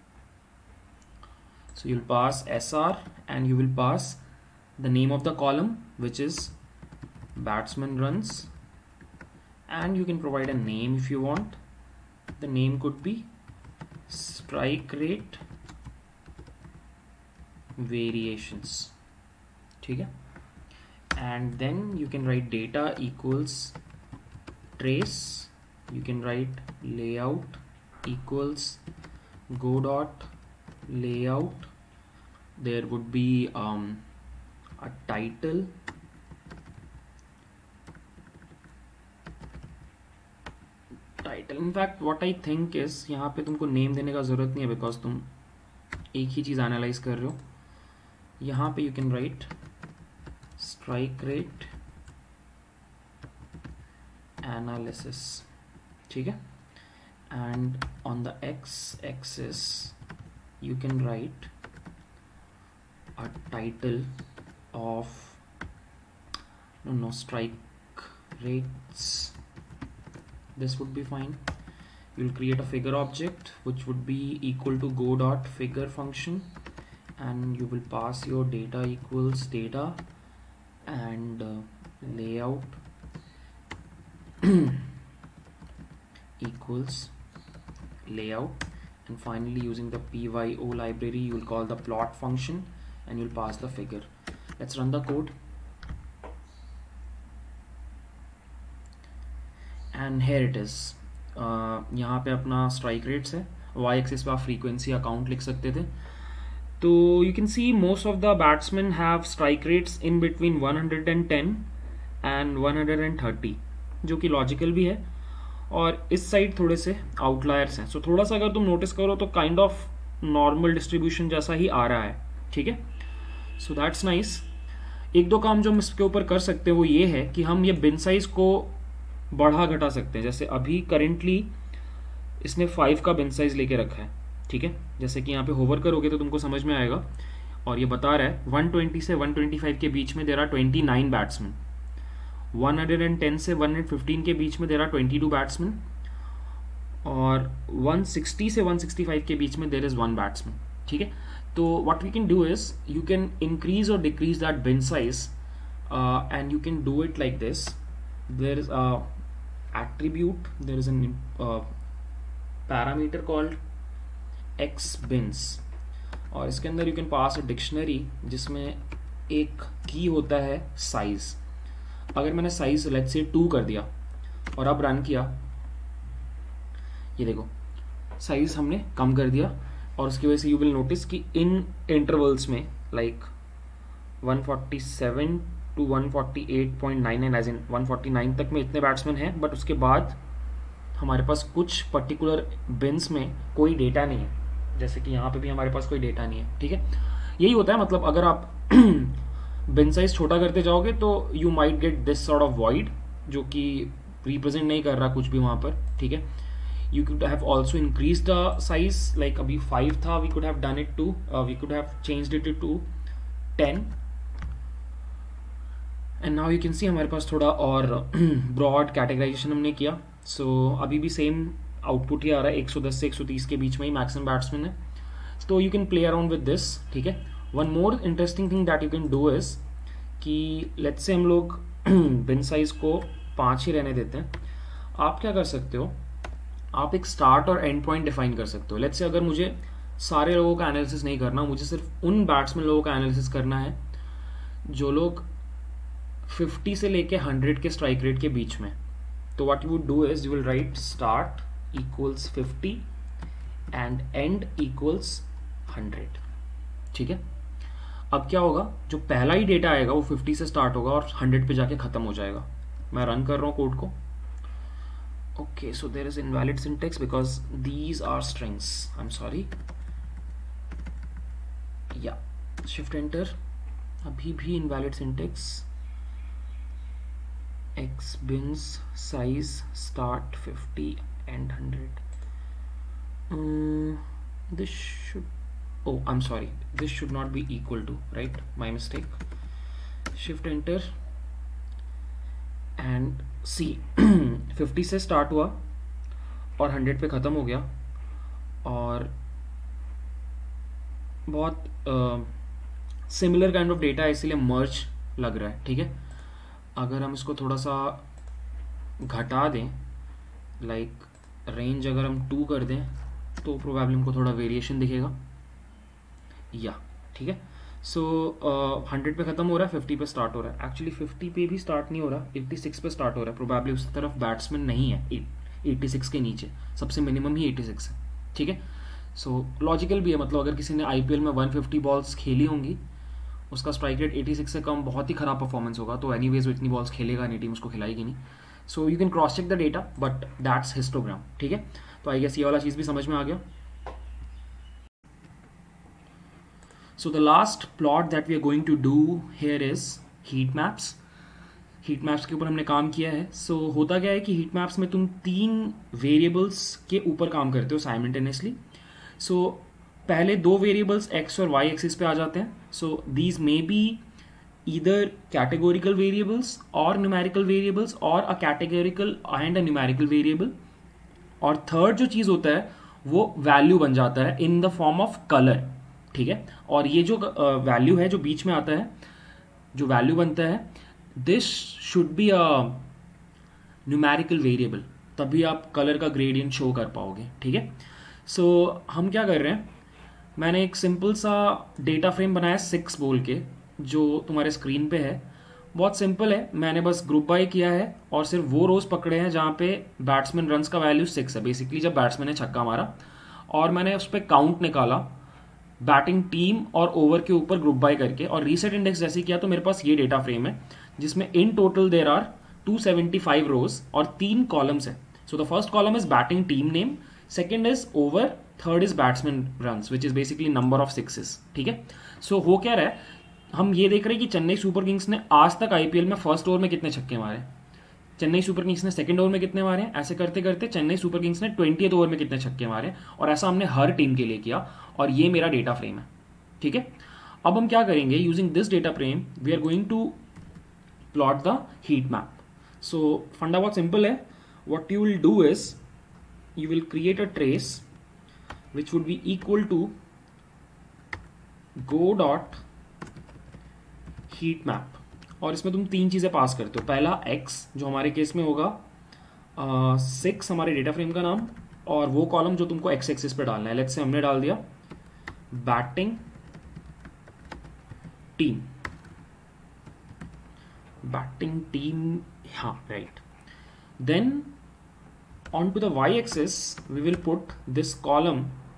So you'll pass SR and you will pass the name of the column which is batsman runs and you can provide a name if you want. The name could be strike rate variations. ठीक है, and then you can write data equals trace. You can write layout equals go dot layout. There would be a title, title, in fact what I think is यहाँ पे तुमको name देने का ज़रूरत नहीं है बिकॉज तुम एक ही चीज़ एनालाइज कर रहे हो. यहाँ पे you can write strike rate analysis, ठीक है. And on the x axis you can write a title of strike rates. This would be fine. You'll create a figure object which would be equal to go dot figure function, and you will pass your data equals data and layout equals layout. And finally, using the pyo library, you will call the plot function and you'll pass the figure. Let's run the code. And here it is. यहाँ पे अपना strike rates है. Y axis पे आप frequency account लिख सकते थे. तो you can see most of the batsmen have strike rates in between 110 and 130, जो कि logical भी है. और इस साइड थोड़े से आउटलायर्स हैं. सो थोड़ा सा अगर तुम नोटिस करो तो काइंड ऑफ नॉर्मल डिस्ट्रीब्यूशन जैसा ही आ रहा है, ठीक है. So that's nice. एक दो काम जो हम इसके ऊपर कर सकते हैं वो ये है कि हम ये बिन साइज को बढ़ा घटा सकते हैं. जैसे अभी करेंटली इसने 5 का बिन साइज लेके रखा है, ठीक है. जैसे कि यहाँ पे होवर करोगे तो तुमको समझ में आएगा. और ये बता रहा है 120 से 125 के बीच में देर आर 29 बैट्समैन, 110 से 115 के बीच में देर आर 22 बैट्समैन, और 160 से 165 के बीच में देर इज 1 बैट्समैन, ठीक है. तो what we can do is you can increase और decrease that bin size and you can do it like this. There is attribute, there is an parameter called xbins, और इसके अंदर you can pass a dictionary जिसमें एक की होता है size. अगर मैंने साइज लेट्स से 2 कर दिया और अब रन किया, ये देखो साइज हमने कम कर दिया, और उसकी वजह से यू विल नोटिस कि इन इंटरवल्स में लाइक 147 to 148.99 एज इन 149 तक में इतने बैट्समैन हैं. बट उसके बाद हमारे पास कुछ पर्टिकुलर बिन्स में कोई डेटा नहीं है, जैसे कि यहाँ पे भी हमारे पास कोई डेटा नहीं है, ठीक है. यही होता है, मतलब अगर आप बिन साइज छोटा करते जाओगे तो you might get this sort of void जो कि रिप्रेजेंट नहीं कर रहा कुछ भी वहाँ पर, ठीक है. You could have also increase the size, like अभी 5 था, we could have done it to we could have changed it to 10. And now you can see हमारे पास थोड़ा और ब्रॉड कैटेगराइजेशन हमने किया. सो अभी भी सेम आउटपुट ही आ रहा है, 110 से 130 के बीच में ही मैक्सिमम बैट्समैन है. तो you can play around with this, ठीक है. One more interesting thing that you can do is कि लेट्स से हम लोग बिन साइज को 5 ही रहने देते हैं. आप क्या कर सकते हो, आप एक स्टार्ट और एंड पॉइंट डिफाइन कर सकते हो. लेट्स से अगर मुझे सारे लोगों का एनालिसिस नहीं करना, मुझे सिर्फ उन बैट्समैन लोगों का एनालिसिस करना है जो लोग 50 से लेके 100 के स्ट्राइक रेट के बीच में. तो what you would do is you will write start equals 50 and end equals 100, ठीक है. अब क्या होगा, जो पहला ही डेटा आएगा वो 50 से स्टार्ट होगा और 100 पे जाके खत्म हो जाएगा. मैं रन कर रहा हूँ कोड को. Okay, so there is invalid syntax because these are strings. I am sorry. या शिफ्ट एंटर, अभी भी invalid syntax. x bins size start 50 and 100. This should, oh I'm sorry, this should not be equal to, right, my mistake. Shift enter and see 50 से start हुआ और 100 पे ख़त्म हो गया, और बहुत सिमिलर काइंड ऑफ डेटा है इसीलिए मर्ज लग रहा है, ठीक है. अगर हम इसको थोड़ा सा घटा दें, लाइक रेंज अगर हम 2 कर दें तो प्रोबेबली हमको थोड़ा वेरिएशन दिखेगा, या ठीक है. सो 100 पे ख़त्म हो रहा है, 50 पे स्टार्ट हो रहा है. एक्चुअली 50 पे भी स्टार्ट नहीं हो रहा, 86 पे स्टार्ट हो रहा है. प्रोबेबली उस तरफ बैट्समैन नहीं है 86 के नीचे, सबसे मिनिमम ही 86 है, ठीक है. सो लॉजिकल भी है, मतलब अगर किसी ने IPL में 150 बॉल्स खेली होंगी, उसका स्ट्राइक रेट 86 से कम बहुत ही ख़राब परफॉर्मेंस होगा, तो एनीवेज वो इतनी बॉल्स खेलेगा नहीं, टीम उसको खिलाएगी नहीं. So you can cross check the data but that's histogram, ठीक है। तो आई गेस ये वाला चीज़ भी समझ में आ गया। So the last plot that we are going to do here is heat maps. Heat maps के ऊपर हमने काम किया है। सो होता क्या है कि हीट मैप्स में तुम 3 वेरिएबल्स के ऊपर काम करते हो साइमल्टेनियसली। सो पहले 2 वेरिएबल्स एक्स और वाई एक्सिस पे आ जाते हैं। So these may be either categorical variables और न्यूमेरिकल वेरिएबल्स और a categorical and a numerical variable. और थर्ड जो चीज़ होता है वो वैल्यू बन जाता है in the form of colour, ठीक है। और ये जो वैल्यू है जो बीच में आता है, जो वैल्यू बनता है, this should be a numerical variable, तभी आप कलर का ग्रेडियंट शो कर पाओगे, ठीक है। सो हम क्या कर रहे हैं, मैंने एक सिंपल सा डेटा फ्रेम बनाया 6 बोल के, जो तुम्हारे स्क्रीन पे है। बहुत सिंपल है, मैंने बस ग्रुप बाय किया है और सिर्फ वो रोज पकड़े हैं जहाँ पे बैट्समैन रन्स का वैल्यू 6 है, बेसिकली जब बैट्समैन ने छक्का मारा, और मैंने उस पर काउंट निकाला बैटिंग टीम और ओवर के ऊपर ग्रुप बाय करके, और रीसेट इंडेक्स जैसे किया तो मेरे पास ये डेटा फ्रेम है जिसमें इन टोटल देर आर 275 रोज और 3 कॉलम्स है। So the first column is batting team name, second is over, third is batsman runs which is basically number of sixes, ठीक है। सो हो क्या रहा है, हम ये देख रहे हैं कि चेन्नई सुपर किंग्स ने आज तक आईपीएल में फर्स्ट ओवर में कितने छक्के मारे, चेन्नई सुपर किंग्स ने सेकंड ओवर में कितने मारे, ऐसे करते करते चेन्नई सुपर किंग्स ने 20th ओवर में कितने छक्के मारे, और ऐसा हमने हर टीम के लिए किया, और ये मेरा डेटा फ्रेम है, ठीक है। अब हम क्या करेंगे, using this data frame we are going to plot the heat map. So फंडा बहुत सिंपल है, what you will do is you will create a trace which would be equal to go dot heat map, और इसमें तुम 3 चीजें पास करते हो। पहला x जो हमारे केस में होगा 6 हमारे डेटा फ्रेम का नाम, और वो कॉलम जो तुमको x एक्सिस पे डालना है, लेट्स से हमने डाल दिया बैटिंग टीम, हाँ right. Then onto the y-axis we will put this column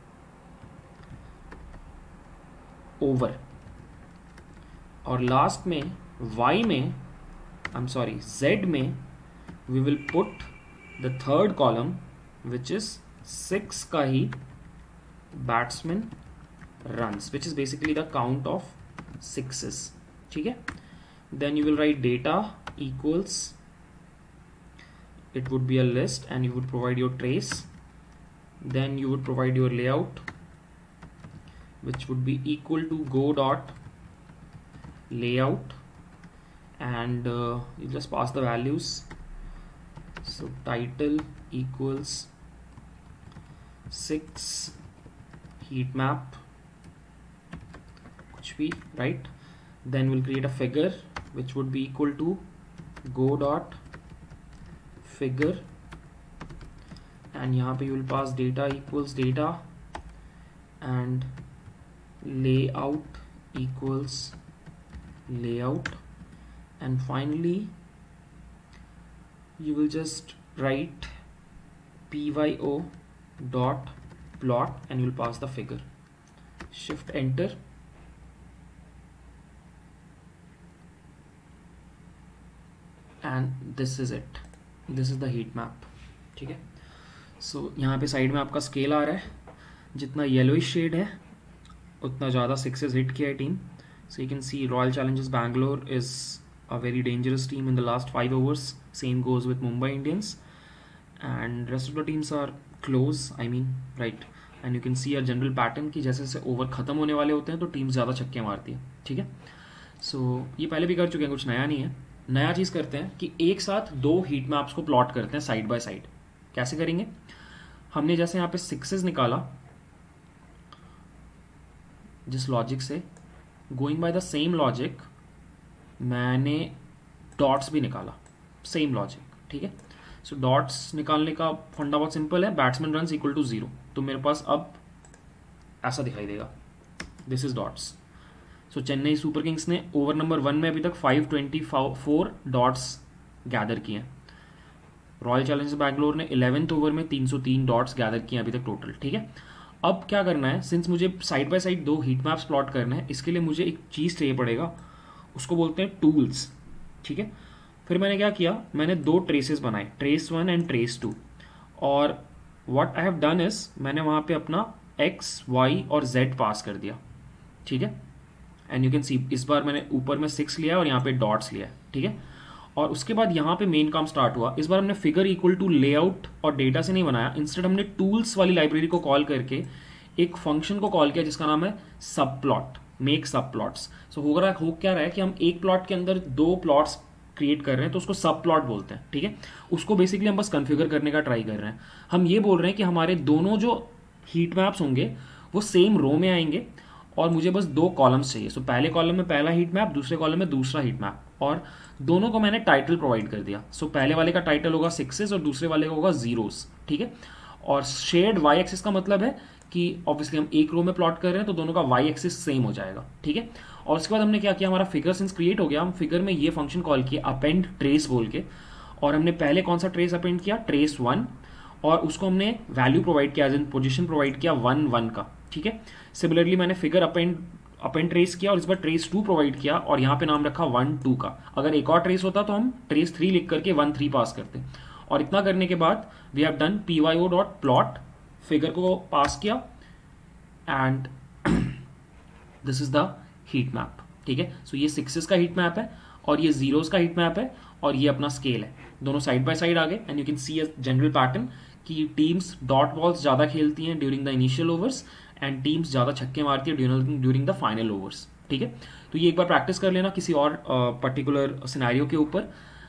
over, और लास्ट में y में z में we will put the third column which is 6 का ही batsman runs which is basically the count of 6s, ठीक है। then you will write data equals, it would be a list and you would provide your trace, then you would provide your layout which would be equal to go dot layout, and you just pass the values. So title equals 6 heat map कुछ भी, right? Then we'll create a figure which would be equal to go dot figure, and यहाँ पे you will pass data equals data and layout equals layout, and finally you will just write pyo dot plot and you will pass the figure, shift enter, and this is it, this is the heat map, ठीक है। सो यहाँ पे side में आपका scale आ रहा है, जितना yellowish shade है उतना ज़्यादा 6s हिट किया है team. So you can see Royal Challengers Bangalore is a very dangerous team in the last 5 overs, same goes with Mumbai Indians, and rest of the teams are close, I mean right, and you can see a general pattern कि जैसे जैसे over खत्म होने वाले होते हैं तो team ज़्यादा छक्के मारती है, ठीक है। सो ये पहले भी कर चुके हैं, कुछ नया नहीं है। नया चीज़ करते हैं कि एक साथ 2 हीट मैप्स को प्लॉट करते हैं साइड बाय साइड। कैसे करेंगे, हमने जैसे यहाँ पे 6s निकाला जिस लॉजिक से, going by the same logic मैंने डॉट्स भी निकाला, सेम लॉजिक, ठीक है। सो डॉट्स निकालने का फंडा बहुत सिंपल है, बैट्समैन रन्स इक्वल टू 0, तो मेरे पास अब ऐसा दिखाई देगा, this is dots. So Chennai Super Kings ने ओवर नंबर 1 में अभी तक 524 डॉट्स गैदर किए हैं, रॉयल चैलेंजर्स बैंगलोर ने 11th ओवर में 303 डॉट्स गैदर किए अभी तक टोटल, ठीक है। अब क्या करना है, सिंस मुझे side by side 2 heat maps plot करना है, इसके लिए मुझे एक चीज़ चाहिए पड़ेगा, उसको बोलते हैं टूल्स, ठीक है। फिर मैंने क्या किया, मैंने 2 ट्रेसेस बनाए, ट्रेस 1 एंड ट्रेस 2, और what I have done is मैंने वहाँ पे अपना x, y और z पास कर दिया, ठीक है। एंड यू कैन सी इस बार मैंने ऊपर में 6 लिया और यहाँ पे डॉट्स लिया है, ठीक है। और उसके बाद यहाँ पे मेन काम स्टार्ट हुआ। इस बार हमने फिगर इक्वल टू लेआउट और डेटा से नहीं बनाया, इंस्टेड हमने टूल्स वाली लाइब्रेरी को कॉल करके एक फंक्शन को कॉल किया जिसका नाम है subplot, make subplots. So हो क्या रहा है कि हम एक प्लॉट के अंदर 2 प्लॉट्स क्रिएट कर रहे हैं, तो उसको सब प्लॉट बोलते हैं, ठीक है। उसको बेसिकली हम बस कन्फिगर करने का ट्राई कर रहे हैं। हम ये बोल रहे हैं कि हमारे दोनों जो हीट मैप्स होंगे वो सेम रो में आएंगे और मुझे बस 2 कॉलम्स चाहिए। सो पहले कॉलम में पहला हीट मैप, दूसरे कॉलम में दूसरा हीट मैप, और दोनों को मैंने टाइटल प्रोवाइड कर दिया। सो पहले वाले का टाइटल होगा 6s और दूसरे वाले का होगा 0s, ठीक है। और शेयर्ड वाई एक्सिस का मतलब है कि ऑब्वियसली हम एक रो में प्लॉट कर रहे हैं तो दोनों का वाई एक्सिस सेम हो जाएगा, ठीक है। और उसके बाद हमने क्या किया, हमारा फिगर सिंस क्रिएट हो गया, हम फिगर में ये फंक्शन कॉल किया अपेंड ट्रेस बोल के, और हमने पहले कौन सा ट्रेस अपेंड किया, ट्रेस 1, और उसको हमने वैल्यू प्रोवाइड किया, पोजीशन प्रोवाइड किया 1 1 का, ठीक है। सिमिलरली मैंने फिगर अपेंड ट्रेस किया और इस बार ट्रेस 2 प्रोवाइड किया और यहाँ पे नाम रखा 1 2 का। अगर एक और ट्रेस होता तो हम ट्रेस 3 लिख करके 1 3 पास करते। और इतना करने के बाद we have done pyo.plot, figure को पास किया and this is the heat map, ठीक है। सो ये 6s का हीट मैप है और ये 0s का हीट मैप है और ये अपना स्केल है, दोनों साइड बाय साइड आ गए। And you can see a general pattern कि टीम्स डॉट बॉल्स ज़्यादा खेलती हैं during the initial overs and teams ज़्यादा छक्के मारती है ड्यूरिंग द फाइनल ओवर्स, ठीक है। तो ये एक बार प्रैक्टिस कर लेना किसी और पर्टिकुलर सिनेरियो के ऊपर।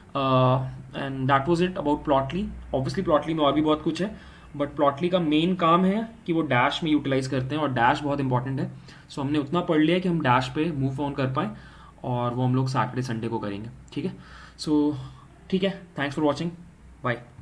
And that was it about Plotly. Obviously Plotly में और भी बहुत कुछ है, बट प्लॉटली का मेन काम है कि वो डैश में यूटिलाइज करते हैं और डैश बहुत इंपॉर्टेंट है। सो हमने उतना पढ़ लिया कि हम डैश पे मूव ऑन कर पाएँ और वो हम लोग सैटरडे संडे को करेंगे, ठीक है। सो ठीक है, थैंक्स फॉर वॉचिंग, बाय।